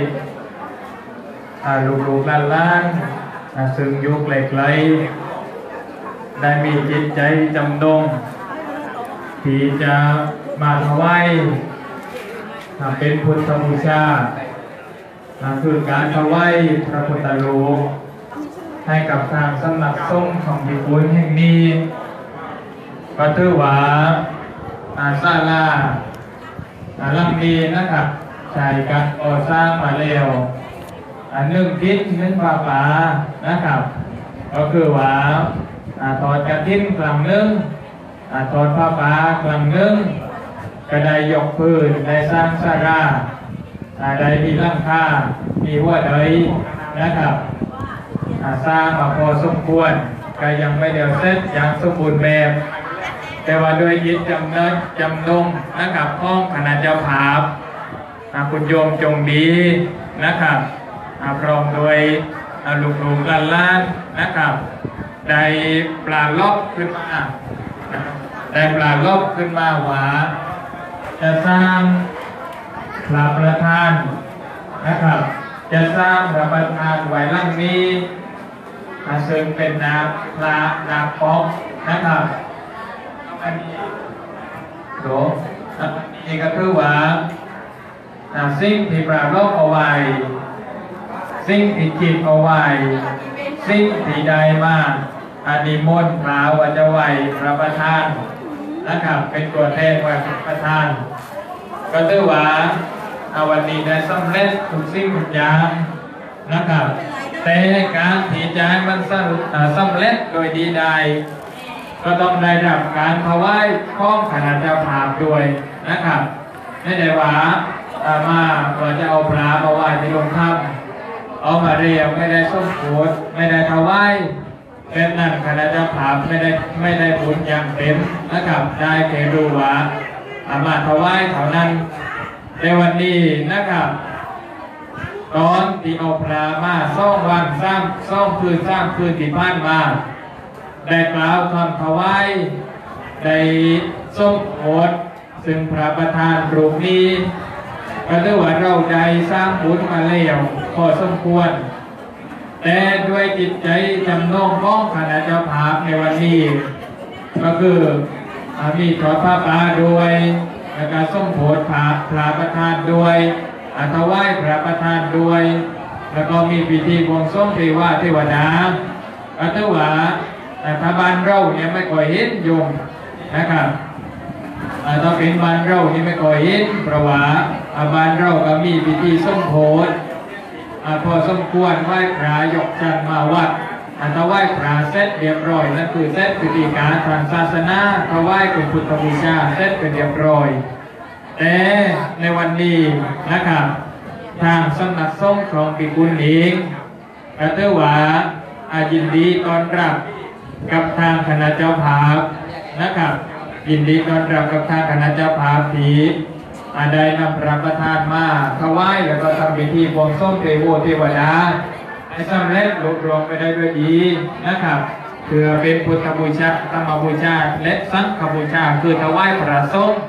ลูกลูกล้านๆซึ่งยุคเหล็กไหลได้มีจิตใจจำนงที่จะมาถวายเป็นพุทธบูชาคือการถวายพระพุทธรูปให้กับทางสำนักสงฆ์ของพิบูลแห่งนี้ก็ถือว่าศาลาหลังนี้นะครับใช้การก่อสร้างมาแล้วอันหนึ่งทิศหนึ่งป่าป่านะครับก็คือว่าถอดกระถิ่นกลางหนึ่งถอดผ้าป่ากลางหนึ่งก็ได้ยกพื้นได้สร้างศาลาได้มีหลังคามีหัวเดยนะครับสร้างมาพอสมควรก็ยังไม่เดียวเสร็จอย่างสมบูรณ์แบบแต่ว่าโดยยึดจำเนินจำนงนะครับห้องคณะเจ้าภาพคุณโยมจงดีนะครับพร้อมโดยลูกๆล้านๆนะครับได้ปลาลอบขึ้นมาได้ปลาลอบขึ้นมาว่าจะสร้างพระประธานนะครับจะสร้างพระประธานไว้ล่างนี้ซึ่งเป็นนาพระนาป๊อกนะครับอันนี้โดอันนี้ก็คือว่าสิ่งที่ปราลบเอาไว้สิ่งที่จิตเอาไว้สิ่งที่ได้มาอนิมนต์พระวัจไว้พระประธานนะครับเป็นตัวแทนไว้พระประธานก็ถือว่าวันนี้ได้สำเร็จทุกสิ่งทุกอย่างนะครับแต่การที่จะให้มันสำเร็จโดยดีได้ก็ต้องได้รับการถวายของคณะเจ้าภาพด้วยนะครับไม่ได้ว่ามาว่าจะเอาพระมาไหว้ที่โรงถ้ำเอามาเรียงไม่ได้ส้มโพธิ์ไม่ได้ถวายเป็นนั่นคณะเจ้าภาพไม่ได้ไม่ได้บุญอย่างเต็มนะครับได้แค่รู้ว่ามาถวายเท่านั้นในวันนี้นะครับตอนที่เอาพระมาซ่องวันสร้างซ่องคืนสร้างคืนที่บ้านมาได้กล่าวคำถวายได้ส้มโพธิ์ซึ่งพระประธานรูปนี้ก็ถือว่าเราได้สร้างบุญมาแล้วพอสมควรแต่ด้วยจิตใจจำนงของคณะเจ้าภาพในวันนี้ก็คือมีทอดผ้าป่าด้วยและการส้มโพธิ์พระพระประธานด้วยอัฐวายพระประธานด้วยแล้วก็มีพิธีบวงสรวงเทวาเทวดาก็ถือว่าถ้าบ้านเราเนี่ยไม่ค่อยเห็นโยมนะครับถ้าเป็นบ้านเรานี่ไม่ค่อยเห็นเพราะว่าบ้านเราก็มีพิธีส้มโพธิ์พอสมควรไหว้พระยกจันทร์มาวัดอันถวายพระเสร็จเรียบร้อยนั่นคือเสร็จพิธีการทางศาสนาถวายเป็นพุทธบูชาเสร็จเป็นเรียบร้อยแต่ในวันนี้นะครับทางสำนักสงฆ์ของพิบูลเองก็ถือว่ายินดีต้อนรับกับทางคณะเจ้าภาพนะครับยินดีต้อนรับกับทางคณะเจ้าภาพที่ได้นำพระประธานมาถวายแล้วก็ทำพิธีบวงสรวงเทโวเทวดาให้สำเร็จลุล่วงไปได้ด้วยดีนะครับเพื่อเป็นพุทธบูชาธรรมบูชาและสังฆบูชาคือถวายพระสงฆ์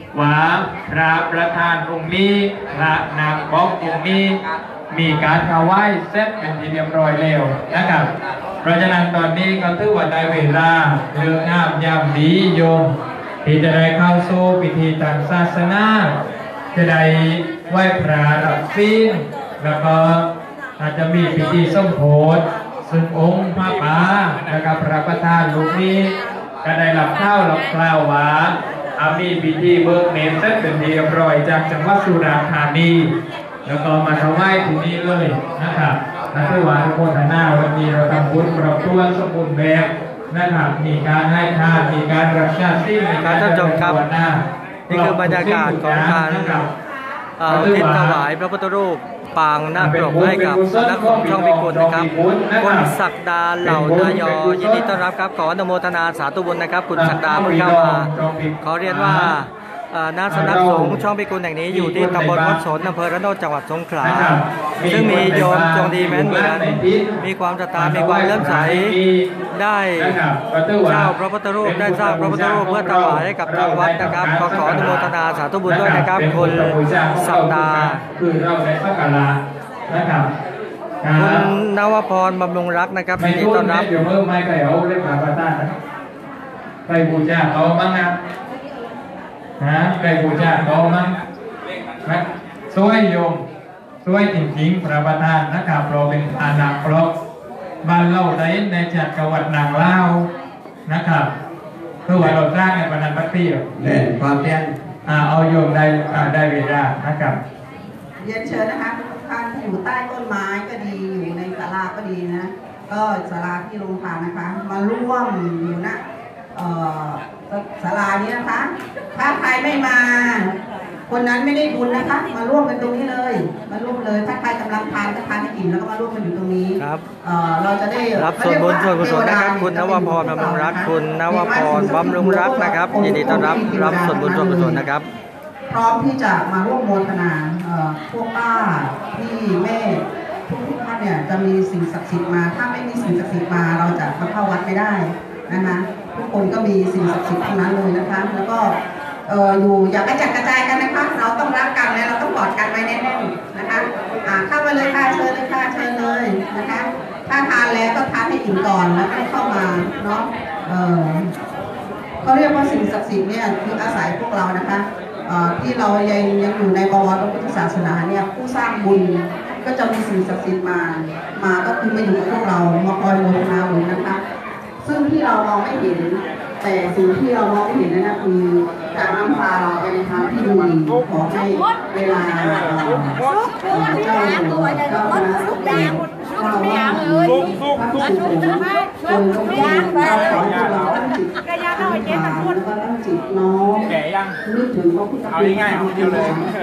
ว่าพระประธานองค์นี้พระนางบอกองค์นี้มีการถวายเสร็จเป็นที่เรียบร้อยแล้วนะครับเพราะฉะนั้นตอนนี้ก็ถือว่าได้เวลาเลือกงามยามดีโยมที่จะได้เข้าสู่พิธีทางศาสนาจะได้ไหว้พระรับศีลแล้วก็อาจจะมีพิธีสมโภชซึ่งองค์พระป่านะครับพระประธานลูกนี้ก็ได้รับข้าวรับกล่าวว่าอามีพิธีเบิกเนตรเสร็จเป็นที่เรียบร้อยจากจังหวัดสุราษฎร์ธานีแล้วก็มาถวายที่นี่เลยนะครับนักเทวาทุกคนหน้าวันนี้เราทำบุญครบถ้วนสมบูรณ์แบบนะครับมีการให้ทานมีการรักษาศีลมีการเจริญภาวนานี่คือบรรยากาศของการทิศถวายพระพุทธรูปปางหน้าปกให้กับนักของช่องพิกุลนะครับคุณศักดาเหล่านายอยินดีต้อนรับครับขออนุโมทนาสาธุบุญนะครับคุณศักดาเพิ่งเข้ามาขอเรียนว่าณสำนักสงฆ์ช่องพิกุลแห่งนี้อยู่ที่ตำบลวัดสนอำเภอระโนดจังหวัดสงขลาซึ่งมีโยมจงดีแม้นเหมือนมีความศรัทธามีความเลื่อมใสได้เจ้าพระพุทธรูปได้สร้างพระพุทธรูปเพื่อถวายให้กับทางวัดนะครับขอขออนุโมทนาสาธุบุญด้วยนะครับคุณศักดาคือเราได้สักการะนะครับคุณนวพรบำรุงรักนะครับยินดีต้อนรับเดี๋ยวเพิ่มไม้ไก่เอาเล่นหาปลาต้าไปบูชาเขาบ้างนะฮะไปบูชาเขาบ้างนะสวยโยมสวยจริงๆพระประธานนะครับเราเป็นอาณาครบบ้านเล่าได้ในจักรวรรดินางเล่านะครับเพื่อว่าเราสร้างในปนันปัตติเนี่ยความเพียรเอาโยมได้ได้เวลานะครับเรียนเชิญนะคะท่านที่อยู่ใต้ต้นไม้ก็ดีอยู่ในศาลาก็ดีนะก็ศาลาที่โรงทานนะคะมาร่วมอยู่นะศาลานี้นะคะถ้าใครไม่มาคนนั้นไม่ได้บุญนะคะมาร่วมกันตรงนี้เลยมาร่วมเลยถ้าใครกำลังทานก็ทานให้อิ่มแล้วก็มาร่วมกันอยู่ตรงนี้ครับเราจะได้รับส่วนบุญส่วนกุศลนะครับคุณนวพรบำรุงรักคุณนวพรบำรุงรักนะครับยินดีต้อนรับรับส่วนบุญส่วนกุศลนะครับพร้อมที่จะมาร่วมโมทนาพวกป้าพี่แม่ทุกท่านเนี่ยจะมีสิ่งศักดิ์สิทธิ์มาถ้าไม่มีสิ่งศักดิ์สิทธิ์มาเราจะมาเข้าวัดไม่ได้นะคะทุกคนก็มีสิ่งศักดิ์สิทธิ์ทั้งนั้นเลยนะคะแล้วก็อยู่อย่ากระจัดกระจายกันนะคะเราต้องรักกันและเราต้องกอดกันไว้แน่นๆนะคะเข้ามาเลยค่ะเชิญเลยค่ะเชิญเลยนะคะถ้าทานแล้วก็ทานให้อิ่มก่อนแล้วก็เข้ามาเนาะเขาเรียกว่าสิ่งศักดิ์สิทธิ์เนี่ยคืออาศัยพวกเรานะคะที่เรายังยังอยู่ในบวรพระพุทธศาสนาเนี่ยผู้สร้างบุญก็จะมีสิ่งศักดิ์สิทธิ์มามาก็คือมาอยู่กับพวกเรามาคอยโมทนาบุญนะคะซึ่งที่เรามองไม่เห็นแต่สิ่งที่เรามองไม่เห็นนั่นคือการนำพาเราไปในทางที่ดีขอให้เวลาเจ้าเจ้าคณะเราว่าพระสุขุมจนต้องมีเราขอให้เราตั้งจิตตั้งฐานแล้วก็ตั้งจิตน้อมนึกถึงพระพุทธคุณที่ให้ชีวิต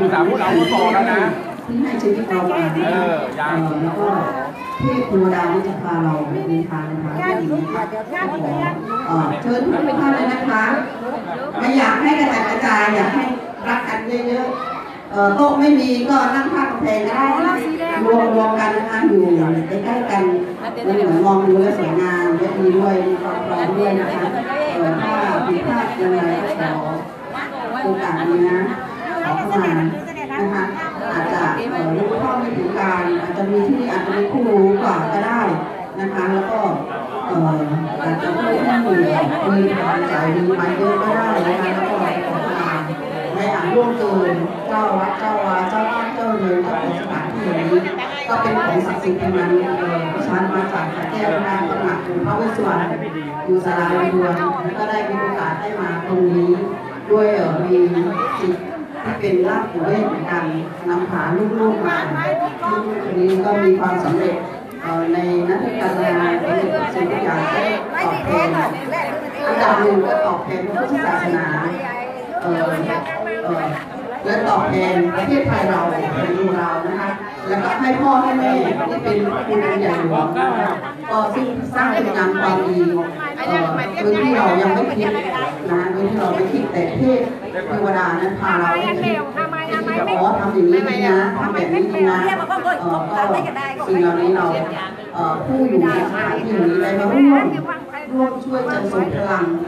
เรามาแล้วก็ที่ครูดาวจะพาเราในทางในทางที่ดีขอเชิญทุกท่านเลยนะคะไม่อยากให้กระจายกระจายอยากให้รักกันเยอะๆโต๊ะไม่มีก็นั่งข้างกำแพงได้รวมรวมกันนะคะอยู่ใกล้ๆกันเหมือนมองดูแลสวยงามและดีด้วยมีความพร้อมด้วยนะคะถ้าผิดพลาดยังไงก็ขอโอกาสนี้นะขอเข้ามานะคะอาจจะรู้ข้อไม่ถึงการอาจจะมีที่อาจจะมีผู้รู้กว่าก็ได้นะคะแล้วก็อาจจะผู้ที่มีความใจดีไปเยอะก็ได้นะคะแล้วก็ขอมาไม่อาจร่วงเกินเจ้าวัดเจ้าวาเจ้าบ้านเจ้าเรือนเจ้าของสถานที่อย่างนี้ก็เป็นของศักดิ์สิทธิ์ทั้งนั้นดิฉันมาจากแก้วนาตำหนักพระวิศวรอยู่ศาลาดวนแล้วก็ได้มีโอกาสได้มาตรงนี้ด้วยมีจิตที่เป็นรากปู่เวทเหมือนกันนำพาลูกๆมาลูกคนนี้ก็มีความสำเร็จในนักการงานในสิ่งทุกอย่างได้ตอบแทนอันดับหนึ่งก็ตอบแทนพระพุทธศาสนาและตอบแทนประเทศไทยเราเป็นดูเรานะคะแล้วก็ให้พ่อให้แม่ที่เป็นคุณใหญ่หลวงก็ซึ่งสร้างเป็นงานความดีโดยที่เรายังไม่คิดนะโดยที่เราไม่คิดแต่เทพเทวดานั้นพาเราไปคิดจะบอกทำอย่างนี้นะทำแบบนี้นะก็สิ่งเหล่านี้เราผู้อยู่ในสถานที่นี้ได้มาร่วมร่วมช่วยกันส่งพลัง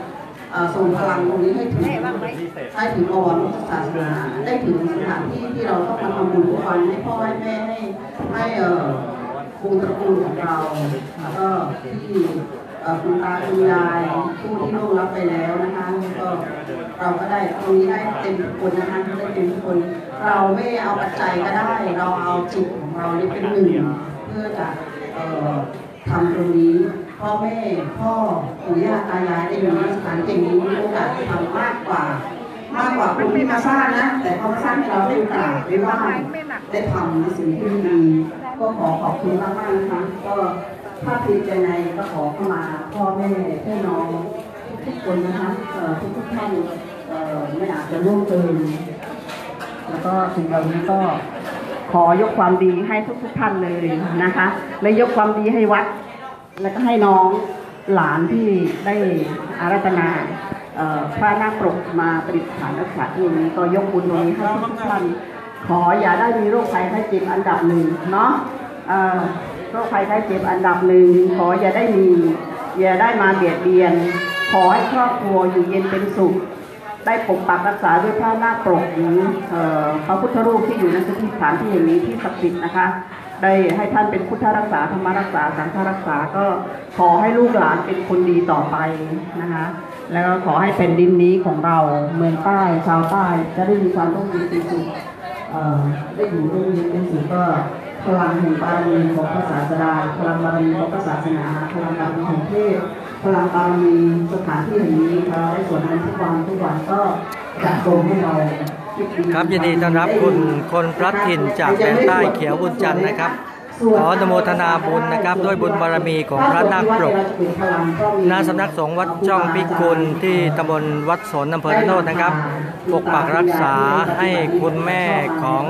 ส่งพลังตรงนี้ให้ถึงให้ถึงอวพุทธศาสนาได้ถึงสถานที่ที่เราต้องมาทำบุญทุกวันให้พ่อให้แม่ให้ให้เอ่อวงตระกูลของเราแล้วก็ที่คุณตาคุณยายผู้ที่ล่วงลับไปแล้วนะคะก็เราก็ได้ตรงนี้ได้เต็มทุกคนนะคะได้เต็มทุกคนเราไม่เอาปัจจัยก็ได้เราเอาจิตของเรานี่เป็นหนึ่งเพื่อจะทำตรงนี้พ่อแม่พ่อปู่ย่าตายายได้อยู่ในสถานที่นี้มีโอกาสทำมากกว่ามากกว่าคนที่มาสร้างนะแต่เขาสร้างให้เราได้โอกาสได้ว่าได้ทำในสิ่งที่ดีก็ขอขอบคุณมากมากนะคะก็ถ้าผิดใจในก็ขอเข้ามาพ่อแม่พี่น้องทุกคนนะคะทุกทุกท่านไม่อาจจะล่วงเกินแล้วก็สิ่งเหล่านี้ก็ขอยกความดีให้ทุกทุกท่านเลยนะคะและยกความดีให้วัดแล้วก็ให้น้องหลานที่ได้อาราธนาพระนาคปรกมาประดิษฐานรักษาที่นี้ก็ยกบุญตรงนี้ให้ทุกท่านขออย่าได้มีโรคภัยไข้เจ็บอันดับหนึ่งเนาะโรคภัยไข้เจ็บอันดับหนึ่งขออย่าได้มีอย่าได้มาเบียดเบียนขอให้ครอบครัวอยู่เย็นเป็นสุขได้ปกปักรักษาด้วยพระนาคปรกหรือพระพุทธรูปที่อยู่ในสถานที่แห่งนี้ที่ศักดิ์สิทธิ์นะคะได้ให้ท่านเป็นพุทธรักษาธรรมรักษาสังฆรักษาก็ขอให้ลูกหลานเป็นคนดีต่อไปนะคะแล้วก็ขอให้เป็นดินนี้ของเราเมืองใต้ชาวใต้จะได้มีความร่มเย็นเป็นสุขได้อยู่ร่มเย็นเป็นสุขก็พลังแห่งบารมีของพระศาสดาพลังบารมีของพระศาสนาพลังบารมีของเทพพลังบารมีสถานที่แห่งนี้เราได้สวดมนต์ทุกวันทุกวันก็จะส่งให้เราครับยินดีต้อนรับคุณคนพลัดถิ่นจากแดนใต้เขียวบุญจันทร์นะครับขออนุโมทนาบุญนะครับด้วยบุญบารมีของพระนาคปรกณสำนักสงฆ์วัดช่องพิกุลที่ตำบลวัดสนอำเภอระโนดนะครับปกปักรักษาให้คุณแม่ของ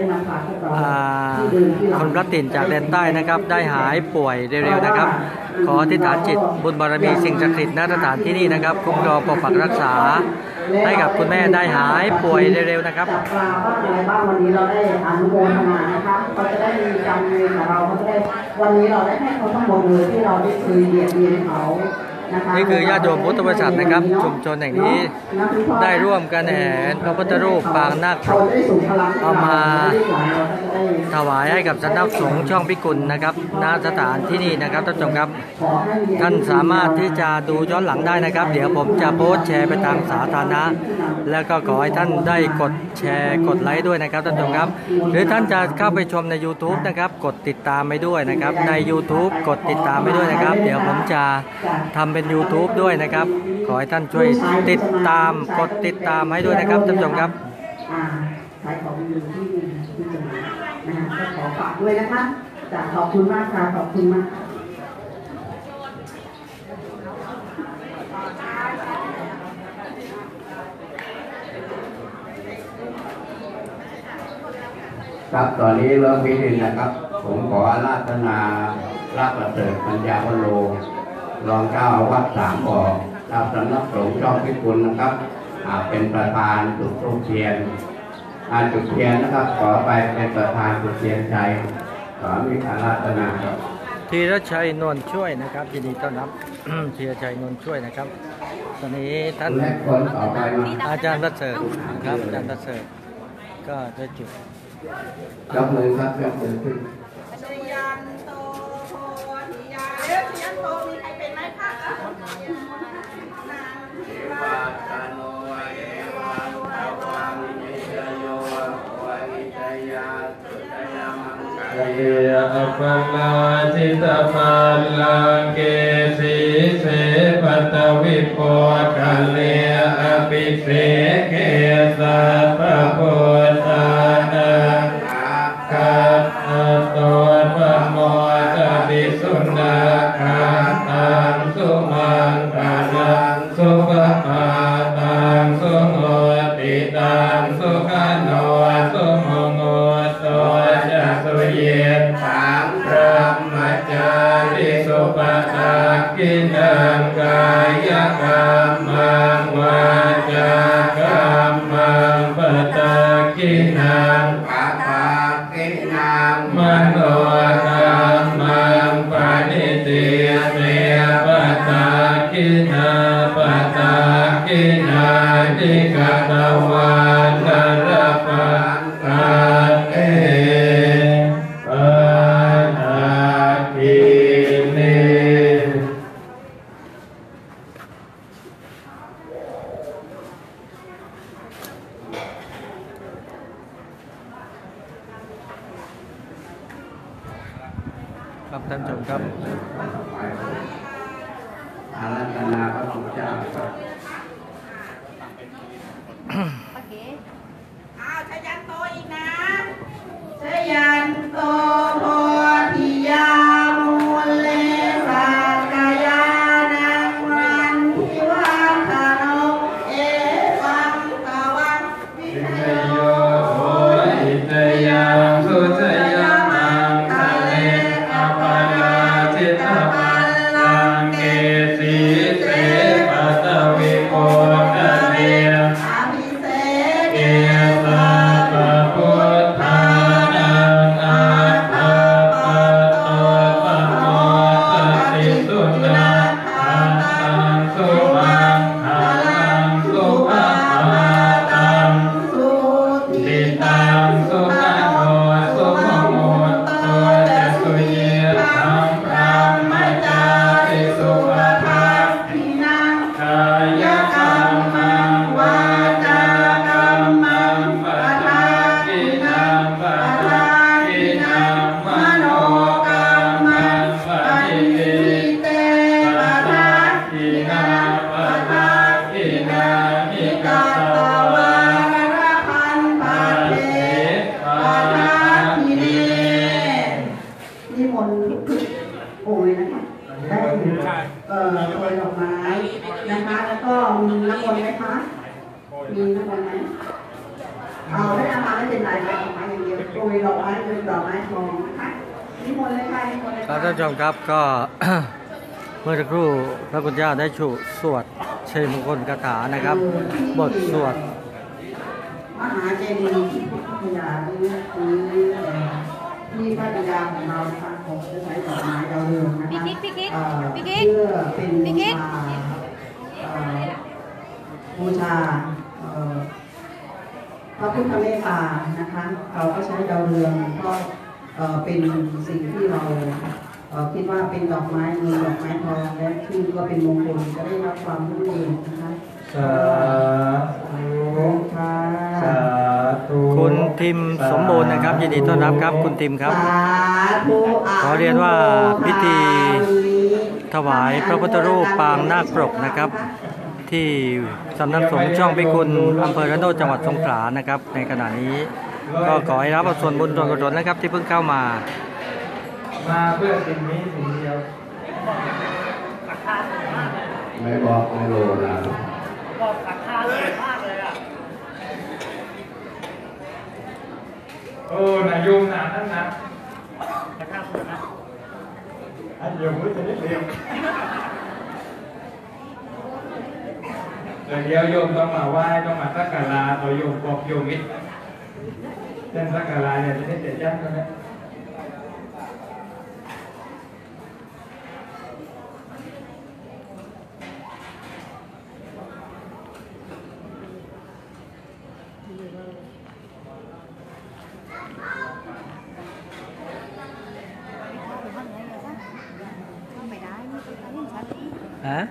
คนพลัดถิ่นจากแดนใต้นะครับได้หายป่วยเร็วๆนะครับขออธิษฐานจิตบุญบารมีสิ่งศักดิ์สิทธิ์ณสถานที่นี้นะครับคุ้มครองปกปักรักษาให้กับคุณแม่ได้หายป่วยเร็วๆนะครับปลาบ้างอะไรบ้างวันนี้เราได้อนุโมทนานะคะเขาจะได้มีกรรมเวรของเราเขาจะได้วันนี้เราได้ให้เขาทั้งหมดเลยที่เราได้เคยเบียดเบียนเขานี่คือญาติโยมพุทธบริษัทนะครับชุมชนแห่งนี้ได้ร่วมกันแห่พระพุทธรูปปางนาคปรกเอามาถวายให้กับสำนักสงฆ์ช่องพิกุลนะครับณสถานที่นี่นะครับท่านผู้ชมครับท่านสามารถที่จะดูย้อนหลังได้นะครับเดี๋ยวผมจะโพสต์แชร์ไปทางสาธารณะแล้วก็ขอให้ท่านได้กดแชร์กดไลค์ด้วยนะครับท่านผู้ชมครับหรือท่านจะเข้าไปชมใน ยูทูบ นะครับกดติดตามไปด้วยนะครับใน ยูทูบ กดติดตามไปด้วยนะครับเดี๋ยวผมจะทำเป็น ยูทูบ ด้วยนะครับขอให้ท่านช่วยติดตามกดติดตามให้ด้วยนะครับท่านผู้ชมครับขายของอยู่ที่ที่จังหวัดนะก็ขอฝากด้วยนะคะจะขอบคุณมากค่ะขอบคุณมากครับตอนนี้เริ่มพิธีนะครับผมขออาราธนาพระประเสริฐปัญญาวโรรองเจ้าวัดสามบ่อเจ้าสำนักสงฆ์ช่องพิกุลนะครับเป็นประธานจุดธูปเทียนอาจุดเทียนนะครับขอไปเป็นประธานจุดเทียนใจขอมีอาราธนาครับธีรชัยนวลช่วยนะครับยินดีต้อนรับ ธีรชัยนวลช่วยนะครับตอนนี้ท่านอาจารย์ประเสริฐครับอาจารย์ประเสริฐก็จะจุดยกมือครับยกมือขึ้นเยอปัลลาจิตาปัลลังเกสีเสปัตวิโพคัลเลอภิเสเกสัพพะโพธานังกัปปะโตปะโมทะภิสุนัขังตังสุมังคลังสุภะตังสุโหติตังสุขโนสุโมโงโตจักสุเยตังพระมจาริสุปตักกินังกายกรรมังวาจากรรมังปตักกินังปะปะกินังมโนกรรมังปณิติเมปตักกินาปตักครับท่านผู้ชมครับอารัธนาพระพุทธเจ้าครับอ้าวชยันโตอีกนะชยันโตโพธิยามูเลสากายานังวันทิวัฒโนเอวังตะวันวิทยโยโหอิตยังสุจยังทะเลอปาราจิตปัลลังเกสีเสปัตวิโกตะเนอาภิเษกเกสาปะพุทธานังอาภาปะโตปะโมตติสุนันทังตังสุมังคลังสุภาตังสุติตังสุขันโตสุขโมตโตจะสุเยธังพรหมจาริสุปทาทินังกายกรรมังวาจากรรมังปะทาทินังปะทาทินังมโนกรรมังปฏิทิเตปะทาทินาปะทาทินามิกัตตวาระพันปะเทปะทาทิเนนิมนต์ทุกๆโอ้ยนะคะได้เอ่อโปรยดอกไม้นะคะแล้วก็มีน้ำมนต์ไหมคะมีน้ำมนต์ไหมเอาไม่เอามาไม่เป็นไรดอกไม้อย่างเดียวโปรยดอกไม้เป็นดอกไม้ทองนะคะนิมนต์เลยค่ะนิมนต์เลยครับค่ะท่านผู้ชมครับก็ เมื่อสักครู่พระคุณเจ้าได้ชูสวดชัยมงคลคาถานะครับ บทสวดมหาเจดีย์ที่พุทธคยาที่นี่คือที่พระบิดาของเรานะคะผมจะใช้ดอกไม้ดาวเรืองนะคะพี่กิ๊กพี่กิ๊กเอ่อพี่กิ๊กเพื่อเป็นพี่บูกิ๊กชาเอ่อบูชาเอ่อพระพุทธเมตตานะคะเราก็ใช้ดาวเรืองก็เอ่อเป็นสิ่งที่เราเอ่อคิดว่าเป็นดอกไม้เงินดอกไม้ทองและชื่อก็เป็นมงคลจะได้รับความรุ่งเรืองนะคะสาธุค่ะสาธุคุณทิมสมบูรณ์นะครับยินดีต้อนรับครับคุณทิมครับสาธุขอเรียนว่าพิธีถวายพระพุทธรูปปางนาคปรกนะครับ ที่สำนักสงฆ์ช่องพิกุลอำเภอระโนดจังหวัดสงขลานะครับ ในขณะนี้ก็ขอให้รับส่วนบุญส่วนกุศลนะครับที่เพิ่งเข้ามามาเพื่อสิ่งนี้สิ่งเดียวไม่บอกไม่รู้นะโอ้นายโยมหนาท่านนะอันโยมไม่จะได้เรียนเดี๋ยวเดียวโยมต้องมาไหว้ต้องมาสักการะต่อโยมบอกโยมมิตรเส้นสักการะเนี่ยจะได้เจ็ดยักษ์เท่านั้นฮะ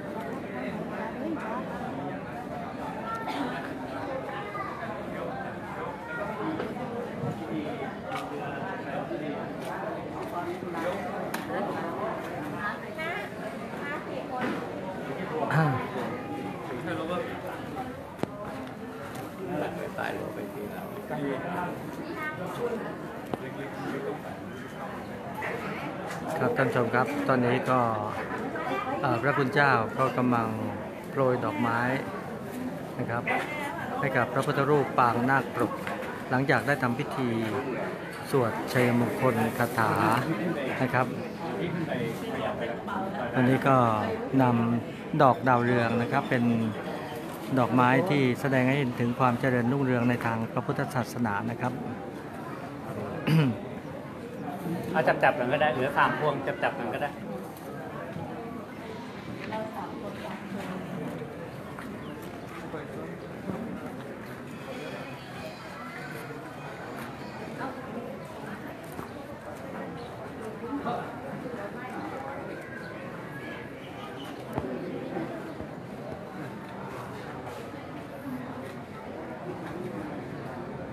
อ่าตายลงไปทีแล้วครับท่านผู้ชมครับตอนนี้ก็เอ่อพระคุณเจ้าก็กำลังโปรยดอกไม้นะครับให้กับพระพุทธรูปปางนาคปรกหลังจากได้ทำพิธีสวดชัยมงคลคาถานะครับวันนี้ก็นำดอกดาวเรืองนะครับเป็นดอกไม้ที่แสดงให้เห็นถึงความเจริญรุ่งเรืองในทางพระพุทธศาสนานะครับเอาจับจับกันก็ได้หรือสามพวงจับจับกันก็ได้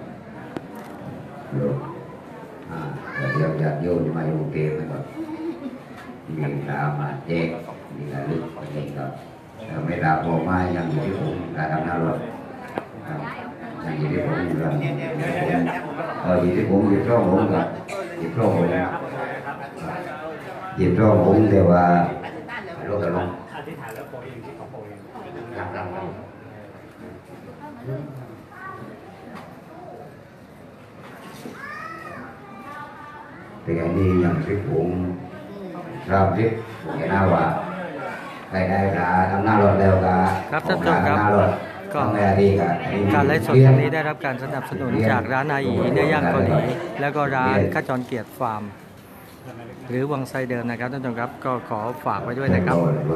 โยมอ่าเดี๋ยวญาติโยมจะมาอยู่กรุงเทพนะครับมีตามาเจ๊กมีระลึกนี่ครับไม่ได้โผล่มายังอยู่ที่ผมการทำหน้ารถยังอยู่ที่ผมอยู่แล้วเอออยู่ที่ผมอยู่ช่องผมกับอยู่ช่องผมอยู่ช่องผมแต่ว่ารถกระลงแต่อันนี้ยังที่ผมเราที่ผมจะน่าว่าใครได้กาทำหน้ารถแล้วกาครับท่านผู้ชมครับก็การไลฟ์สดครั้งนี้ได้รับการสนับสนุนจากร้านอาอีเนื้อย่างเกาหลีแล้วก็ร้านขจรเกียรติฟาร์มหรือวังไซเดิมนะครับท่านผู้ชมครับก็ขอฝากไว้ด้วยนะครับ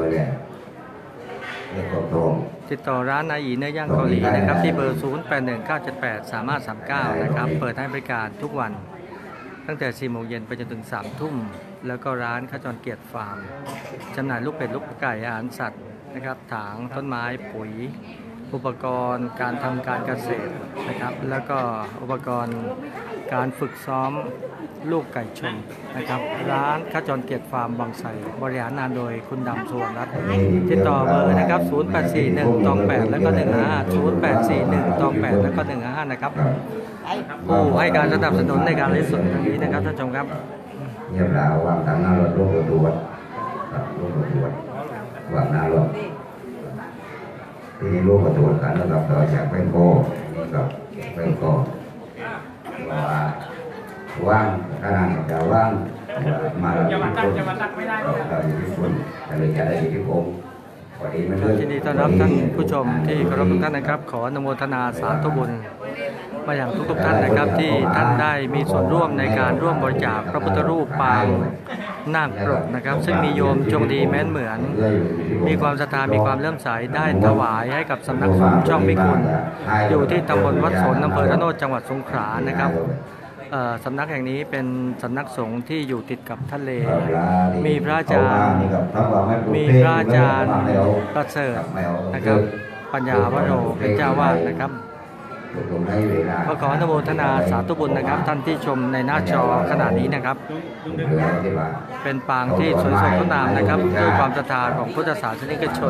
ติดต่อร้านอาอีเนื้อย่างเกาหลีนะครับที่เบอร์ศูนย์ แปด หนึ่ง เก้า เจ็ด แปด สาม ห้า สาม เก้านะครับเปิดให้บริการทุกวันตั้งแต่สี่โมงเย็นไปจนถึงสามทุ่มแล้วก็ร้านขจรเกียรติฟาร์มจำหน่ายลูกเป็ดลูกไก่อาหารสัตว์นะครับถางต้นไม้ปุ๋ยอุปกรณ์การทำการเกษตรนะครับแล้วก็อุปกรณ์การฝึกซ้อมลูกไก่ชนนะครับร้านขจรเกียรติฟาร์มบางไทรบริหารงานโดยคุณดำสุวรรณรัตน์ติดต่อเบอร์นะครับศูนย์ แปด สี่ หนึ่ง สอง แปด แล้วก็หนึ่ง ห้า ศูนย์ แปด สี่ หนึ่ง สอง แปด แล้วก็หนึ่ง ห้านะครับผู้ให้การสนับสนุนในการไลฟ์สดครั้งนี้นะครับท่านผู้ชมครับเยี่ยมแล้ววางทางหน้ารถลูกตรวจลูกตรวจวางหน้ารถทีนี้ลูกตรวจกันแล้วกับต่อจากเป็นโก้นี่กับเป็นโก้ว่าว่างขนาดจะว่างมาแล้วที่คนเราอยู่ที่คนจะเลยจะได้อยู่ที่ผมยินดีต้อนรับท่านผู้ชมที่เคารพทุกท่านนะครับขออนุโมทนาสาธุบุญมาอย่างทุกๆท่านนะครับที่ท่านได้มีส่วนร่วมในการร่วมบริจาคพระพุทธรูปปางนาคปรกนะครับซึ่งมีโยมจงดีแม้นเหมือนมีความศรัทธามีความเลื่อมใสได้ถวายให้กับสำนักสงฆ์ช่องพิกุลอยู่ที่ตำบลวัดสนอำเภอระโนดจังหวัดสงขลานะครับสำนักแห่งนี้เป็นสำนักสงฆ์ที่อยู่ติดกับทะเลมีพระอาจารย์มีพระอาจารย์ประเสริฐนะครับปัญญาวโรเป็นเจ้าวาดนะครับก็ขออนุโมทนาสาธุบุญนะครับท่านที่ชมในหน้าจอขณะนี้นะครับเป็นปางที่สวยสดงดงามนะครับด้วยความศรัทธาของพุทธศาสนิกชน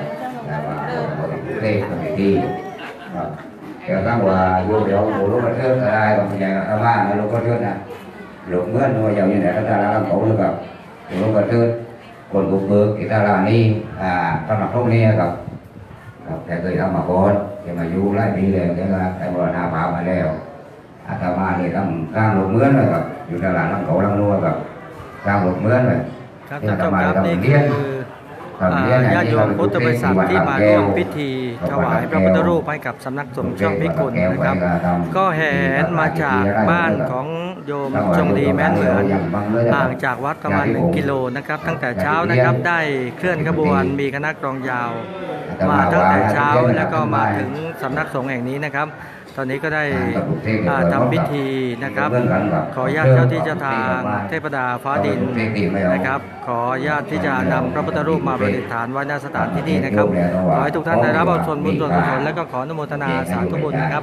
เดี๋ยวตั้งว่าโยเดี๋ยวหมูลูกกระเทือนอะไรบางอย่างชาวบ้านลูกกระเทือนนะหลงเงื่อนนัวอย่างนี้ไหนก็ตาลาลังโขหรือกับลูกกระเทือนคนบุกเบิกอิตาลานี่อ่าสำหรับพวกนี้ครับครับแต่เคยทำมาก่อนจะมาอยู่ไล่ปีเลยแต่ว่าแต่ว่านาผามาแล้วอาตมาเนี่ยต้องสร้างหลงเงื่อนเลยครับอยู่ตลาดลังโขลังนัวกับสร้างหลงเงื่อนเลยอาตมาต้องเรียนญาติโยมพุทธบริษัทที่มาร่วมพิธีถวายพระพุทธรูปให้กับสำนักสงฆ์ช่องพิกุลนะครับก็แห่มาจากบ้านของโยมจงดีแม้นเหมือนห่างจากวัดประมาณหนึ่งกิโลนะครับตั้งแต่เช้านะครับได้เคลื่อนขบวนมีคณะกลองยาวมาตั้งแต่เช้าแล้วก็มาถึงสำนักสงฆ์แห่งนี้นะครับตอนนี้ก็ได้ทำพิธีนะครับขอญาติเจ้าที่เจ้าทางเทพดาฟ้าดินนะครับขอญาติที่จะนำพระพุทธรูปมาประดิษฐานไว้ณสถานที่นี้นะครับขอให้ทุกท่านได้รับส่วนบุญส่วนกุศลและก็ขออนุโมทนาสาธุบุญนะครับ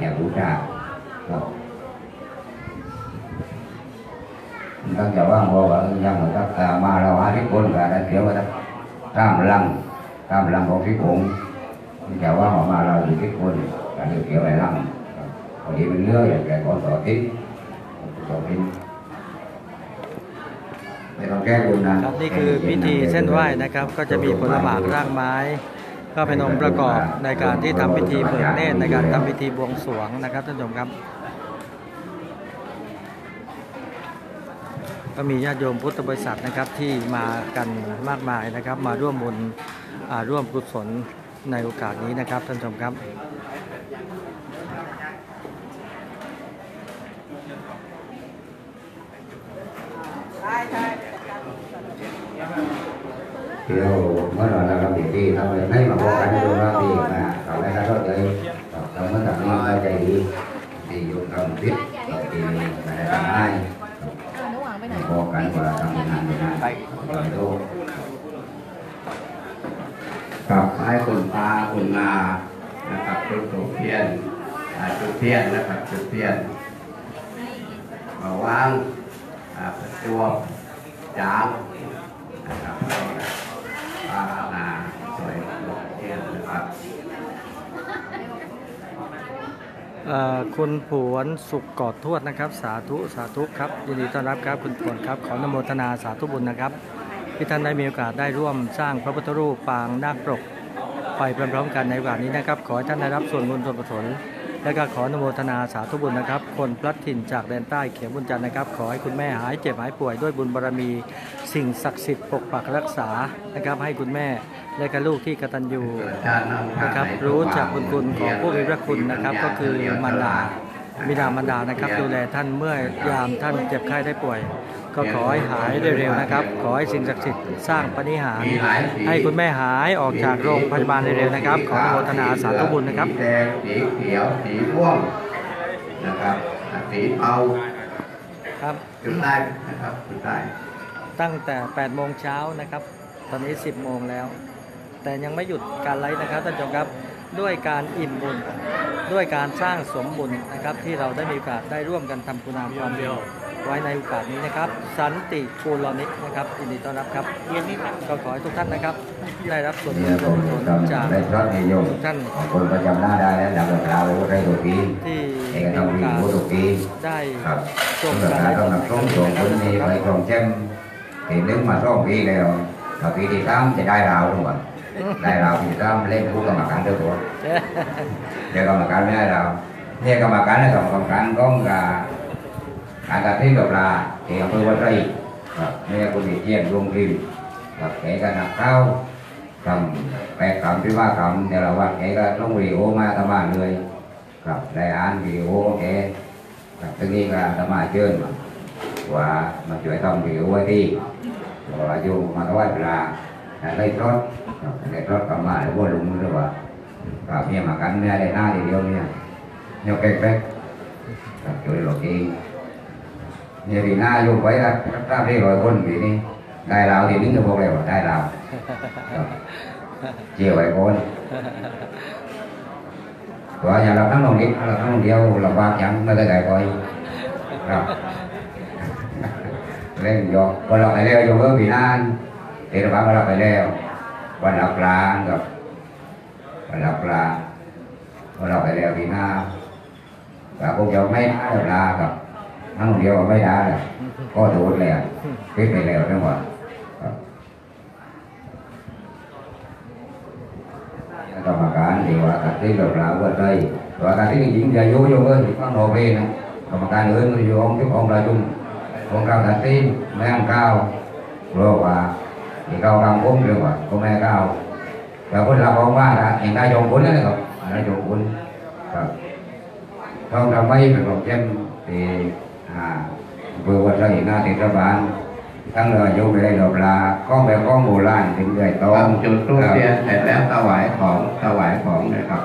ตั้งแต่ว่าโมว่ายังเหมือนกับมาเราหาที่คนกันแล้วเดี๋ยวว่าตามลังตามลังของที่ผมแต่ว่ามาเราอยู่ที่คนกันเดี๋ยวอะไรลังพอดีเป็นเรื่องอย่างแกก่อนต่อที่ต่อที่ไม่ต้องแก้บุญนะครับนี่คือพิธีเส้นไหว้นะครับก็จะมีผลหมากรากไม้ก็เป็นองค์ประกอบในการที่ทำพิธีเบิกเนตรในการทำพิธีบวงสรวงนะครับท่านผู้ชมครับก็มีญาติโยมพุทธบริษัทนะครับที่มากันมากมายนะครับมาร่วมบุญร่วมกุศลในโอกาสนี้นะครับท่านผู้ชมครับเดี๋ยวเมื่อเราทำพิธีทำอะไรไม่มาบอกกันดูว่าดีนะเราไม่ได้ก็เลยเราเมื่อทำนี้เราใจดีดีอยู่ทำพิษดีไม่ได้ทำง่ายบอกกันว่าทำงานไม่นานไปดูกับให้คุณตาคุณนานะครับจุดถูกเทียนจุดเทียนนะครับจุดเทียนมาวางประจวบจางานาสวยเทียนนะครับคุณผวนสุขกอดทวดนะครับสาธุสาธุครับยินดีต้อนรับครับคุณผวนครับขออนุโมทนาสาธุบุญนะครับที่ท่านได้มีโอกาสได้ร่วมสร้างพระพุทธรูปปางนาคปรกไปพร้อมๆกันในโอกาสนี้นะครับขอให้ท่านได้รับส่วนบุญส่วนกุศลและก็ขออนุโมทนาสาธุบุญนะครับคนพลัดถิ่นจากแดนใต้เขียวบุญจันทร์นะครับขอให้คุณแม่หายเจ็บหายป่วยด้วยบุญบารมีสิ่งศักดิ์สิทธิ์ปกปักรักษานะครับให้คุณแม่และก็ลูกที่กตัญญูนะครับรู้จักบุญคุณของผู้มีพระคุณนะครับก็คือมารดาบิดามารดานะครับดูแลท่านเมื่อยามท่านเจ็บไข้ได้ป่วยก็ขอให้หายเร็วๆนะครับขอให้สิ่งศักดิ์สิทธิ์สร้างปาฏิหาริย์ให้คุณแม่หายออกจากโรงพยาบาลเร็วๆนะครับขออนุโมทนาสาธุบุญนะครับสีแดงสีเขียวสีม่วงนะครับสีเทาครับจุดใต้นะครับจุดใต้ตั้งแต่แปดโมงเช้านะครับตอนนี้สิบโมงแล้วแต่ยังไม่หยุดการไลฟ์นะครับท่านผู้ชมครับด้วยการอิ่มบุญด้วยการสร้างสมบุญนะครับที่เราได้มีโอกาสได้ร่วมกันทำคุณงามความดีไว้ในโอกาสนี้นะครับสันติปูลนิกนะครับยินดีต้อนรับครับเย็นนี้ก็ขอให้ทุกท่านนะครับได้รับส่วนบุญส่วนกุศลจากทุกท่านคนประจำหน้าได้แล้วดับเราไว้ได้ทุกทีที่มีโอกาสได้ชมการได้ต้องนำชมชมคนนี้ไปกรองแจ่มเห็นนึกมาช่องปีแล้วถ้าปีที่สามจะได้เราทุกวันได้เราปีที่สามเล่นผู้กรรมการเดียวตัวเดี๋ยวกรรมการไม่ได้เราเนี่ยกรรมการเนี่ยกรรมการก็กับการตัดสินแบบลาที่อำเภอวัดไร่ครับนี่คุณดิเจียนรวมทีมครับแกก็หนักเข้าทำแปดคำที่ว่าคำเนี่ยเราว่าแกก็ลงวิดีโอมาทำมาเลยครับได้อ่านวิดีโอแกครับทีนี้ก็ทำมาเชิญว่ามาช่วยทำวิดีโอไว้ที่ว่าอยู่มาถวายปลาได้รถได้รถกลับมาแล้วว่าลุงหรือว่าครับเนี่ยมากันเนี่ยได้หน้าทีเดียวเนี่ยเนี่ยแป๊กๆครับช่วยหลอกเองเนี่ยปีหน้าอยู่ไว้ครับถ้าได้ร้อยคนปีนี้ได้เราthì đứng cho vô nàyได้เราchiều vậy con và nhà làm thắng đồng điệp là thắng đồng điệp là ba chẳng nơi đây coi lên vô còn là phải leo vô với Việt Nam thì là ba là phải leo và đọc là gặp và đọc là và đọc phải leo Việt Nam và cô cháu mấy đá đọc là gặp thắng đồng điệp và mấy đá là có thủ leo biết phải leo đúng khôngกรรมการที่ว่าตัดสินเราเราว่าใจว่าตัดสินจริงจะยุ่งยุ่งเลยฟังโนเบนะกรรมการอื่นมันอยู่องค์ที่องค์เราจุ่มองค์เราตัดสินแม่ก้าวโลกว่าที่ก้าวกำพุ่งเรื่องว่าก็แม่ก้าวแต่คนเราบอกว่าเห็นได้ยงบุญนั่นแหละครับได้ยงบุญครับต้องทำให้เป็นของเช่นที่เบื่อวันเราเห็นหน้าที่รัฐบาลทั้งเลยโยมไปได้ดอกลาก้องแบบก้องโบราณถึงเลยโตจุดรูปเทียนเสร็จแล้วถวายของถวายของนะครับ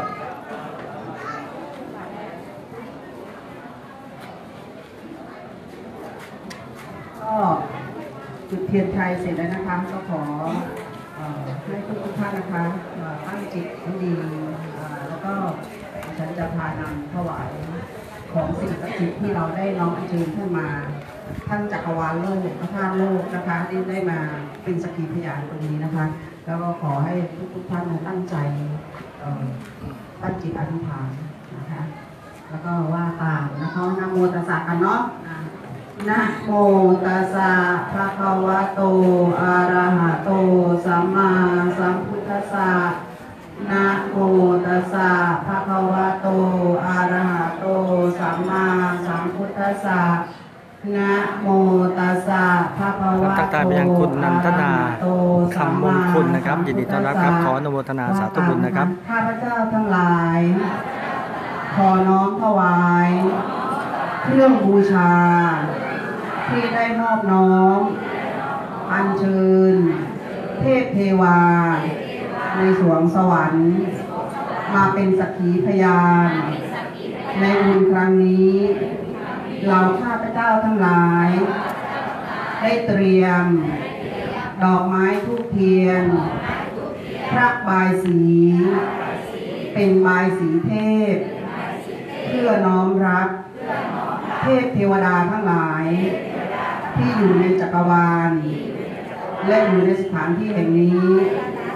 ก็จุดเทียนชัยเสร็จแล้วนะคะก็ขอให้ทุกท่านนะคะตั้งจิตให้ดีแล้วก็ฉันจะพานำถวายของสิ่งศักดิ์สิทธิ์ที่เราได้น้อมอัญเชิญท่านมาท่านจักรวาลโลกพระธาตุโลกนะคะที่ได้มาเป็นสักขีพยานตรงนี้นะคะแล้วก็ขอให้ทุกๆท่านตั้งใจตั้งจิตอธิษฐานนะคะแล้วก็ว่าตามนะคะนะโมตัสสะกันเนาะนะโมตัสสะภะคะวะโตอะระหะโตสัมมาสัมพุทธัสสะนะโมตัสสะภะคะวะโตอะระหะโตสัมมาสัมพุทธัสสะนะโมตัสสะภะคะวะโตอะระหะโตสัมมาสัมพุทธัสสะทักทายไปยังคุณนันทนาคำมงคลนะครับยินดีต้อนรับครับขออนุโมทนาสาธุบุญนะครับข้าพเจ้าทั้งหลายขอน้อมถวายเครื่องบูชาที่ได้มอบน้อมอัญเชิญเทพเทวาในสวงสวรรค์มาเป็นสักขีพยานในบุญครั้งนี้เราข้าพเจ้าทั้งหลายได้เตรียมดอกไม้ธูปเทียนพระบายสีเป็นบายสีเทพเพื่อน้อมรับเทพเทวดาทั้งหลายที่อยู่ในจักรวาลและอยู่ในสถานที่แห่งนี้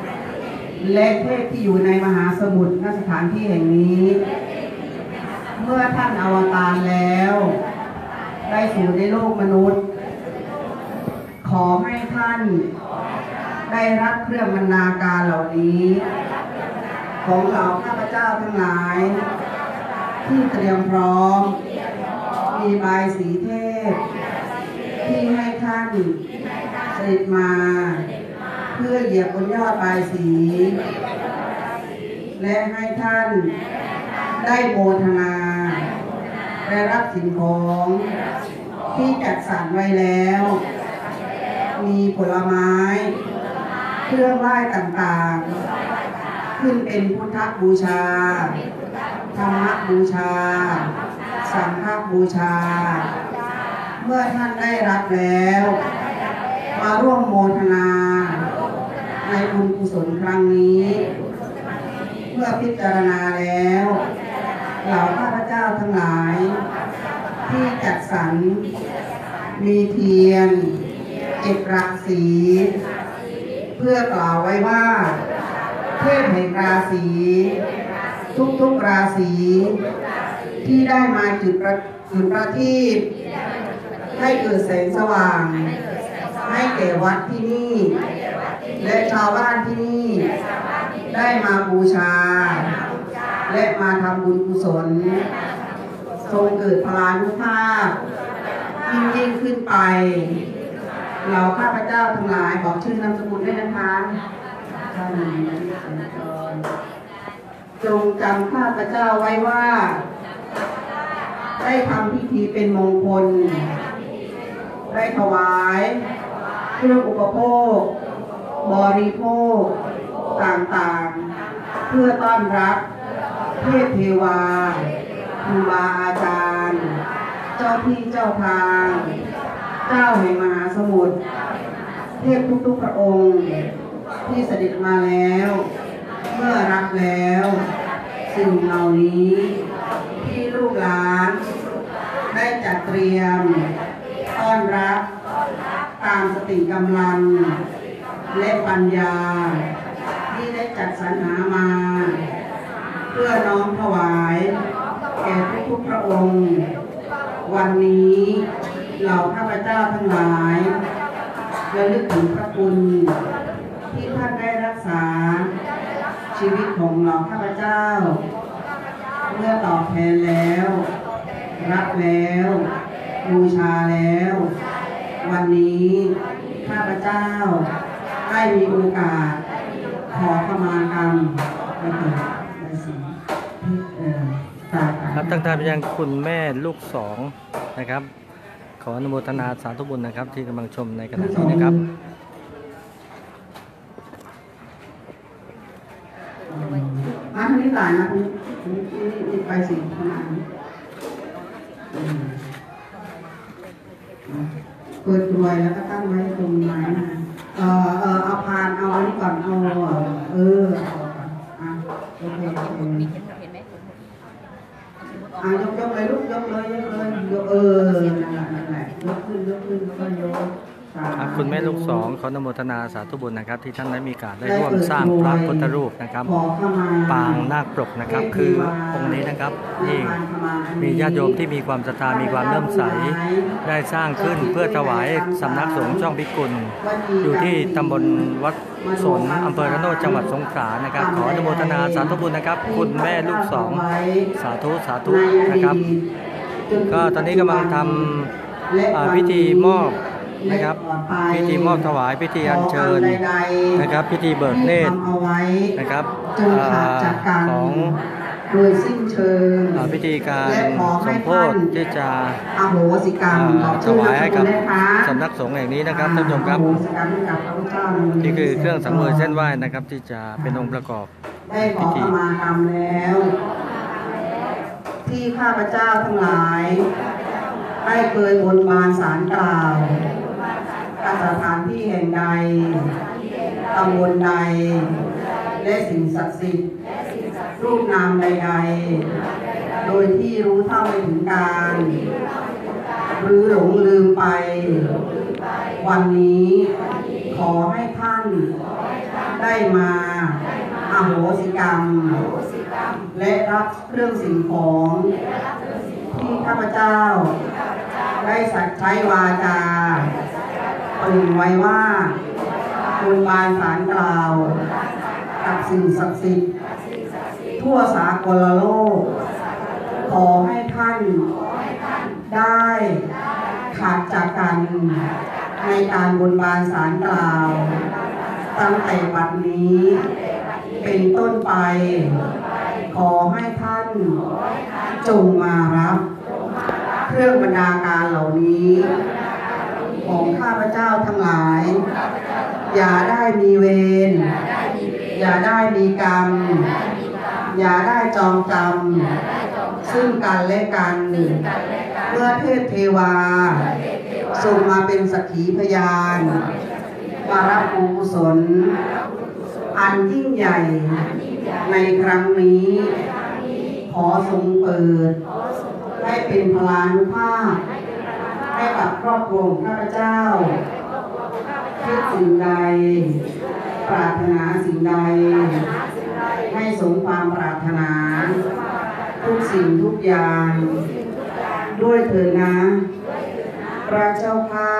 และเทพที่อยู่ในมหาสมุทรณสถานที่แห่งนี้ เมื่อท่านอวตารแล้วได้สู่ในโลกมนุษย์ ขอให้ท่านได้รับเครื่องบรรณาการเหล่านี้ของเหล่าข้าพเจ้าทั้งหลายที่เตรียมพร้อมมีบายสีเทพที่ให้ท่านเสด็จมาเพื่อเหยียบบนยอดบายสีและให้ท่านได้โมทนาได้รับสิ่งของที่จัดสรรไว้แล้วมีผลไม้เครื่องไหว้ต่างๆขึ้นเป็นพุทธบูชาธรรมบูชาสังฆบูชาเมื่อท่านได้รับแล้วมาร่วมโมทนาในบุญกุศลครั้งนี้เมื่อพิจารณาแล้วเหล่าข้าพเจ้าทั้งหลายที่จัดสรรมีเทียนเจ็ดราศีเพื่อกล่าวไว้ว่าเทพแห่งราศีทุกๆราศีที่ได้มาจุดประจุดประทีปให้เกิดแสงสว่างให้แก่วัดที่นี่และชาวบ้านที่นี่ได้มาบูชาและมาทำบุญกุศลทรงเกิดพลานุภาพยิ่งยิ่งขึ้นไปเราข้าพเจ้าทั้งหลายบอกชื่อนามสกุลด้วยนะคะจงจำข้าพเจ้าไว้ว่าได้ทำพิธีเป็นมงคลได้ถวายเครื่องอุปโภคบริโภคต่างๆเพื่อต้อนรับเทพเทวาครูบาอาจารย์เจ้าที่เจ้าทางเจ้าแห่งมหาสมุทรเทพทุกๆพระองค์ที่เสด็จมาแล้วเมื่อรับแล้วสิ่งเหล่านี้ที่ลูกหลานได้จัดเตรียมต้อนรับตามสติกำลังและปัญญาที่ได้จัดสรรหามาเพื่อน้อมถวายแก่ทุกๆพระองค์วันนี้เหล่าข้าพเจ้าทั้งหลายระลึกถึงพระคุณที่ท่านได้รักษาชีวิตของเหล่าข้าพเจ้าเมื่อตอบแทนแล้วรับแล้วบูชาแล้ววันนี้ข้าพเจ้าได้มีโอกาสขอขมากรรมไปเกิดในสิ่งที่ตายไปครับตั้งแต่ไปยังคุณแม่ลูกสองนะครับขออนุโมทนาสาธุบุญนะครับที่กำลังชมในขณะนี้นะครับมาทางนี้หลายนะคุณนี่ไปสิขนาดนี้เปิดรวยแล้วก็ตั้งไว้ตรงไม้นะเออเออเอาพานเอาอันนี้ก่อนเอาเออเอาก่อนอ่ะโอเคโอเคอ่ะยกยกเลยลูกยกเลยยกเลยยกเออนั่นแหละนั่นแหละยกขึ้นยกขึ้นแล้วก็ยกครับคุณแม่ลูกสองขออนุโมทนาสาธุบุญนะครับที่ท่านได้มีการได้ร่วมสร้างพระพุทธรูปนะครับปางนาคปรกนะครับคือองค์นี้นะครับที่มีญาติโยมที่มีความศรัทธามีความเลื่อมใสได้สร้างขึ้นเพื่อถวายสำนักสงฆ์ช่องพิกุลอยู่ที่ตำบลวัดสนอำเภอระโนดจังหวัดสงขลานะครับขออนุโมทนาสาธุบุญนะครับคุณแม่ลูกสองสาธุสาธุนะครับก็ตอนนี้กำลังทำพิธีมอบนะครับพิธีมอบถวายพิธีอัญเชิญนะครับพิธีเบิกเนตรนะครับของโดยสิ้นเชิงพิธีการสมโภชที่จะอโหสิกรรมถวายให้กับสำนักสงฆ์แห่งนี้นะครับท่านผู้ชมครับนี่คือเครื่องสังเวยเส้นไหว้นะครับที่จะเป็นองค์ประกอบพิธีมากรรมแล้วที่ข้าพเจ้าทั้งหลายได้เคยบนบานศาลกล่าวสถานที่แห่งใดตำบลใดและสิ่งศักดิ์สิทธิ์รูปนามใดๆโดยที่รู้เท่าไม่ถึงการหรือหลงลืมไปวันนี้ขอให้ท่านได้มาโหสิกรรมและรับเรื่องสิ่งของที่ข้าพเจ้าได้สัตย์ใช้วาจาปรึงไว้ว่าบนบานสารกล่าวกับสิ่งศักดิ์สิทธิ์ทั่วสากลโลกขอให้ท่านได้ขาดจากกันในการบนบานสารกล่าวตั้งแต่บัดนี้เป็นต้นไปขอให้ท่านจงมารับเครื่องบรรณาการเหล่านี้ของข้าพเจ้าทั้งหลายอย่าได้มีเวรอย่าได้มีกรรมอย่าได้จองจำซึ่งกันและกันเมื่อเทพเทวาส่งมาเป็นสักขีพยานมารับกุศลอันยิ่งใหญ่ในครั้งนี้ขอทรงเปิดให้เป็นพลานุภาพให้กับครอบครัวข้าพเจ้าคิดสิ่งใดปรารถนาสิ่งใดให้สมความปรารถนาทุกสิ่งทุกอย่างด้วยเถิดนะพระเจ้าข้า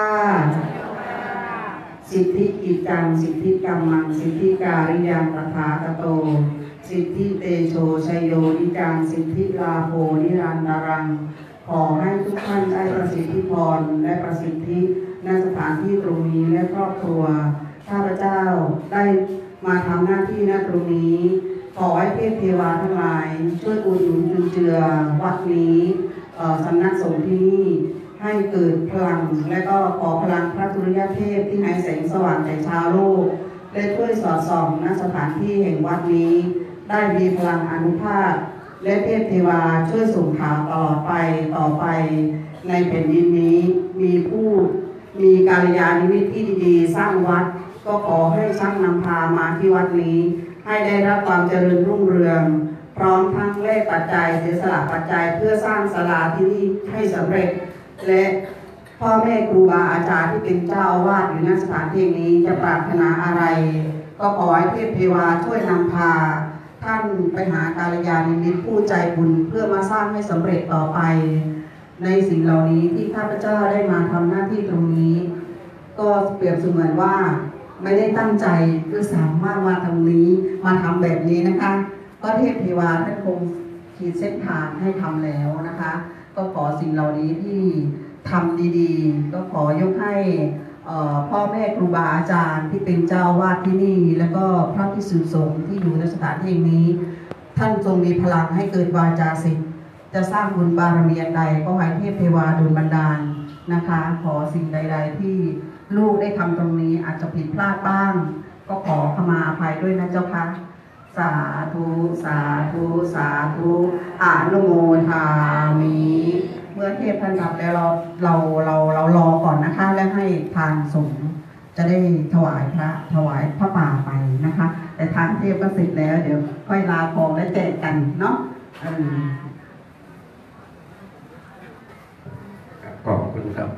สิทธิกิจจังสิทธิกรรมังสิทธิการิยังตถาคโตสิทธิเตโชชัยโยนิจังสิทธิลาโภนิรันดรังขอให้ทุกท่านได้ประสิทธิพรและประสิทธิณสถานที่ตรงนี้และครอบครัวข้าพเจ้าได้มาทำหน้าที่ณตรงนี้ขอให้เทพเทวาทั้งหลายช่วยอุดหนุนจุนเจือวัดนี้สำนักสงฆ์ที่นี่ให้เกิดพลังและก็ขอพลังพระสุริยเทพที่ให้แสงสว่างแก่ชาวโลกและช่วยสอดส่องณสถานที่แห่งวัดนี้ได้มีพลังอานุภาพและเทพเทวาช่วยส่งข่าวตลอดไปต่อไปในแผ่นดินนี้มีผู้มีกัลยาณมิตรที่ดีๆสร้างวัดก็ขอให้ช่างนำพามาที่วัดนี้ให้ได้รับความเจริญรุ่งเรืองพร้อมทั้งแลกปัจจัยเสียสละปัจจัยเพื่อสร้างศาลาที่นี่ให้สำเร็จและพ่อแม่ครูบาอาจารย์ที่เป็นเจ้าอาวาสอยู่ณสถานที่นี้จะปรารถนาอะไรก็ขอให้เทพเทวาช่วยนำพาท่านไปหากัลยาณมิตรผู้ใจบุญเพื่อมาสร้างให้สำเร็จต่อไปในสิ่งเหล่านี้ที่ข้าพเจ้าได้มาทำหน้าที่ตรงนี้ก็เปรียบเสมือนว่าไม่ได้ตั้งใจคือสามารถมาทำนี้มาทำแบบนี้นะคะก็เทพเทวาท่านคงขีดเส้นทางให้ทำแล้วนะคะก็ขอสิ่งเหล่านี้ที่ทำดีๆก็ขอยกให้พ่อแม่ครูบาอาจารย์ที่เป็นเจ้าวาดที่นี่แล้วก็พระภิกษุสงฆ์ที่อยู่ในสถานที่นี้ท่านทรงมีพลังให้เกิดวาจาสิทธิ์จะสร้างบุญบารมีใดก็ให้เทพเทวาดลบันดาลนะคะขอสิ่งใดๆที่ลูกได้ทำตรงนี้อาจจะผิดพลาดบ้างก็ขอขมาอภัยด้วยนะเจ้าค่ะสาธุสาธุสาธุอนุโมทามิเมื่อเทพท่านรับแล้วเราเราเราเรารอก่อนนะคะแล้วให้ทางสงฆ์จะได้ถวายพระถวายพระป่าไปนะคะแต่ทางเทพก็เสร็จแล้วเดี๋ยวค่อยลาของและแจกกันเนาะขอบคุณครับ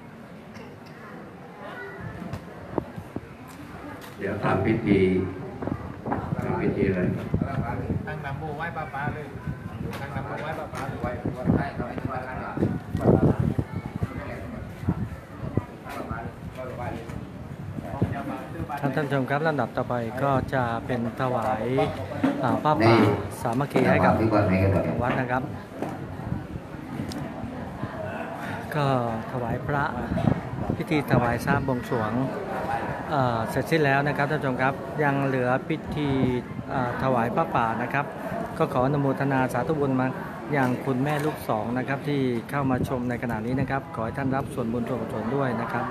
เดี๋ยวทำพิธีทำพิธีเลยตั้งน้ำโมไหว้ป้าป้าเลยตั้งน้ำโมไหว้ป้าป้าไหว้ไหว้ไหว้ไหว้ไหว้ท่านท่านผู้ชมครับลำดับต่อไปก็จะเป็นถวายผ้าป่าสามัคคีให้กับวัดนะครับก็ถวายพระพิธีถวายทราบบวงสรวงเสร็จสิ้นแล้วนะครับท่านผู้ชมครับยังเหลือพิธีถวายพระป่านะครับก็ขออนุโมทนาสาธุบุญมาอย่างคุณแม่ลูกสองนะครับที่เข้ามาชมในขณะนี้นะครับขอให้ท่านรับส่วนบุญส่วนกุศลด้วยนะครับ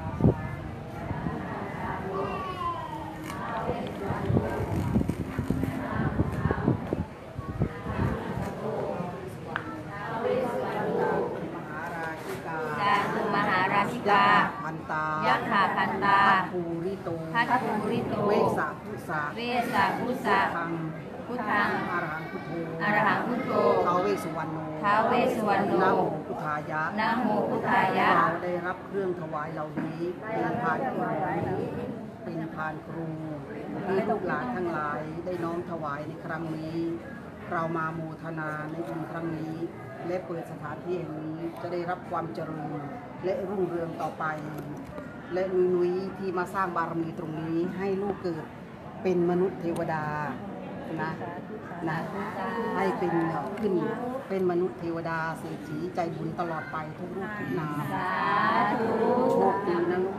พันตายักขาพันตาภูริโตพัทภูริโตเวสาพุสาเวสาพุสะทังพพุทธังอรหังพุทโธอรหังพุทโธท้าวเวสสุวรรณโนท้าวเวสสุวรรณโนนะโมพุทธายะนะโมพุทธายะเราได้รับเครื่องถวายเหล่านี้เป็นพานครูเป็นพานครูที่ลูกหลานทั้งหลายได้น้อมถวายในครั้งนี้ เรามาโมทนาในบุญครั้งนี้ และเปิดสถานที่แห่งนี้จะได้รับความเจริญและรุ่งเรืองต่อไป และนุยนุยที่มาสร้างบารมีตรงนี้ให้ลูกเกิดเป็นมนุษย์เทวดานะนะให้เป็นขึ้นเป็นมนุษย์เทวดาเศรษฐีใจบุญตลอดไปทุกรูปทุกนามสาธุโชคดีนะลูก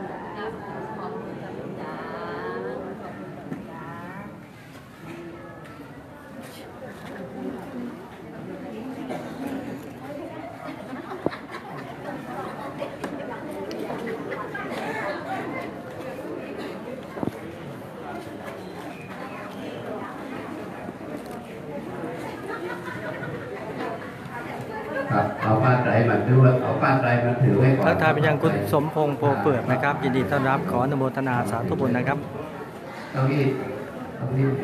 ครับเอาผ้าไตรมาถือไว้เอาผ้าไตรมาถือไว้ก่อนทักทายไปยังคุณสมพงษ์โพเปิดนะครับยินดีต้อนรับขออนุโมทนาสาธุบุญนะครับตรงนี้ตรงนี้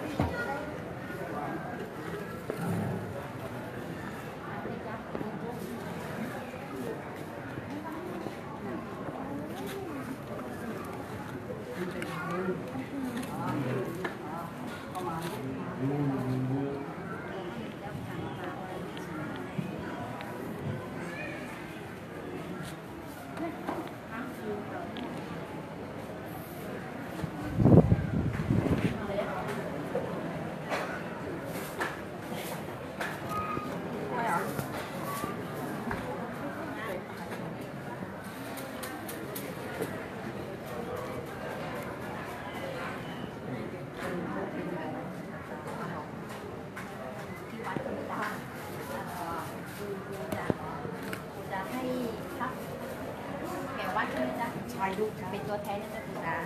จะให้ครับแก่วัดใช่ไหมจ๊ะชายลูกเป็นตัวแทนนะจ๊ะคุณตา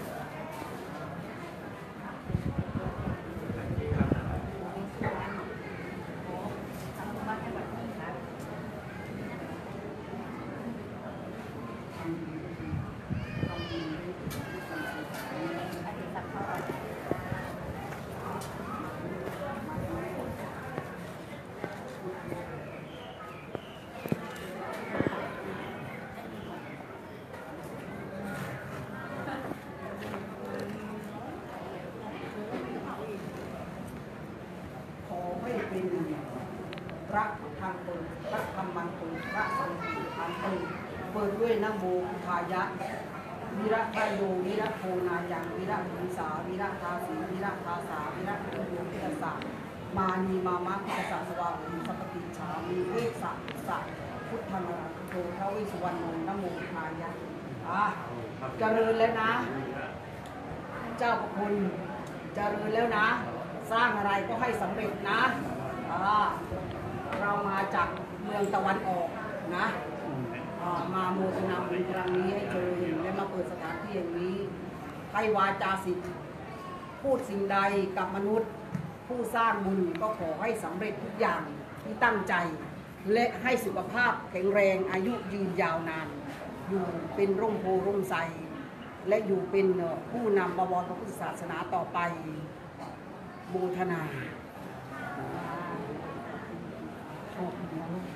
พระทางเปิดพระธรรมังเปิดพระสังฆทางเปิดเปิดด้วยนะโมพุทธายะวิระทายโยวิระโพนายังวิระภูสาวิระทาสีวิระทาสาวิระโยวิระสามานีมามะพุทธศาสวาอุสัพพิชามีเวสสะสะพุทธังโตท้าวเวสสุวรรณโนนะโมพุทธายะอ่ะเจริญแล้วนะ เจ้าพระคุณเจริญแล้วนะ สร้างอะไรก็ให้สำเร็จนะเรามาจากเมืองตะวันออกนะมาโมทนาบุญครั้งนี้ให้เจริญและมาเปิดสถานที่อย่างนี้ให้วาจาสิทธิ์พูดสิ่งใดกับมนุษย์ผู้สร้างบุญก็ขอให้สำเร็จทุกอย่างที่ตั้งใจและให้สุขภาพแข็งแรงอายุยืนยาวนานอยู่เป็นร่มโพร่มไทรและอยู่เป็นผู้นำบวรพระพุทธศาสนาต่อไปโมทนาโชคดีนะลูก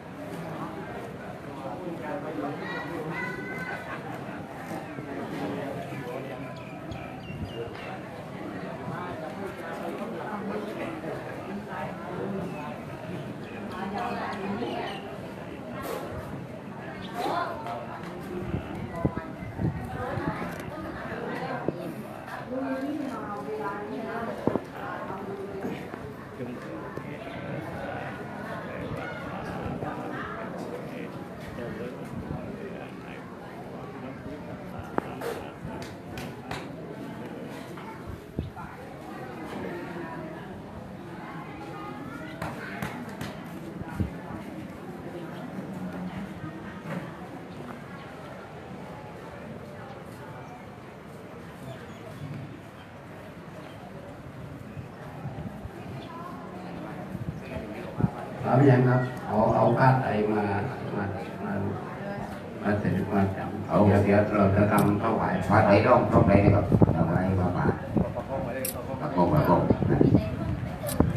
เอาไปยังครับเอาเอาผ้าไตรมามามามาเสร็จมาจับเอาเดี๋ยวเดี๋ยวเราจะทำถวายผ้าไตรร่องร่องไรนะครับถวายพระบาทพระโกงพระโกง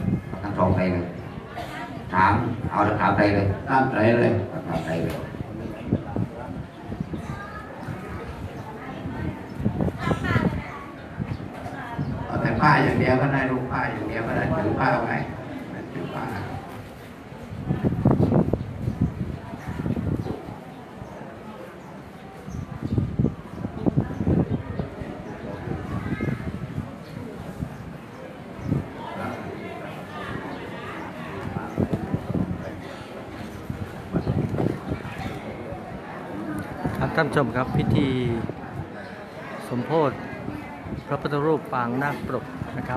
เลยถามเอาถามใจเลยตามใจเลยถามใจเลยเอาแต่ผ้าอย่างเดียวก็ได้ลูกผ้าอย่างเดียวก็ได้ถือผ้าไว้ถือผ้าท่านผู้ชมครับพิธีสมโภชพระพุทธรูปปางนาคปรกนะครับ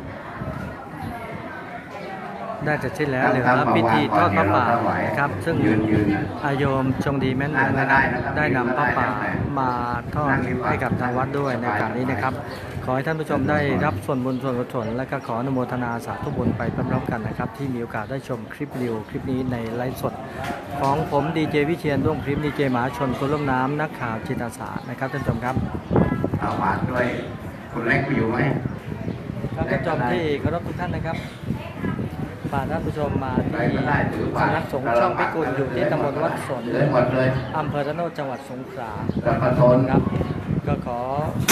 ได้จะเช่นแล้วเหลือพิธีทอดพระป่านะครับซึ่งอาโยมจงดีแม่นเหนือนะครับได้นำพระป่ามาทอดให้กับทางวัดด้วยในการนี้นะครับขอให้ท่านผู้ชมได้รับส่วนบุญส่วนกุศลและก็ขออนุโมทนาสาธุบุญไปพร้อมๆกันนะครับที่มีโอกาสได้ชมคลิปวิดีโอคลิปนี้ในไลฟ์สดของผมดีเจวิเชียรร่วมคลิปดีเจมหาชนคนร่วมน้ำนักข่าวจิตอาสานะครับท่านผู้ชมครับเอาฝากด้วยคุณเล็กไปอยู่ไหมท่านผู้ชมที่เคารพทุกท่านนะครับพาท่านผู้ชมมาที่สำนักสงฆ์ช่องพิกุลอยู่ที่ตำบลวัดสนอำเภอระโนดจังหวัดสงขลาครับก็ขอ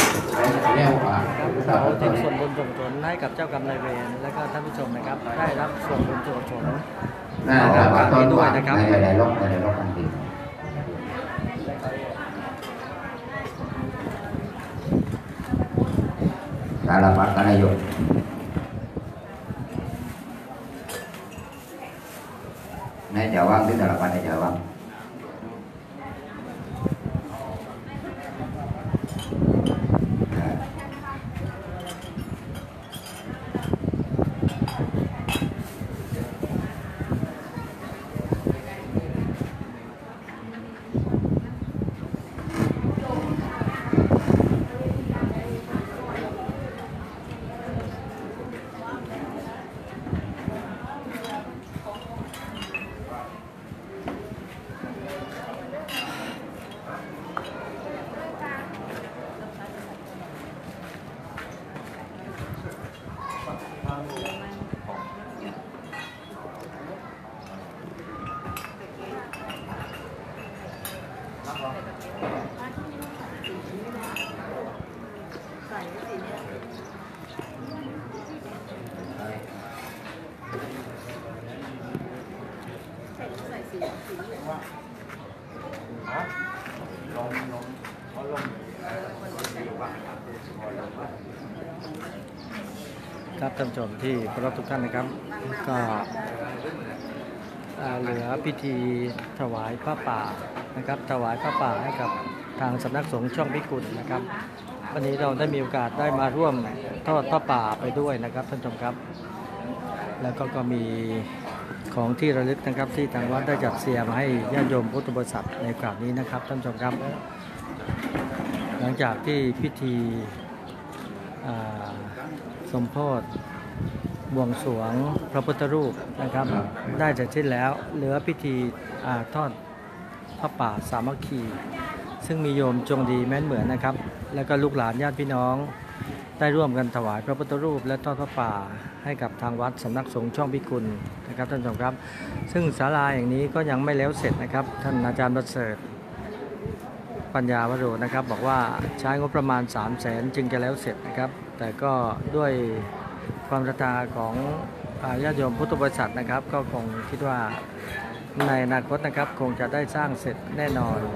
ขอทิ้งส่วนบุญส่วนกุศลให้กับเจ้ากรรมนายเวรและก็ท่านผู้ชมนะครับได้รับส่วนบุญส่วนกุศลต่อไปด้วยนะครับในในโลกในโลกอันดีการละบัดกันอยู่ในเจ้าวังที่การละบัดในเจ้าวังครับท่านผู้ชมที่เคารพทุกท่านนะครับก็เหลือพิธีถวายพระป่านะครับถวายพระป่าให้กับทางสำนักสงฆ์ช่องพิกุลนะครับวันนี้เราได้มีโอกาสได้มาร่วมทอดพระป่าไปด้วยนะครับท่านผู้ชมครับแล้วก็ก็มีของที่ระลึกนะครับที่ทางวัดได้จัดเสียมาให้ญาติโยมพุทธบริษัทในโอกาสนี้นะครับท่านผู้ชมครับหลังจากที่พิธีสมโภชบวงสรวงพระพุทธรูปนะครับได้เสร็จสิ้นแล้วเหลือพิธีทอดพระป่าสามัคคีซึ่งมีโยมจงดีแม่นเหมือนนะครับแล้วก็ลูกหลานญาติพี่น้องได้ร่วมกันถวายพระพุทธรูปและทอดพระป่าให้กับทางวัดสำนักสงฆ์ช่องพิกุลนะครับท่านผู้ชมครับซึ่งศาลาอย่างนี้ก็ยังไม่แล้วเสร็จนะครับท่านอาจารย์ประเสริฐปัญญาวโรนะครับบอกว่าใช้งบประมาณสามแสนจึงจะแล้วเสร็จนะครับแต่ก็ด้วยความศรัทธาของญาติโยมพุทธบริษัทนะครับก็คงคิดว่าในอนาคตนะครับคงจะได้สร้างเสร็จแน่นอน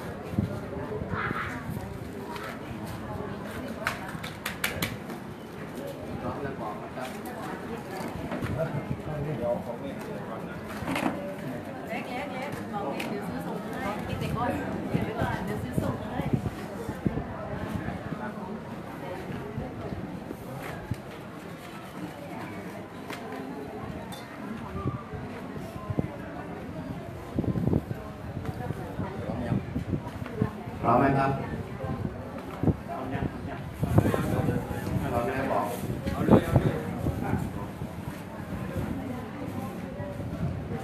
พร้อมไหมครับเราไม่ได้บอกเอาเลยเอาเลย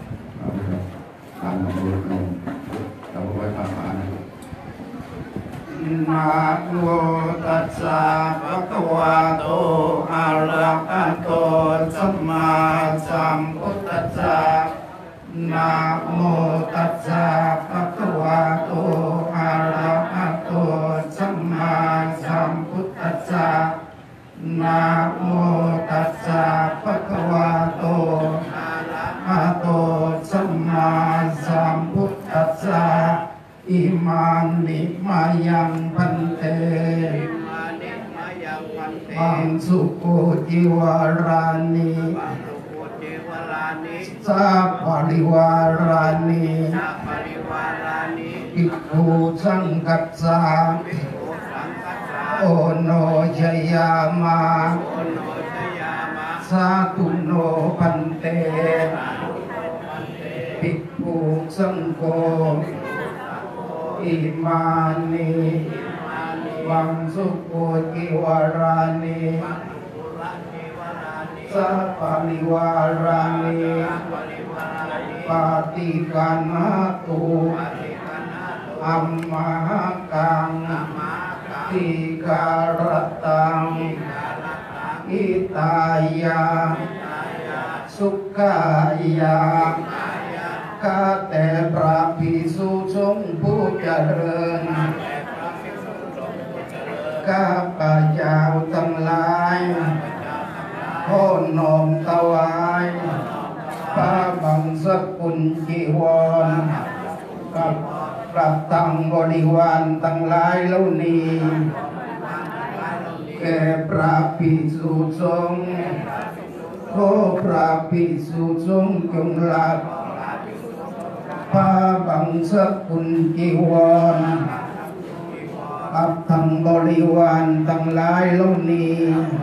ทำมาดูลงเราไว้ทำมานะนะโมตัสสะภะคะวะโตอะระหะโตสัมมาสัมพุทธัสสะนะโมตัสสะภะคะวะโตอะระหะโตสัมมาสัมพุทธัสสะนะโมตัสสะภะคะวะโตอะระหะโตสัมมาสัมพุทธัสสะอิมานิมายังพันเตปังสุโกจิวารานิสัพพะริวารานิภิกขุสังฆัสสะโอโนชยามาสาธุโนพันเตภิกขุสังโฆอิมานิวังสุโกจิวารานิสัพพะริวารานิปาติกัณหตุอัมมากังติการตังอิตายาสุขายาข้าแต่พระภิกษุสงฆ์ผู้เจริญข้าพระเจ้าทั้งหลายขอน้อมถวายพระบังสกุลจีวรกับพระตังบริวารทั้งหลายเหล่านี้แก่พระภิกษุสงฆ์ขอพระภิกษุสงฆ์จงรับพระบังสกุลจีวรกับทั้งบริวารทั้งหลายเหล่านี้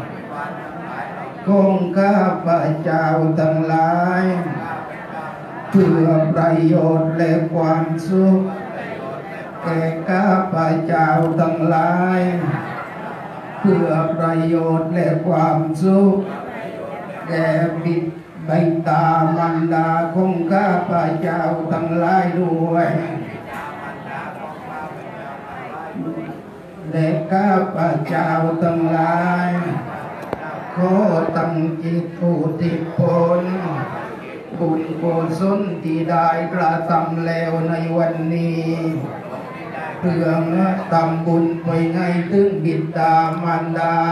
ของข้าพระเจ้าทั้งหลายเพื่อประโยชน์และความสุขแก่ข้าพระเจ้าทั้งหลายเพื่อประโยชน์และความสุขแก่บิดามารดาของข้าพระเจ้าทั้งหลายด้วยและข้าพระเจ้าทั้งหลายขอตั้งจิตอุทิศผลบุญกุศลที่ได้กระทำแล้วในวันนี้เพื่อทำบุญไปให้ถึงบิดามารดา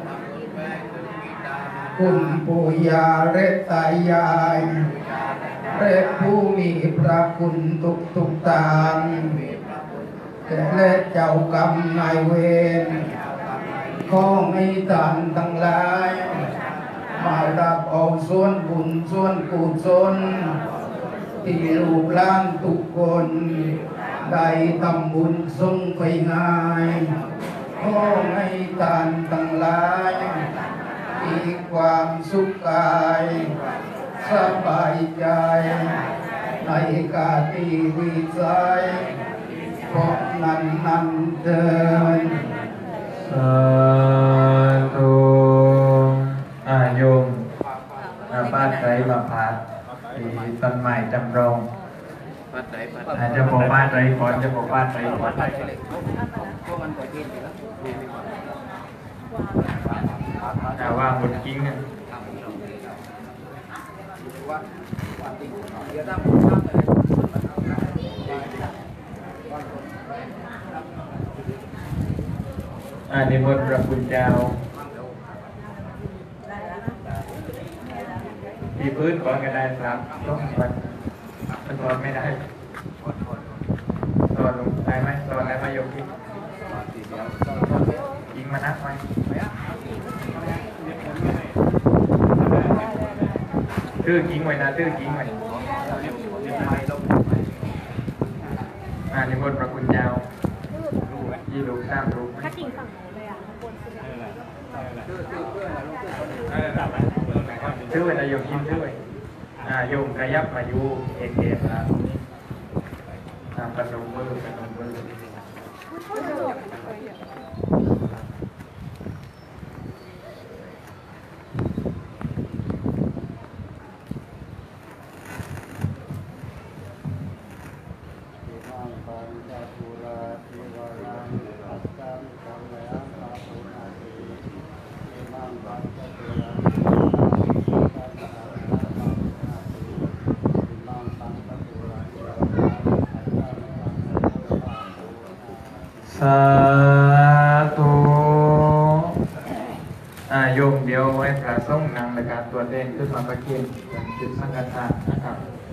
คุณปู่ย่าและตายายและผู้มีพระคุณทุกทุกตานและเจ้ากรรมนายเวรของให้ทานทั้งหลายมารับเอาส่วนบุญส่วนกุศลที่ลูกหลานทุกคนได้ทำบุญส่งไปง่ายของให้ทานทั้งหลายมีความสุขกายสบายใจในกาที่วิสัยพบนั้นนั้นเดินสาธุอาโยมอาป้าใจมาพาที่ต้นไม้จำลองอาจจะบอกบ้านไรก่อนจะบอกบ้านไรก่อนแต่ว่าบนกิ้งเนี่ยอันนี้บทพระคุณเจ้าที่พื้นก่อนก็ได้ครับต้องมันมันตอนไม่ได้ตอนลงได้ไหมตอนได้ไหมโยมที่ยิงมานักไหมตื้อกิ้งไว้นะตื้อกิ้งไว้อันนี้บทพระคุณเจ้ายี่ลูกสามลูกถ้าจริงฝั่งไหนเลยอ่ะบนซื้อไว้นะโยมยิ้มซื้อไว้อ่าโยมกระยับมาอยู่เอกเอกนะอ่าปนมมือปนมมือธุอ่าโยมเดียวไว้พระสงฆ์นำในการตรวจเด่นขึ้นมาประเคนเป็นจุดสังฆทานนะครับ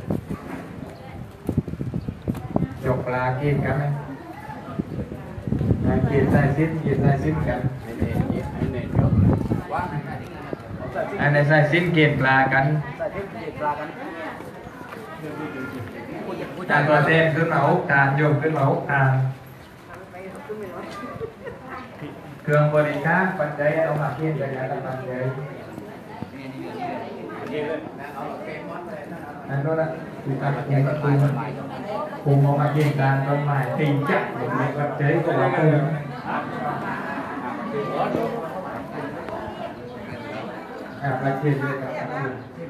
ยกปลากินกันไหมกินใส่ซิ้นกินใส่ซิ้นกันอันในใส่ซิ้นกินปลากันจากตัวเด่นขึ้นมาอุกทานโยมขึ้นมาอุกทานเครื่องบริการปัจจัยเอามาเขียนกันนะปัจจัยนั่นก็ละคือการเขียนก็คือภูมิเอามาเขียนการต้นไม้ตีจักรในปัจจัยก็ว่าภูมิอ่าปัจจัยด้วยกับปัจจัย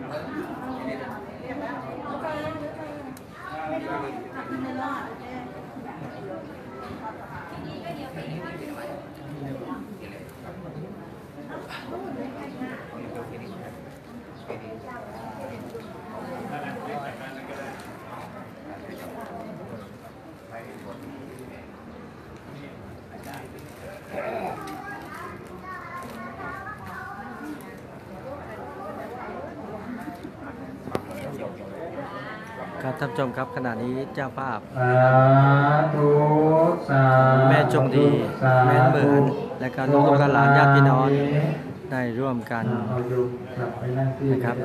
ครับท่านผู้ชมครับขณะนี้เจ้าภาพสาธุสาธุแม่จงดีแม่เหมือนและก็ลูกและหลานญาติพี่น้องได้ร่วมกันนะครับ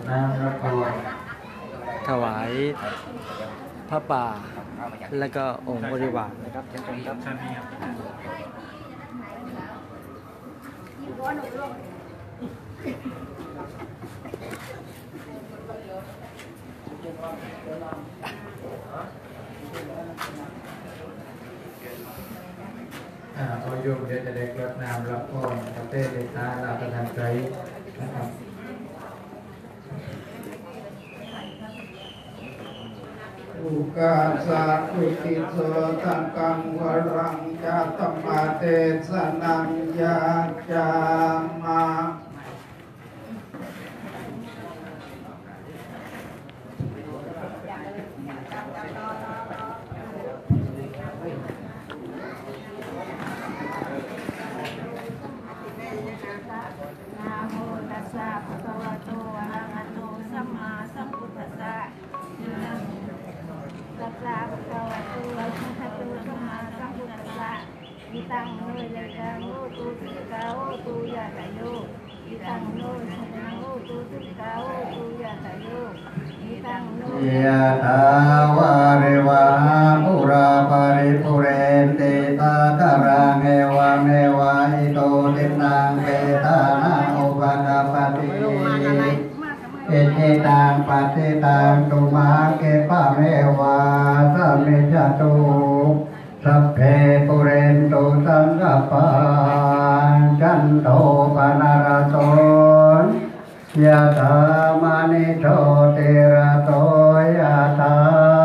ถวายพระป่าและก็องค์บริวารนะครับท่านผู้ชมอ่าพอโยมเดี๋ยวจะได้กรดน้ำรับพรประเทศเดชาลาประทานใจนะครับอุกาสาอุติโสตังกังวรังจาตมาเตสนังยาจามามีตังโน้ยเลยกังโน้ตูสิกาโอตูยาตาโยมีตังโน้ยนังโอตูสิกาโอตูยาตาโยมีตังโน้ยยะถาวาริวหาปุราปาริปุเรนติตาคารังเอวะเมวะอิโตตินังเปตานังอุปกปติเอเจตังปัติตังตุมาเกปะเมวะสัมมิจตุสัพเพปุเรนตุสังกปาจันโทปนารโสยะถามณิโชติระโสยะถา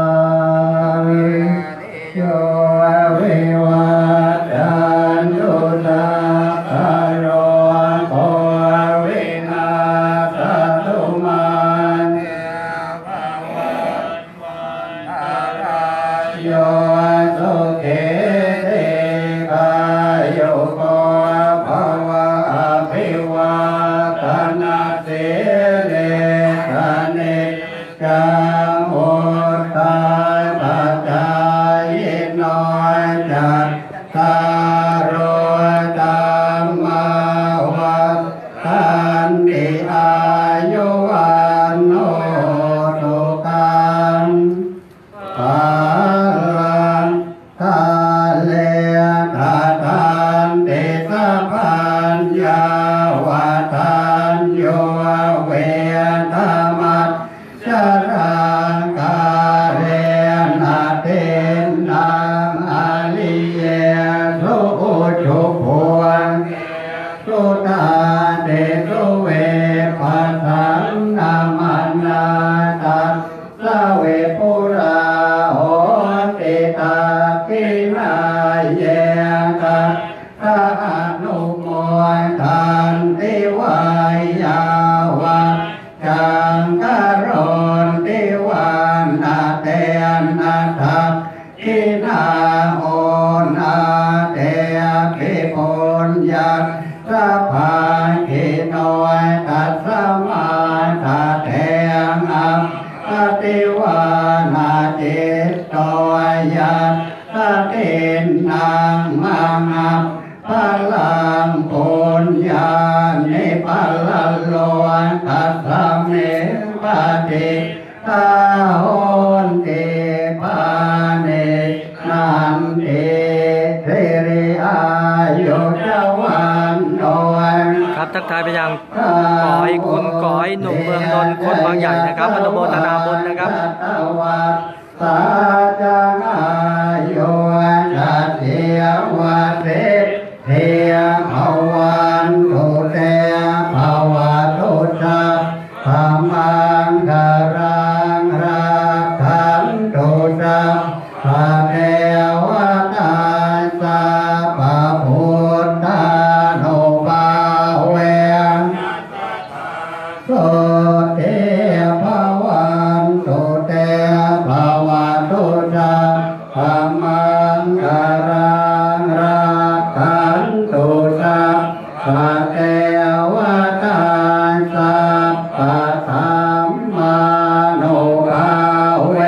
โยวิวัตชันตุสัพพะโรโควินาศตุมาเนภวันวันตรายโยสุขิติกายุโกภวะอภิวาทนาสิริสนิจังอุตตาปัจจายโนจัตตารโอธัมมาวัฏฏันติอายุวันโนสุขังภาลังทาเลทาทันติสัพพัญญาวาทันโยเวทมัสสรังกาเรนะเทนังอาลิเยสุจุพวงสุตาเดสุเวปัสสังนามานาตัสสะเวปุราโหติตากินาเยกัสสะอนุโมทันติวายาวัจจังกโรนติวันนาเตนาทัพกินาโอนาเตเขปนยักสะพานเขน้อยตัดสมาตาแทงอัมปฏิวานาเจตตอยยัตตะเตนนางมังอัมพลังปนญาเนปะละโลตัสสะเมปะติตาโหนเตปาเนนันเตเทริอายุจวันโนครับทักทายไปยังก่อยคุณก่อยหนุ่มเมืองนนท์คนบางใหญ่นะครับอนุโมทนาบุญนะครับสาจังอายุชัดเทียวะเตเทียภวันตุเตภวะตุสัพพมังคารังรักขันตุสัพพะเทวตาสัพพะพุทธานุภาเวโสเทภวันตุเตภวะตุสัพพมังคารังรักขันตุสัพพะเทวตาสัพพะธัมมานุภาเว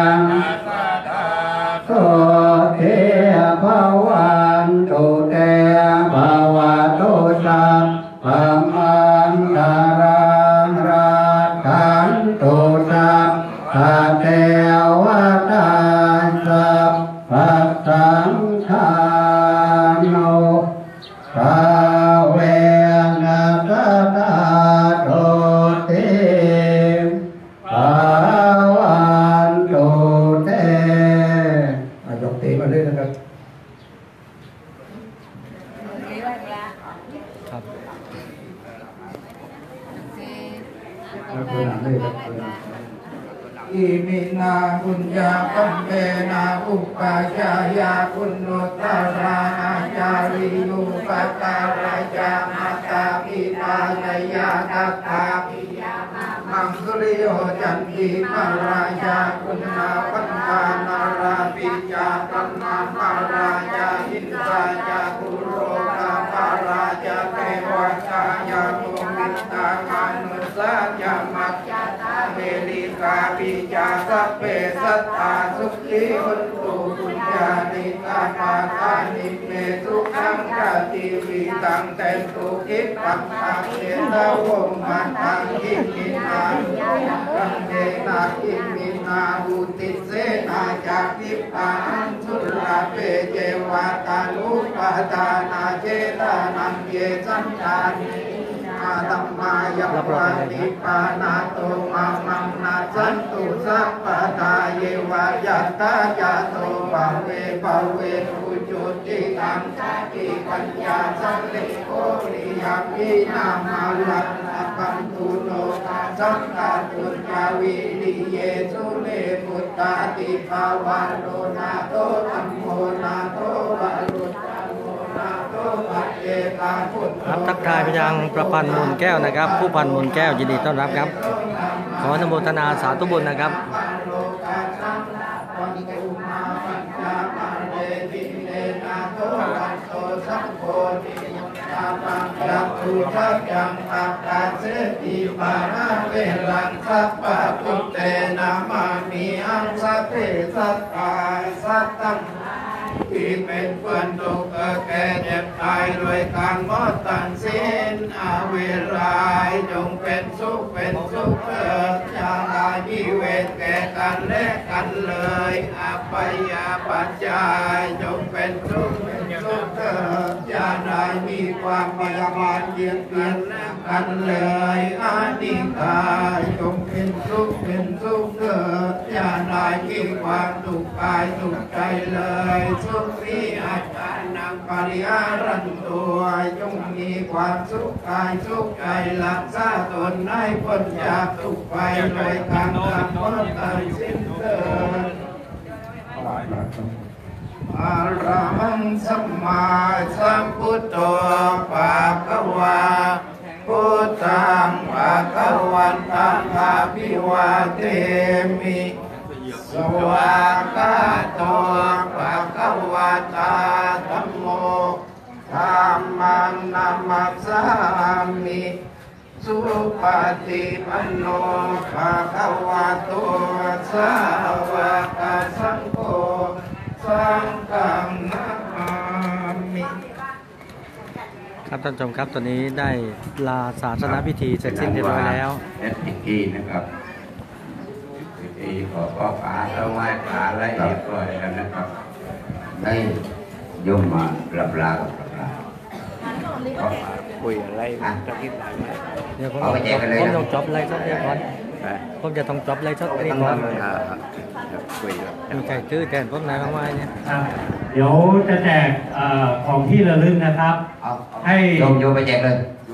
โสเทภวันตุเตภวะตุสัพพมังคารังรักขันตุสัพพะเทวตาสัพพะสังฆานุภาเวนะสะทาโตติภาวันตุเตมายกตีมาเลยนะครับครับอิมินาปุญญาปัมเปนาอุปาจายาคุณโนตาราอาจาริยุปตาราจามาตาปิตายายาตัตถามังสุริโยจันติมาราจาคุณนาปัญญานาราปิจาตัมมามาราจาอินทราจาคุโรกาปาราจาเทวตายาโมมิตามานุสาจามัจจาเมลิกาปิจาสัพเพสัตตาสุขีหุนตุปุญญาณิกาปาทานิเมสุขังกติวิตังเตตุกิปังปังเตตะวงมันตังกิมินากังเดนากิมินาบุติเสนาจากิปังสุราเปเจวาตานุปาตานาเจตานังเยสันตานิอาตัมมายัปปาติปานาโตมามังนาสันตุสัพพตาเยวายัตตาจาโตปะเวปะเวปุจุติตังสติปัญญาสัมลิโกริยามินามาลัตนะปันตุโนตาสัมตาตุญาวิริเยสุเลพุตตาติภาวะโลนาโตธัมโมนาโตวะรุตตะโมนาโตปัจเจกาพุทโธครับทักทายไปยังประพันธ์มูลแก้วนะครับผู้พันมูลแก้วยินดีต้อนรับครับขออนุโมทนาสาธุบุญนะครับยักขุทักยังอัปปัสสติปานาเวรังสัพพะพุทเตนะมามิอังสัพเพสัตตาสัตตังที่เป็นเพื่อนทุกข์แก่เจ็บตายด้วยการมอดตันสิ้นอาเวรายจงเป็นสุขเป็นสุขเถิดอย่าได้มีเวรแก่กันและกันเลยอัปปยาปัจจายจงเป็นสุขเป็นสุขเถิดอย่าได้มีความพยาบาทเยียดเบียนกันเลยอานิกายจงเป็นสุขเป็นสุขเถิดอย่าได้มีความทุกข์กายทุกข์ใจเลยสุขมีอัตตานังปริหารันตัวจงมีความสุขกายสุขใจรักษาตนให้พ้นจากทุกข์ไปโดยการทำพ้นตัดสิ้นเถิดอะระหังสัมมาสัมพุทโธภะคะวาพุทธังภะคะวันตังอะภิวาเทมิสวากาโตภะคะวะตาธัมโมนามัสสามิสุปฏิปันโนภะคะวะโตสาวกสังโฆสังฆังนะมามิครับท่านผู้ชมครับตอนนี้ได้ลาศาสนพิธีเสร็จสิ้นเรียบร้อยแล้วพิธีนะครับพิธีขอพ่อป่าแล้วไหว้ป่าไล่เรียบร้อยแล้วนะครับได้โยมมารับลากับรับลาคุยอะไรจะคิดอะไรเดี๋ยวผมเอาไปแจกกันเลยนะผมต้องจบไล่สดเรียบร้อยผมจะต้องจบไล่สดอันนี้ก่อนมีใครชื่อแทนพวกนายบ้างไหมเนี่ยเดี๋ยวจะแจกเอ่อของที่ระลึกนะครับ ให้โยมโยมไปแจกเลย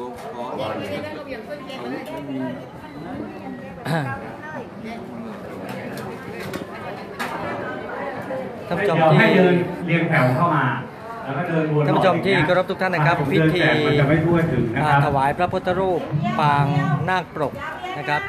ท่านผู้ชมเดี๋ยวที่ให้เดินเรียงแถวเข้ามาแล้วก็เดินวนท่านผู้ชมที่เคารพทุกท่านนะครับพิธีมันจะไม่ทั่วถึงนะครับถวายพระพุทธรูปปางนาคปรกนะครับ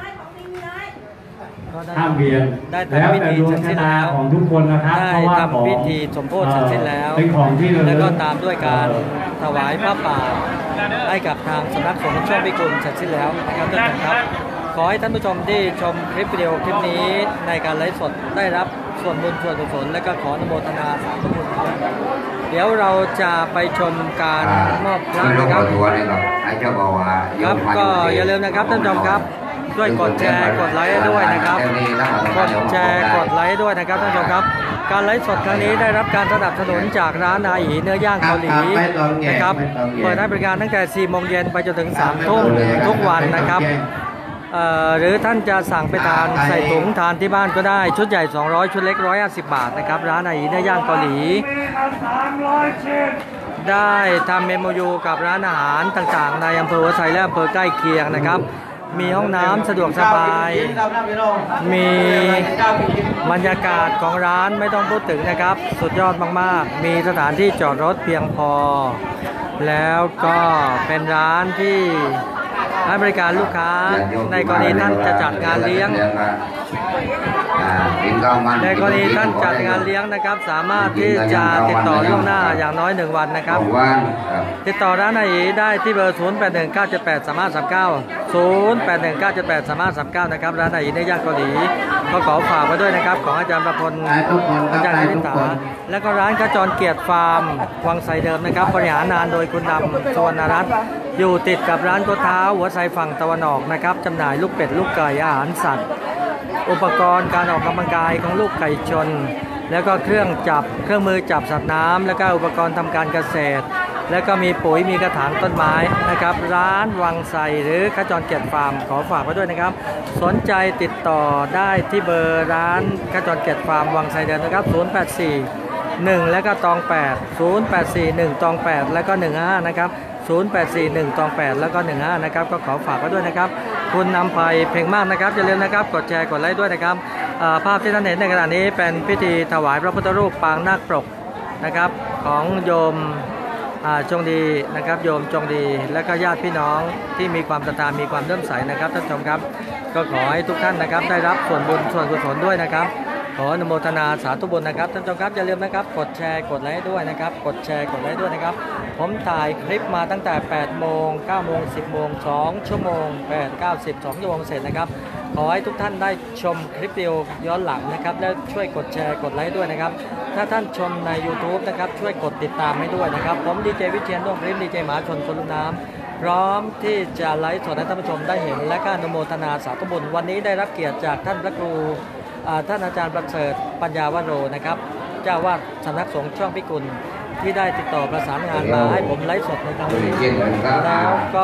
ก็ได้ห้ามเวียนได้แล้วทำพิแต่ธีดวเสงร็จชะสิ้นตาแล้วของทุกคนนะครับได้เพราะว่าของทำพิธีสมโภชเสร็จสิ้นแล้วเป็นของที่ระลึกแล้วก็ตามด้วยการถวายพระป่าให้กับทางสำนักสงฆ์ช่วงพิกุลเสร็จสิ้นแล้วนะครับท่านผู้ชมครับขอให้ท่านผู้ชมที่ชมคลิปวิดีโอคลิปนี้ในการไลฟ์สดได้รับส่วนบุญส่วนกุศลและก็ขออนุโมทนาสาธุบุญครับเดี๋ยวเราจะไปชมการมอบพระไม่รู้นะครับตัวเลยครับให้เจ้าบอกว่าครับก็อย่าลืมนะครับท่านผู้ชมครับช่วยกดแชร์กดไลค์ให้ด้วยนะครับกดแชร์กดไลค์ให้ด้วยนะครับท่านผู้ชมครับการไลฟ์สดครั้งนี้ได้รับการสนับสนุนจากร้านอาหยีเนื้อย่างเกาหลีนะครับเปิดให้บริการตั้งแต่สี่โมงเย็นไปจนถึงสามทุ่มทุกวันนะครับเอ่อหรือท่านจะสั่งไปทานใส่ถุงทานที่บ้านก็ได้ชุดใหญ่สองร้อยชุดเล็กหนึ่งร้อยห้าสิบบาทนะครับร้านอาหยีเนื้อย่างเกาหลีได้ทำเมมโยูกับร้านอาหารต่างๆในอำเภอหัวไชและอำเภอใกล้เคียงนะครับมีห้องน้ำสะดวกสบายมีบรรยากาศของร้านไม่ต้องพูดถึงนะครับสุดยอดมากๆมีสถานที่จอดรถเพียงพอแล้วก็เป็นร้านที่ให้บริการลูกค้าในกรณีท่านจะจัดงานเลี้ยงในกรณีท่านจัดงานเลี้ยงนะครับสามารถที่จะติดต่อล่วงหน้าอย่างน้อยหนึ่งวันนะครับติดต่อร้านอาหารได้ที่เบอร์ ศูนย์ แปด หนึ่ง เก้า เจ็ด แปด สาม ห้า สาม เก้า ศูนย์ แปด หนึ่ง เก้า เจ็ด แปด สาม ห้า สาม เก้านะครับร้านอาหารในย่านเกาหลีก็ขอฝากไว้ด้วยนะครับของอาจารย์ประพลอาจารย์นิตาและก็ร้านขจรเกียรติฟาร์มวังไสเดิมนะครับบริหารงานโดยคุณดำสวรรณรัตน์อยู่ติดกับร้านโกเท้าหัวไซฝั่งตะวันออกนะครับจำหน่ายลูกเป็ดลูกไก่อาหารสัตว์อุปกรณ์การออกกำลังกายของลูกไก่ชนแล้วก็เครื่องจับเครื่องมือจับสัตว์น้ำแล้วก็อุปกรณ์ทำการเกษตรแล้วก็มีปุ๋ยมีกระถางต้นไม้นะครับร้านวังไสหรือขจรเกียรติฟาร์มขอฝากไว้ด้วยนะครับสนใจติดต่อได้ที่เบอร์ร้านขจรเกียรติฟาร์มวังไสเดิมนะครับศูนย์ แปด สี่ หนึ่งแล้วก็ตองแปด ศูนย์ แปด สี่ หนึ่งตองแปดแล้วก็หนึ่งห้านะครับศูนย์ แปด สี่ หนึ่งตองแปดแล้วก็หนึ่งห้านะครับก็ขอฝากไว้ด้วยนะครับคุณนำไปเพ่งมากนะครับอย่าลืมนะครับกดแชร์กดไลค์ด้วยนะครับภาพที่ท่านเห็นในขณะนี้เป็นพิธีถวายพระพุทธรูปปางนาคปรกนะครับของโยมจงดีนะครับโยมจงดีและก็ญาติพี่น้องที่มีความศรัทธามีความเลื่อมใสนะครับท่านผู้ชมครับก็ขอให้ทุกท่านนะครับได้รับส่วนบุญส่วนกุศลด้วยนะครับขออนุโมทนาสาธุบุญนะครับท่านผู้ชมครับอย่าลืมนะครับกดแชร์กดไลค์ด้วยนะครับกดแชร์กดไลค์ด้วยนะครับผมถ่ายคลิปมาตั้งแต่แปดโมงเก้าโมงสิบโมงสองชั่วโมงแปด เก้า สิบ สองชั่วโมงเสร็จนะครับขอให้ทุกท่านได้ชมคลิปวิดีโอย้อนหลังนะครับและช่วยกดแชร์กดไลค์ด้วยนะครับถ้าท่านชมใน YouTube นะครับช่วยกดติดตามให้ด้วยนะครับผมดีเจวิเชียรร่วมริมดีเจหมาชนคนลุน้ำพร้อมที่จะไลฟ์สดให้ท่านผู้ชมได้เห็นและก็อนุโมทนาสาธุบุญวันนี้ได้รับเกียรติจากท่านพระครูท่านอาจารย์ประเสริฐปัญญาวโรนะครับเจ้าวาดสำนักสงฆ์ช่องพิกุลที่ได้ติดต่อประสานงานมาให้ผมไลฟ์สดในครั้งนี้แล้วก็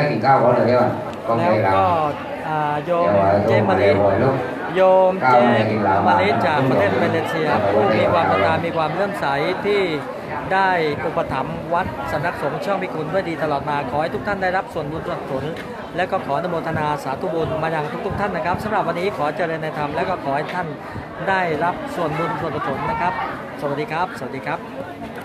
แล้วก็โยมเจมาริโยมเจมาริจากประเทศมาเลเซียผู้มีความศรัทธามีความเลื่อมใสที่ได้อุปถัมภ์วัดสำนักสงฆ์ช่องพิกุลด้วยดีตลอดมาขอให้ทุกท่านได้รับส่วนบุญส่วนกุศลและก็ขออนุโมทนาสาธุบุญมาอย่างทุกๆท่านนะครับสำหรับวันนี้ขอเจริญในธรรมและก็ขอให้ท่านได้รับส่วนบุญส่วนกุศลนะครับสวัสดีครับสวัสดีครับ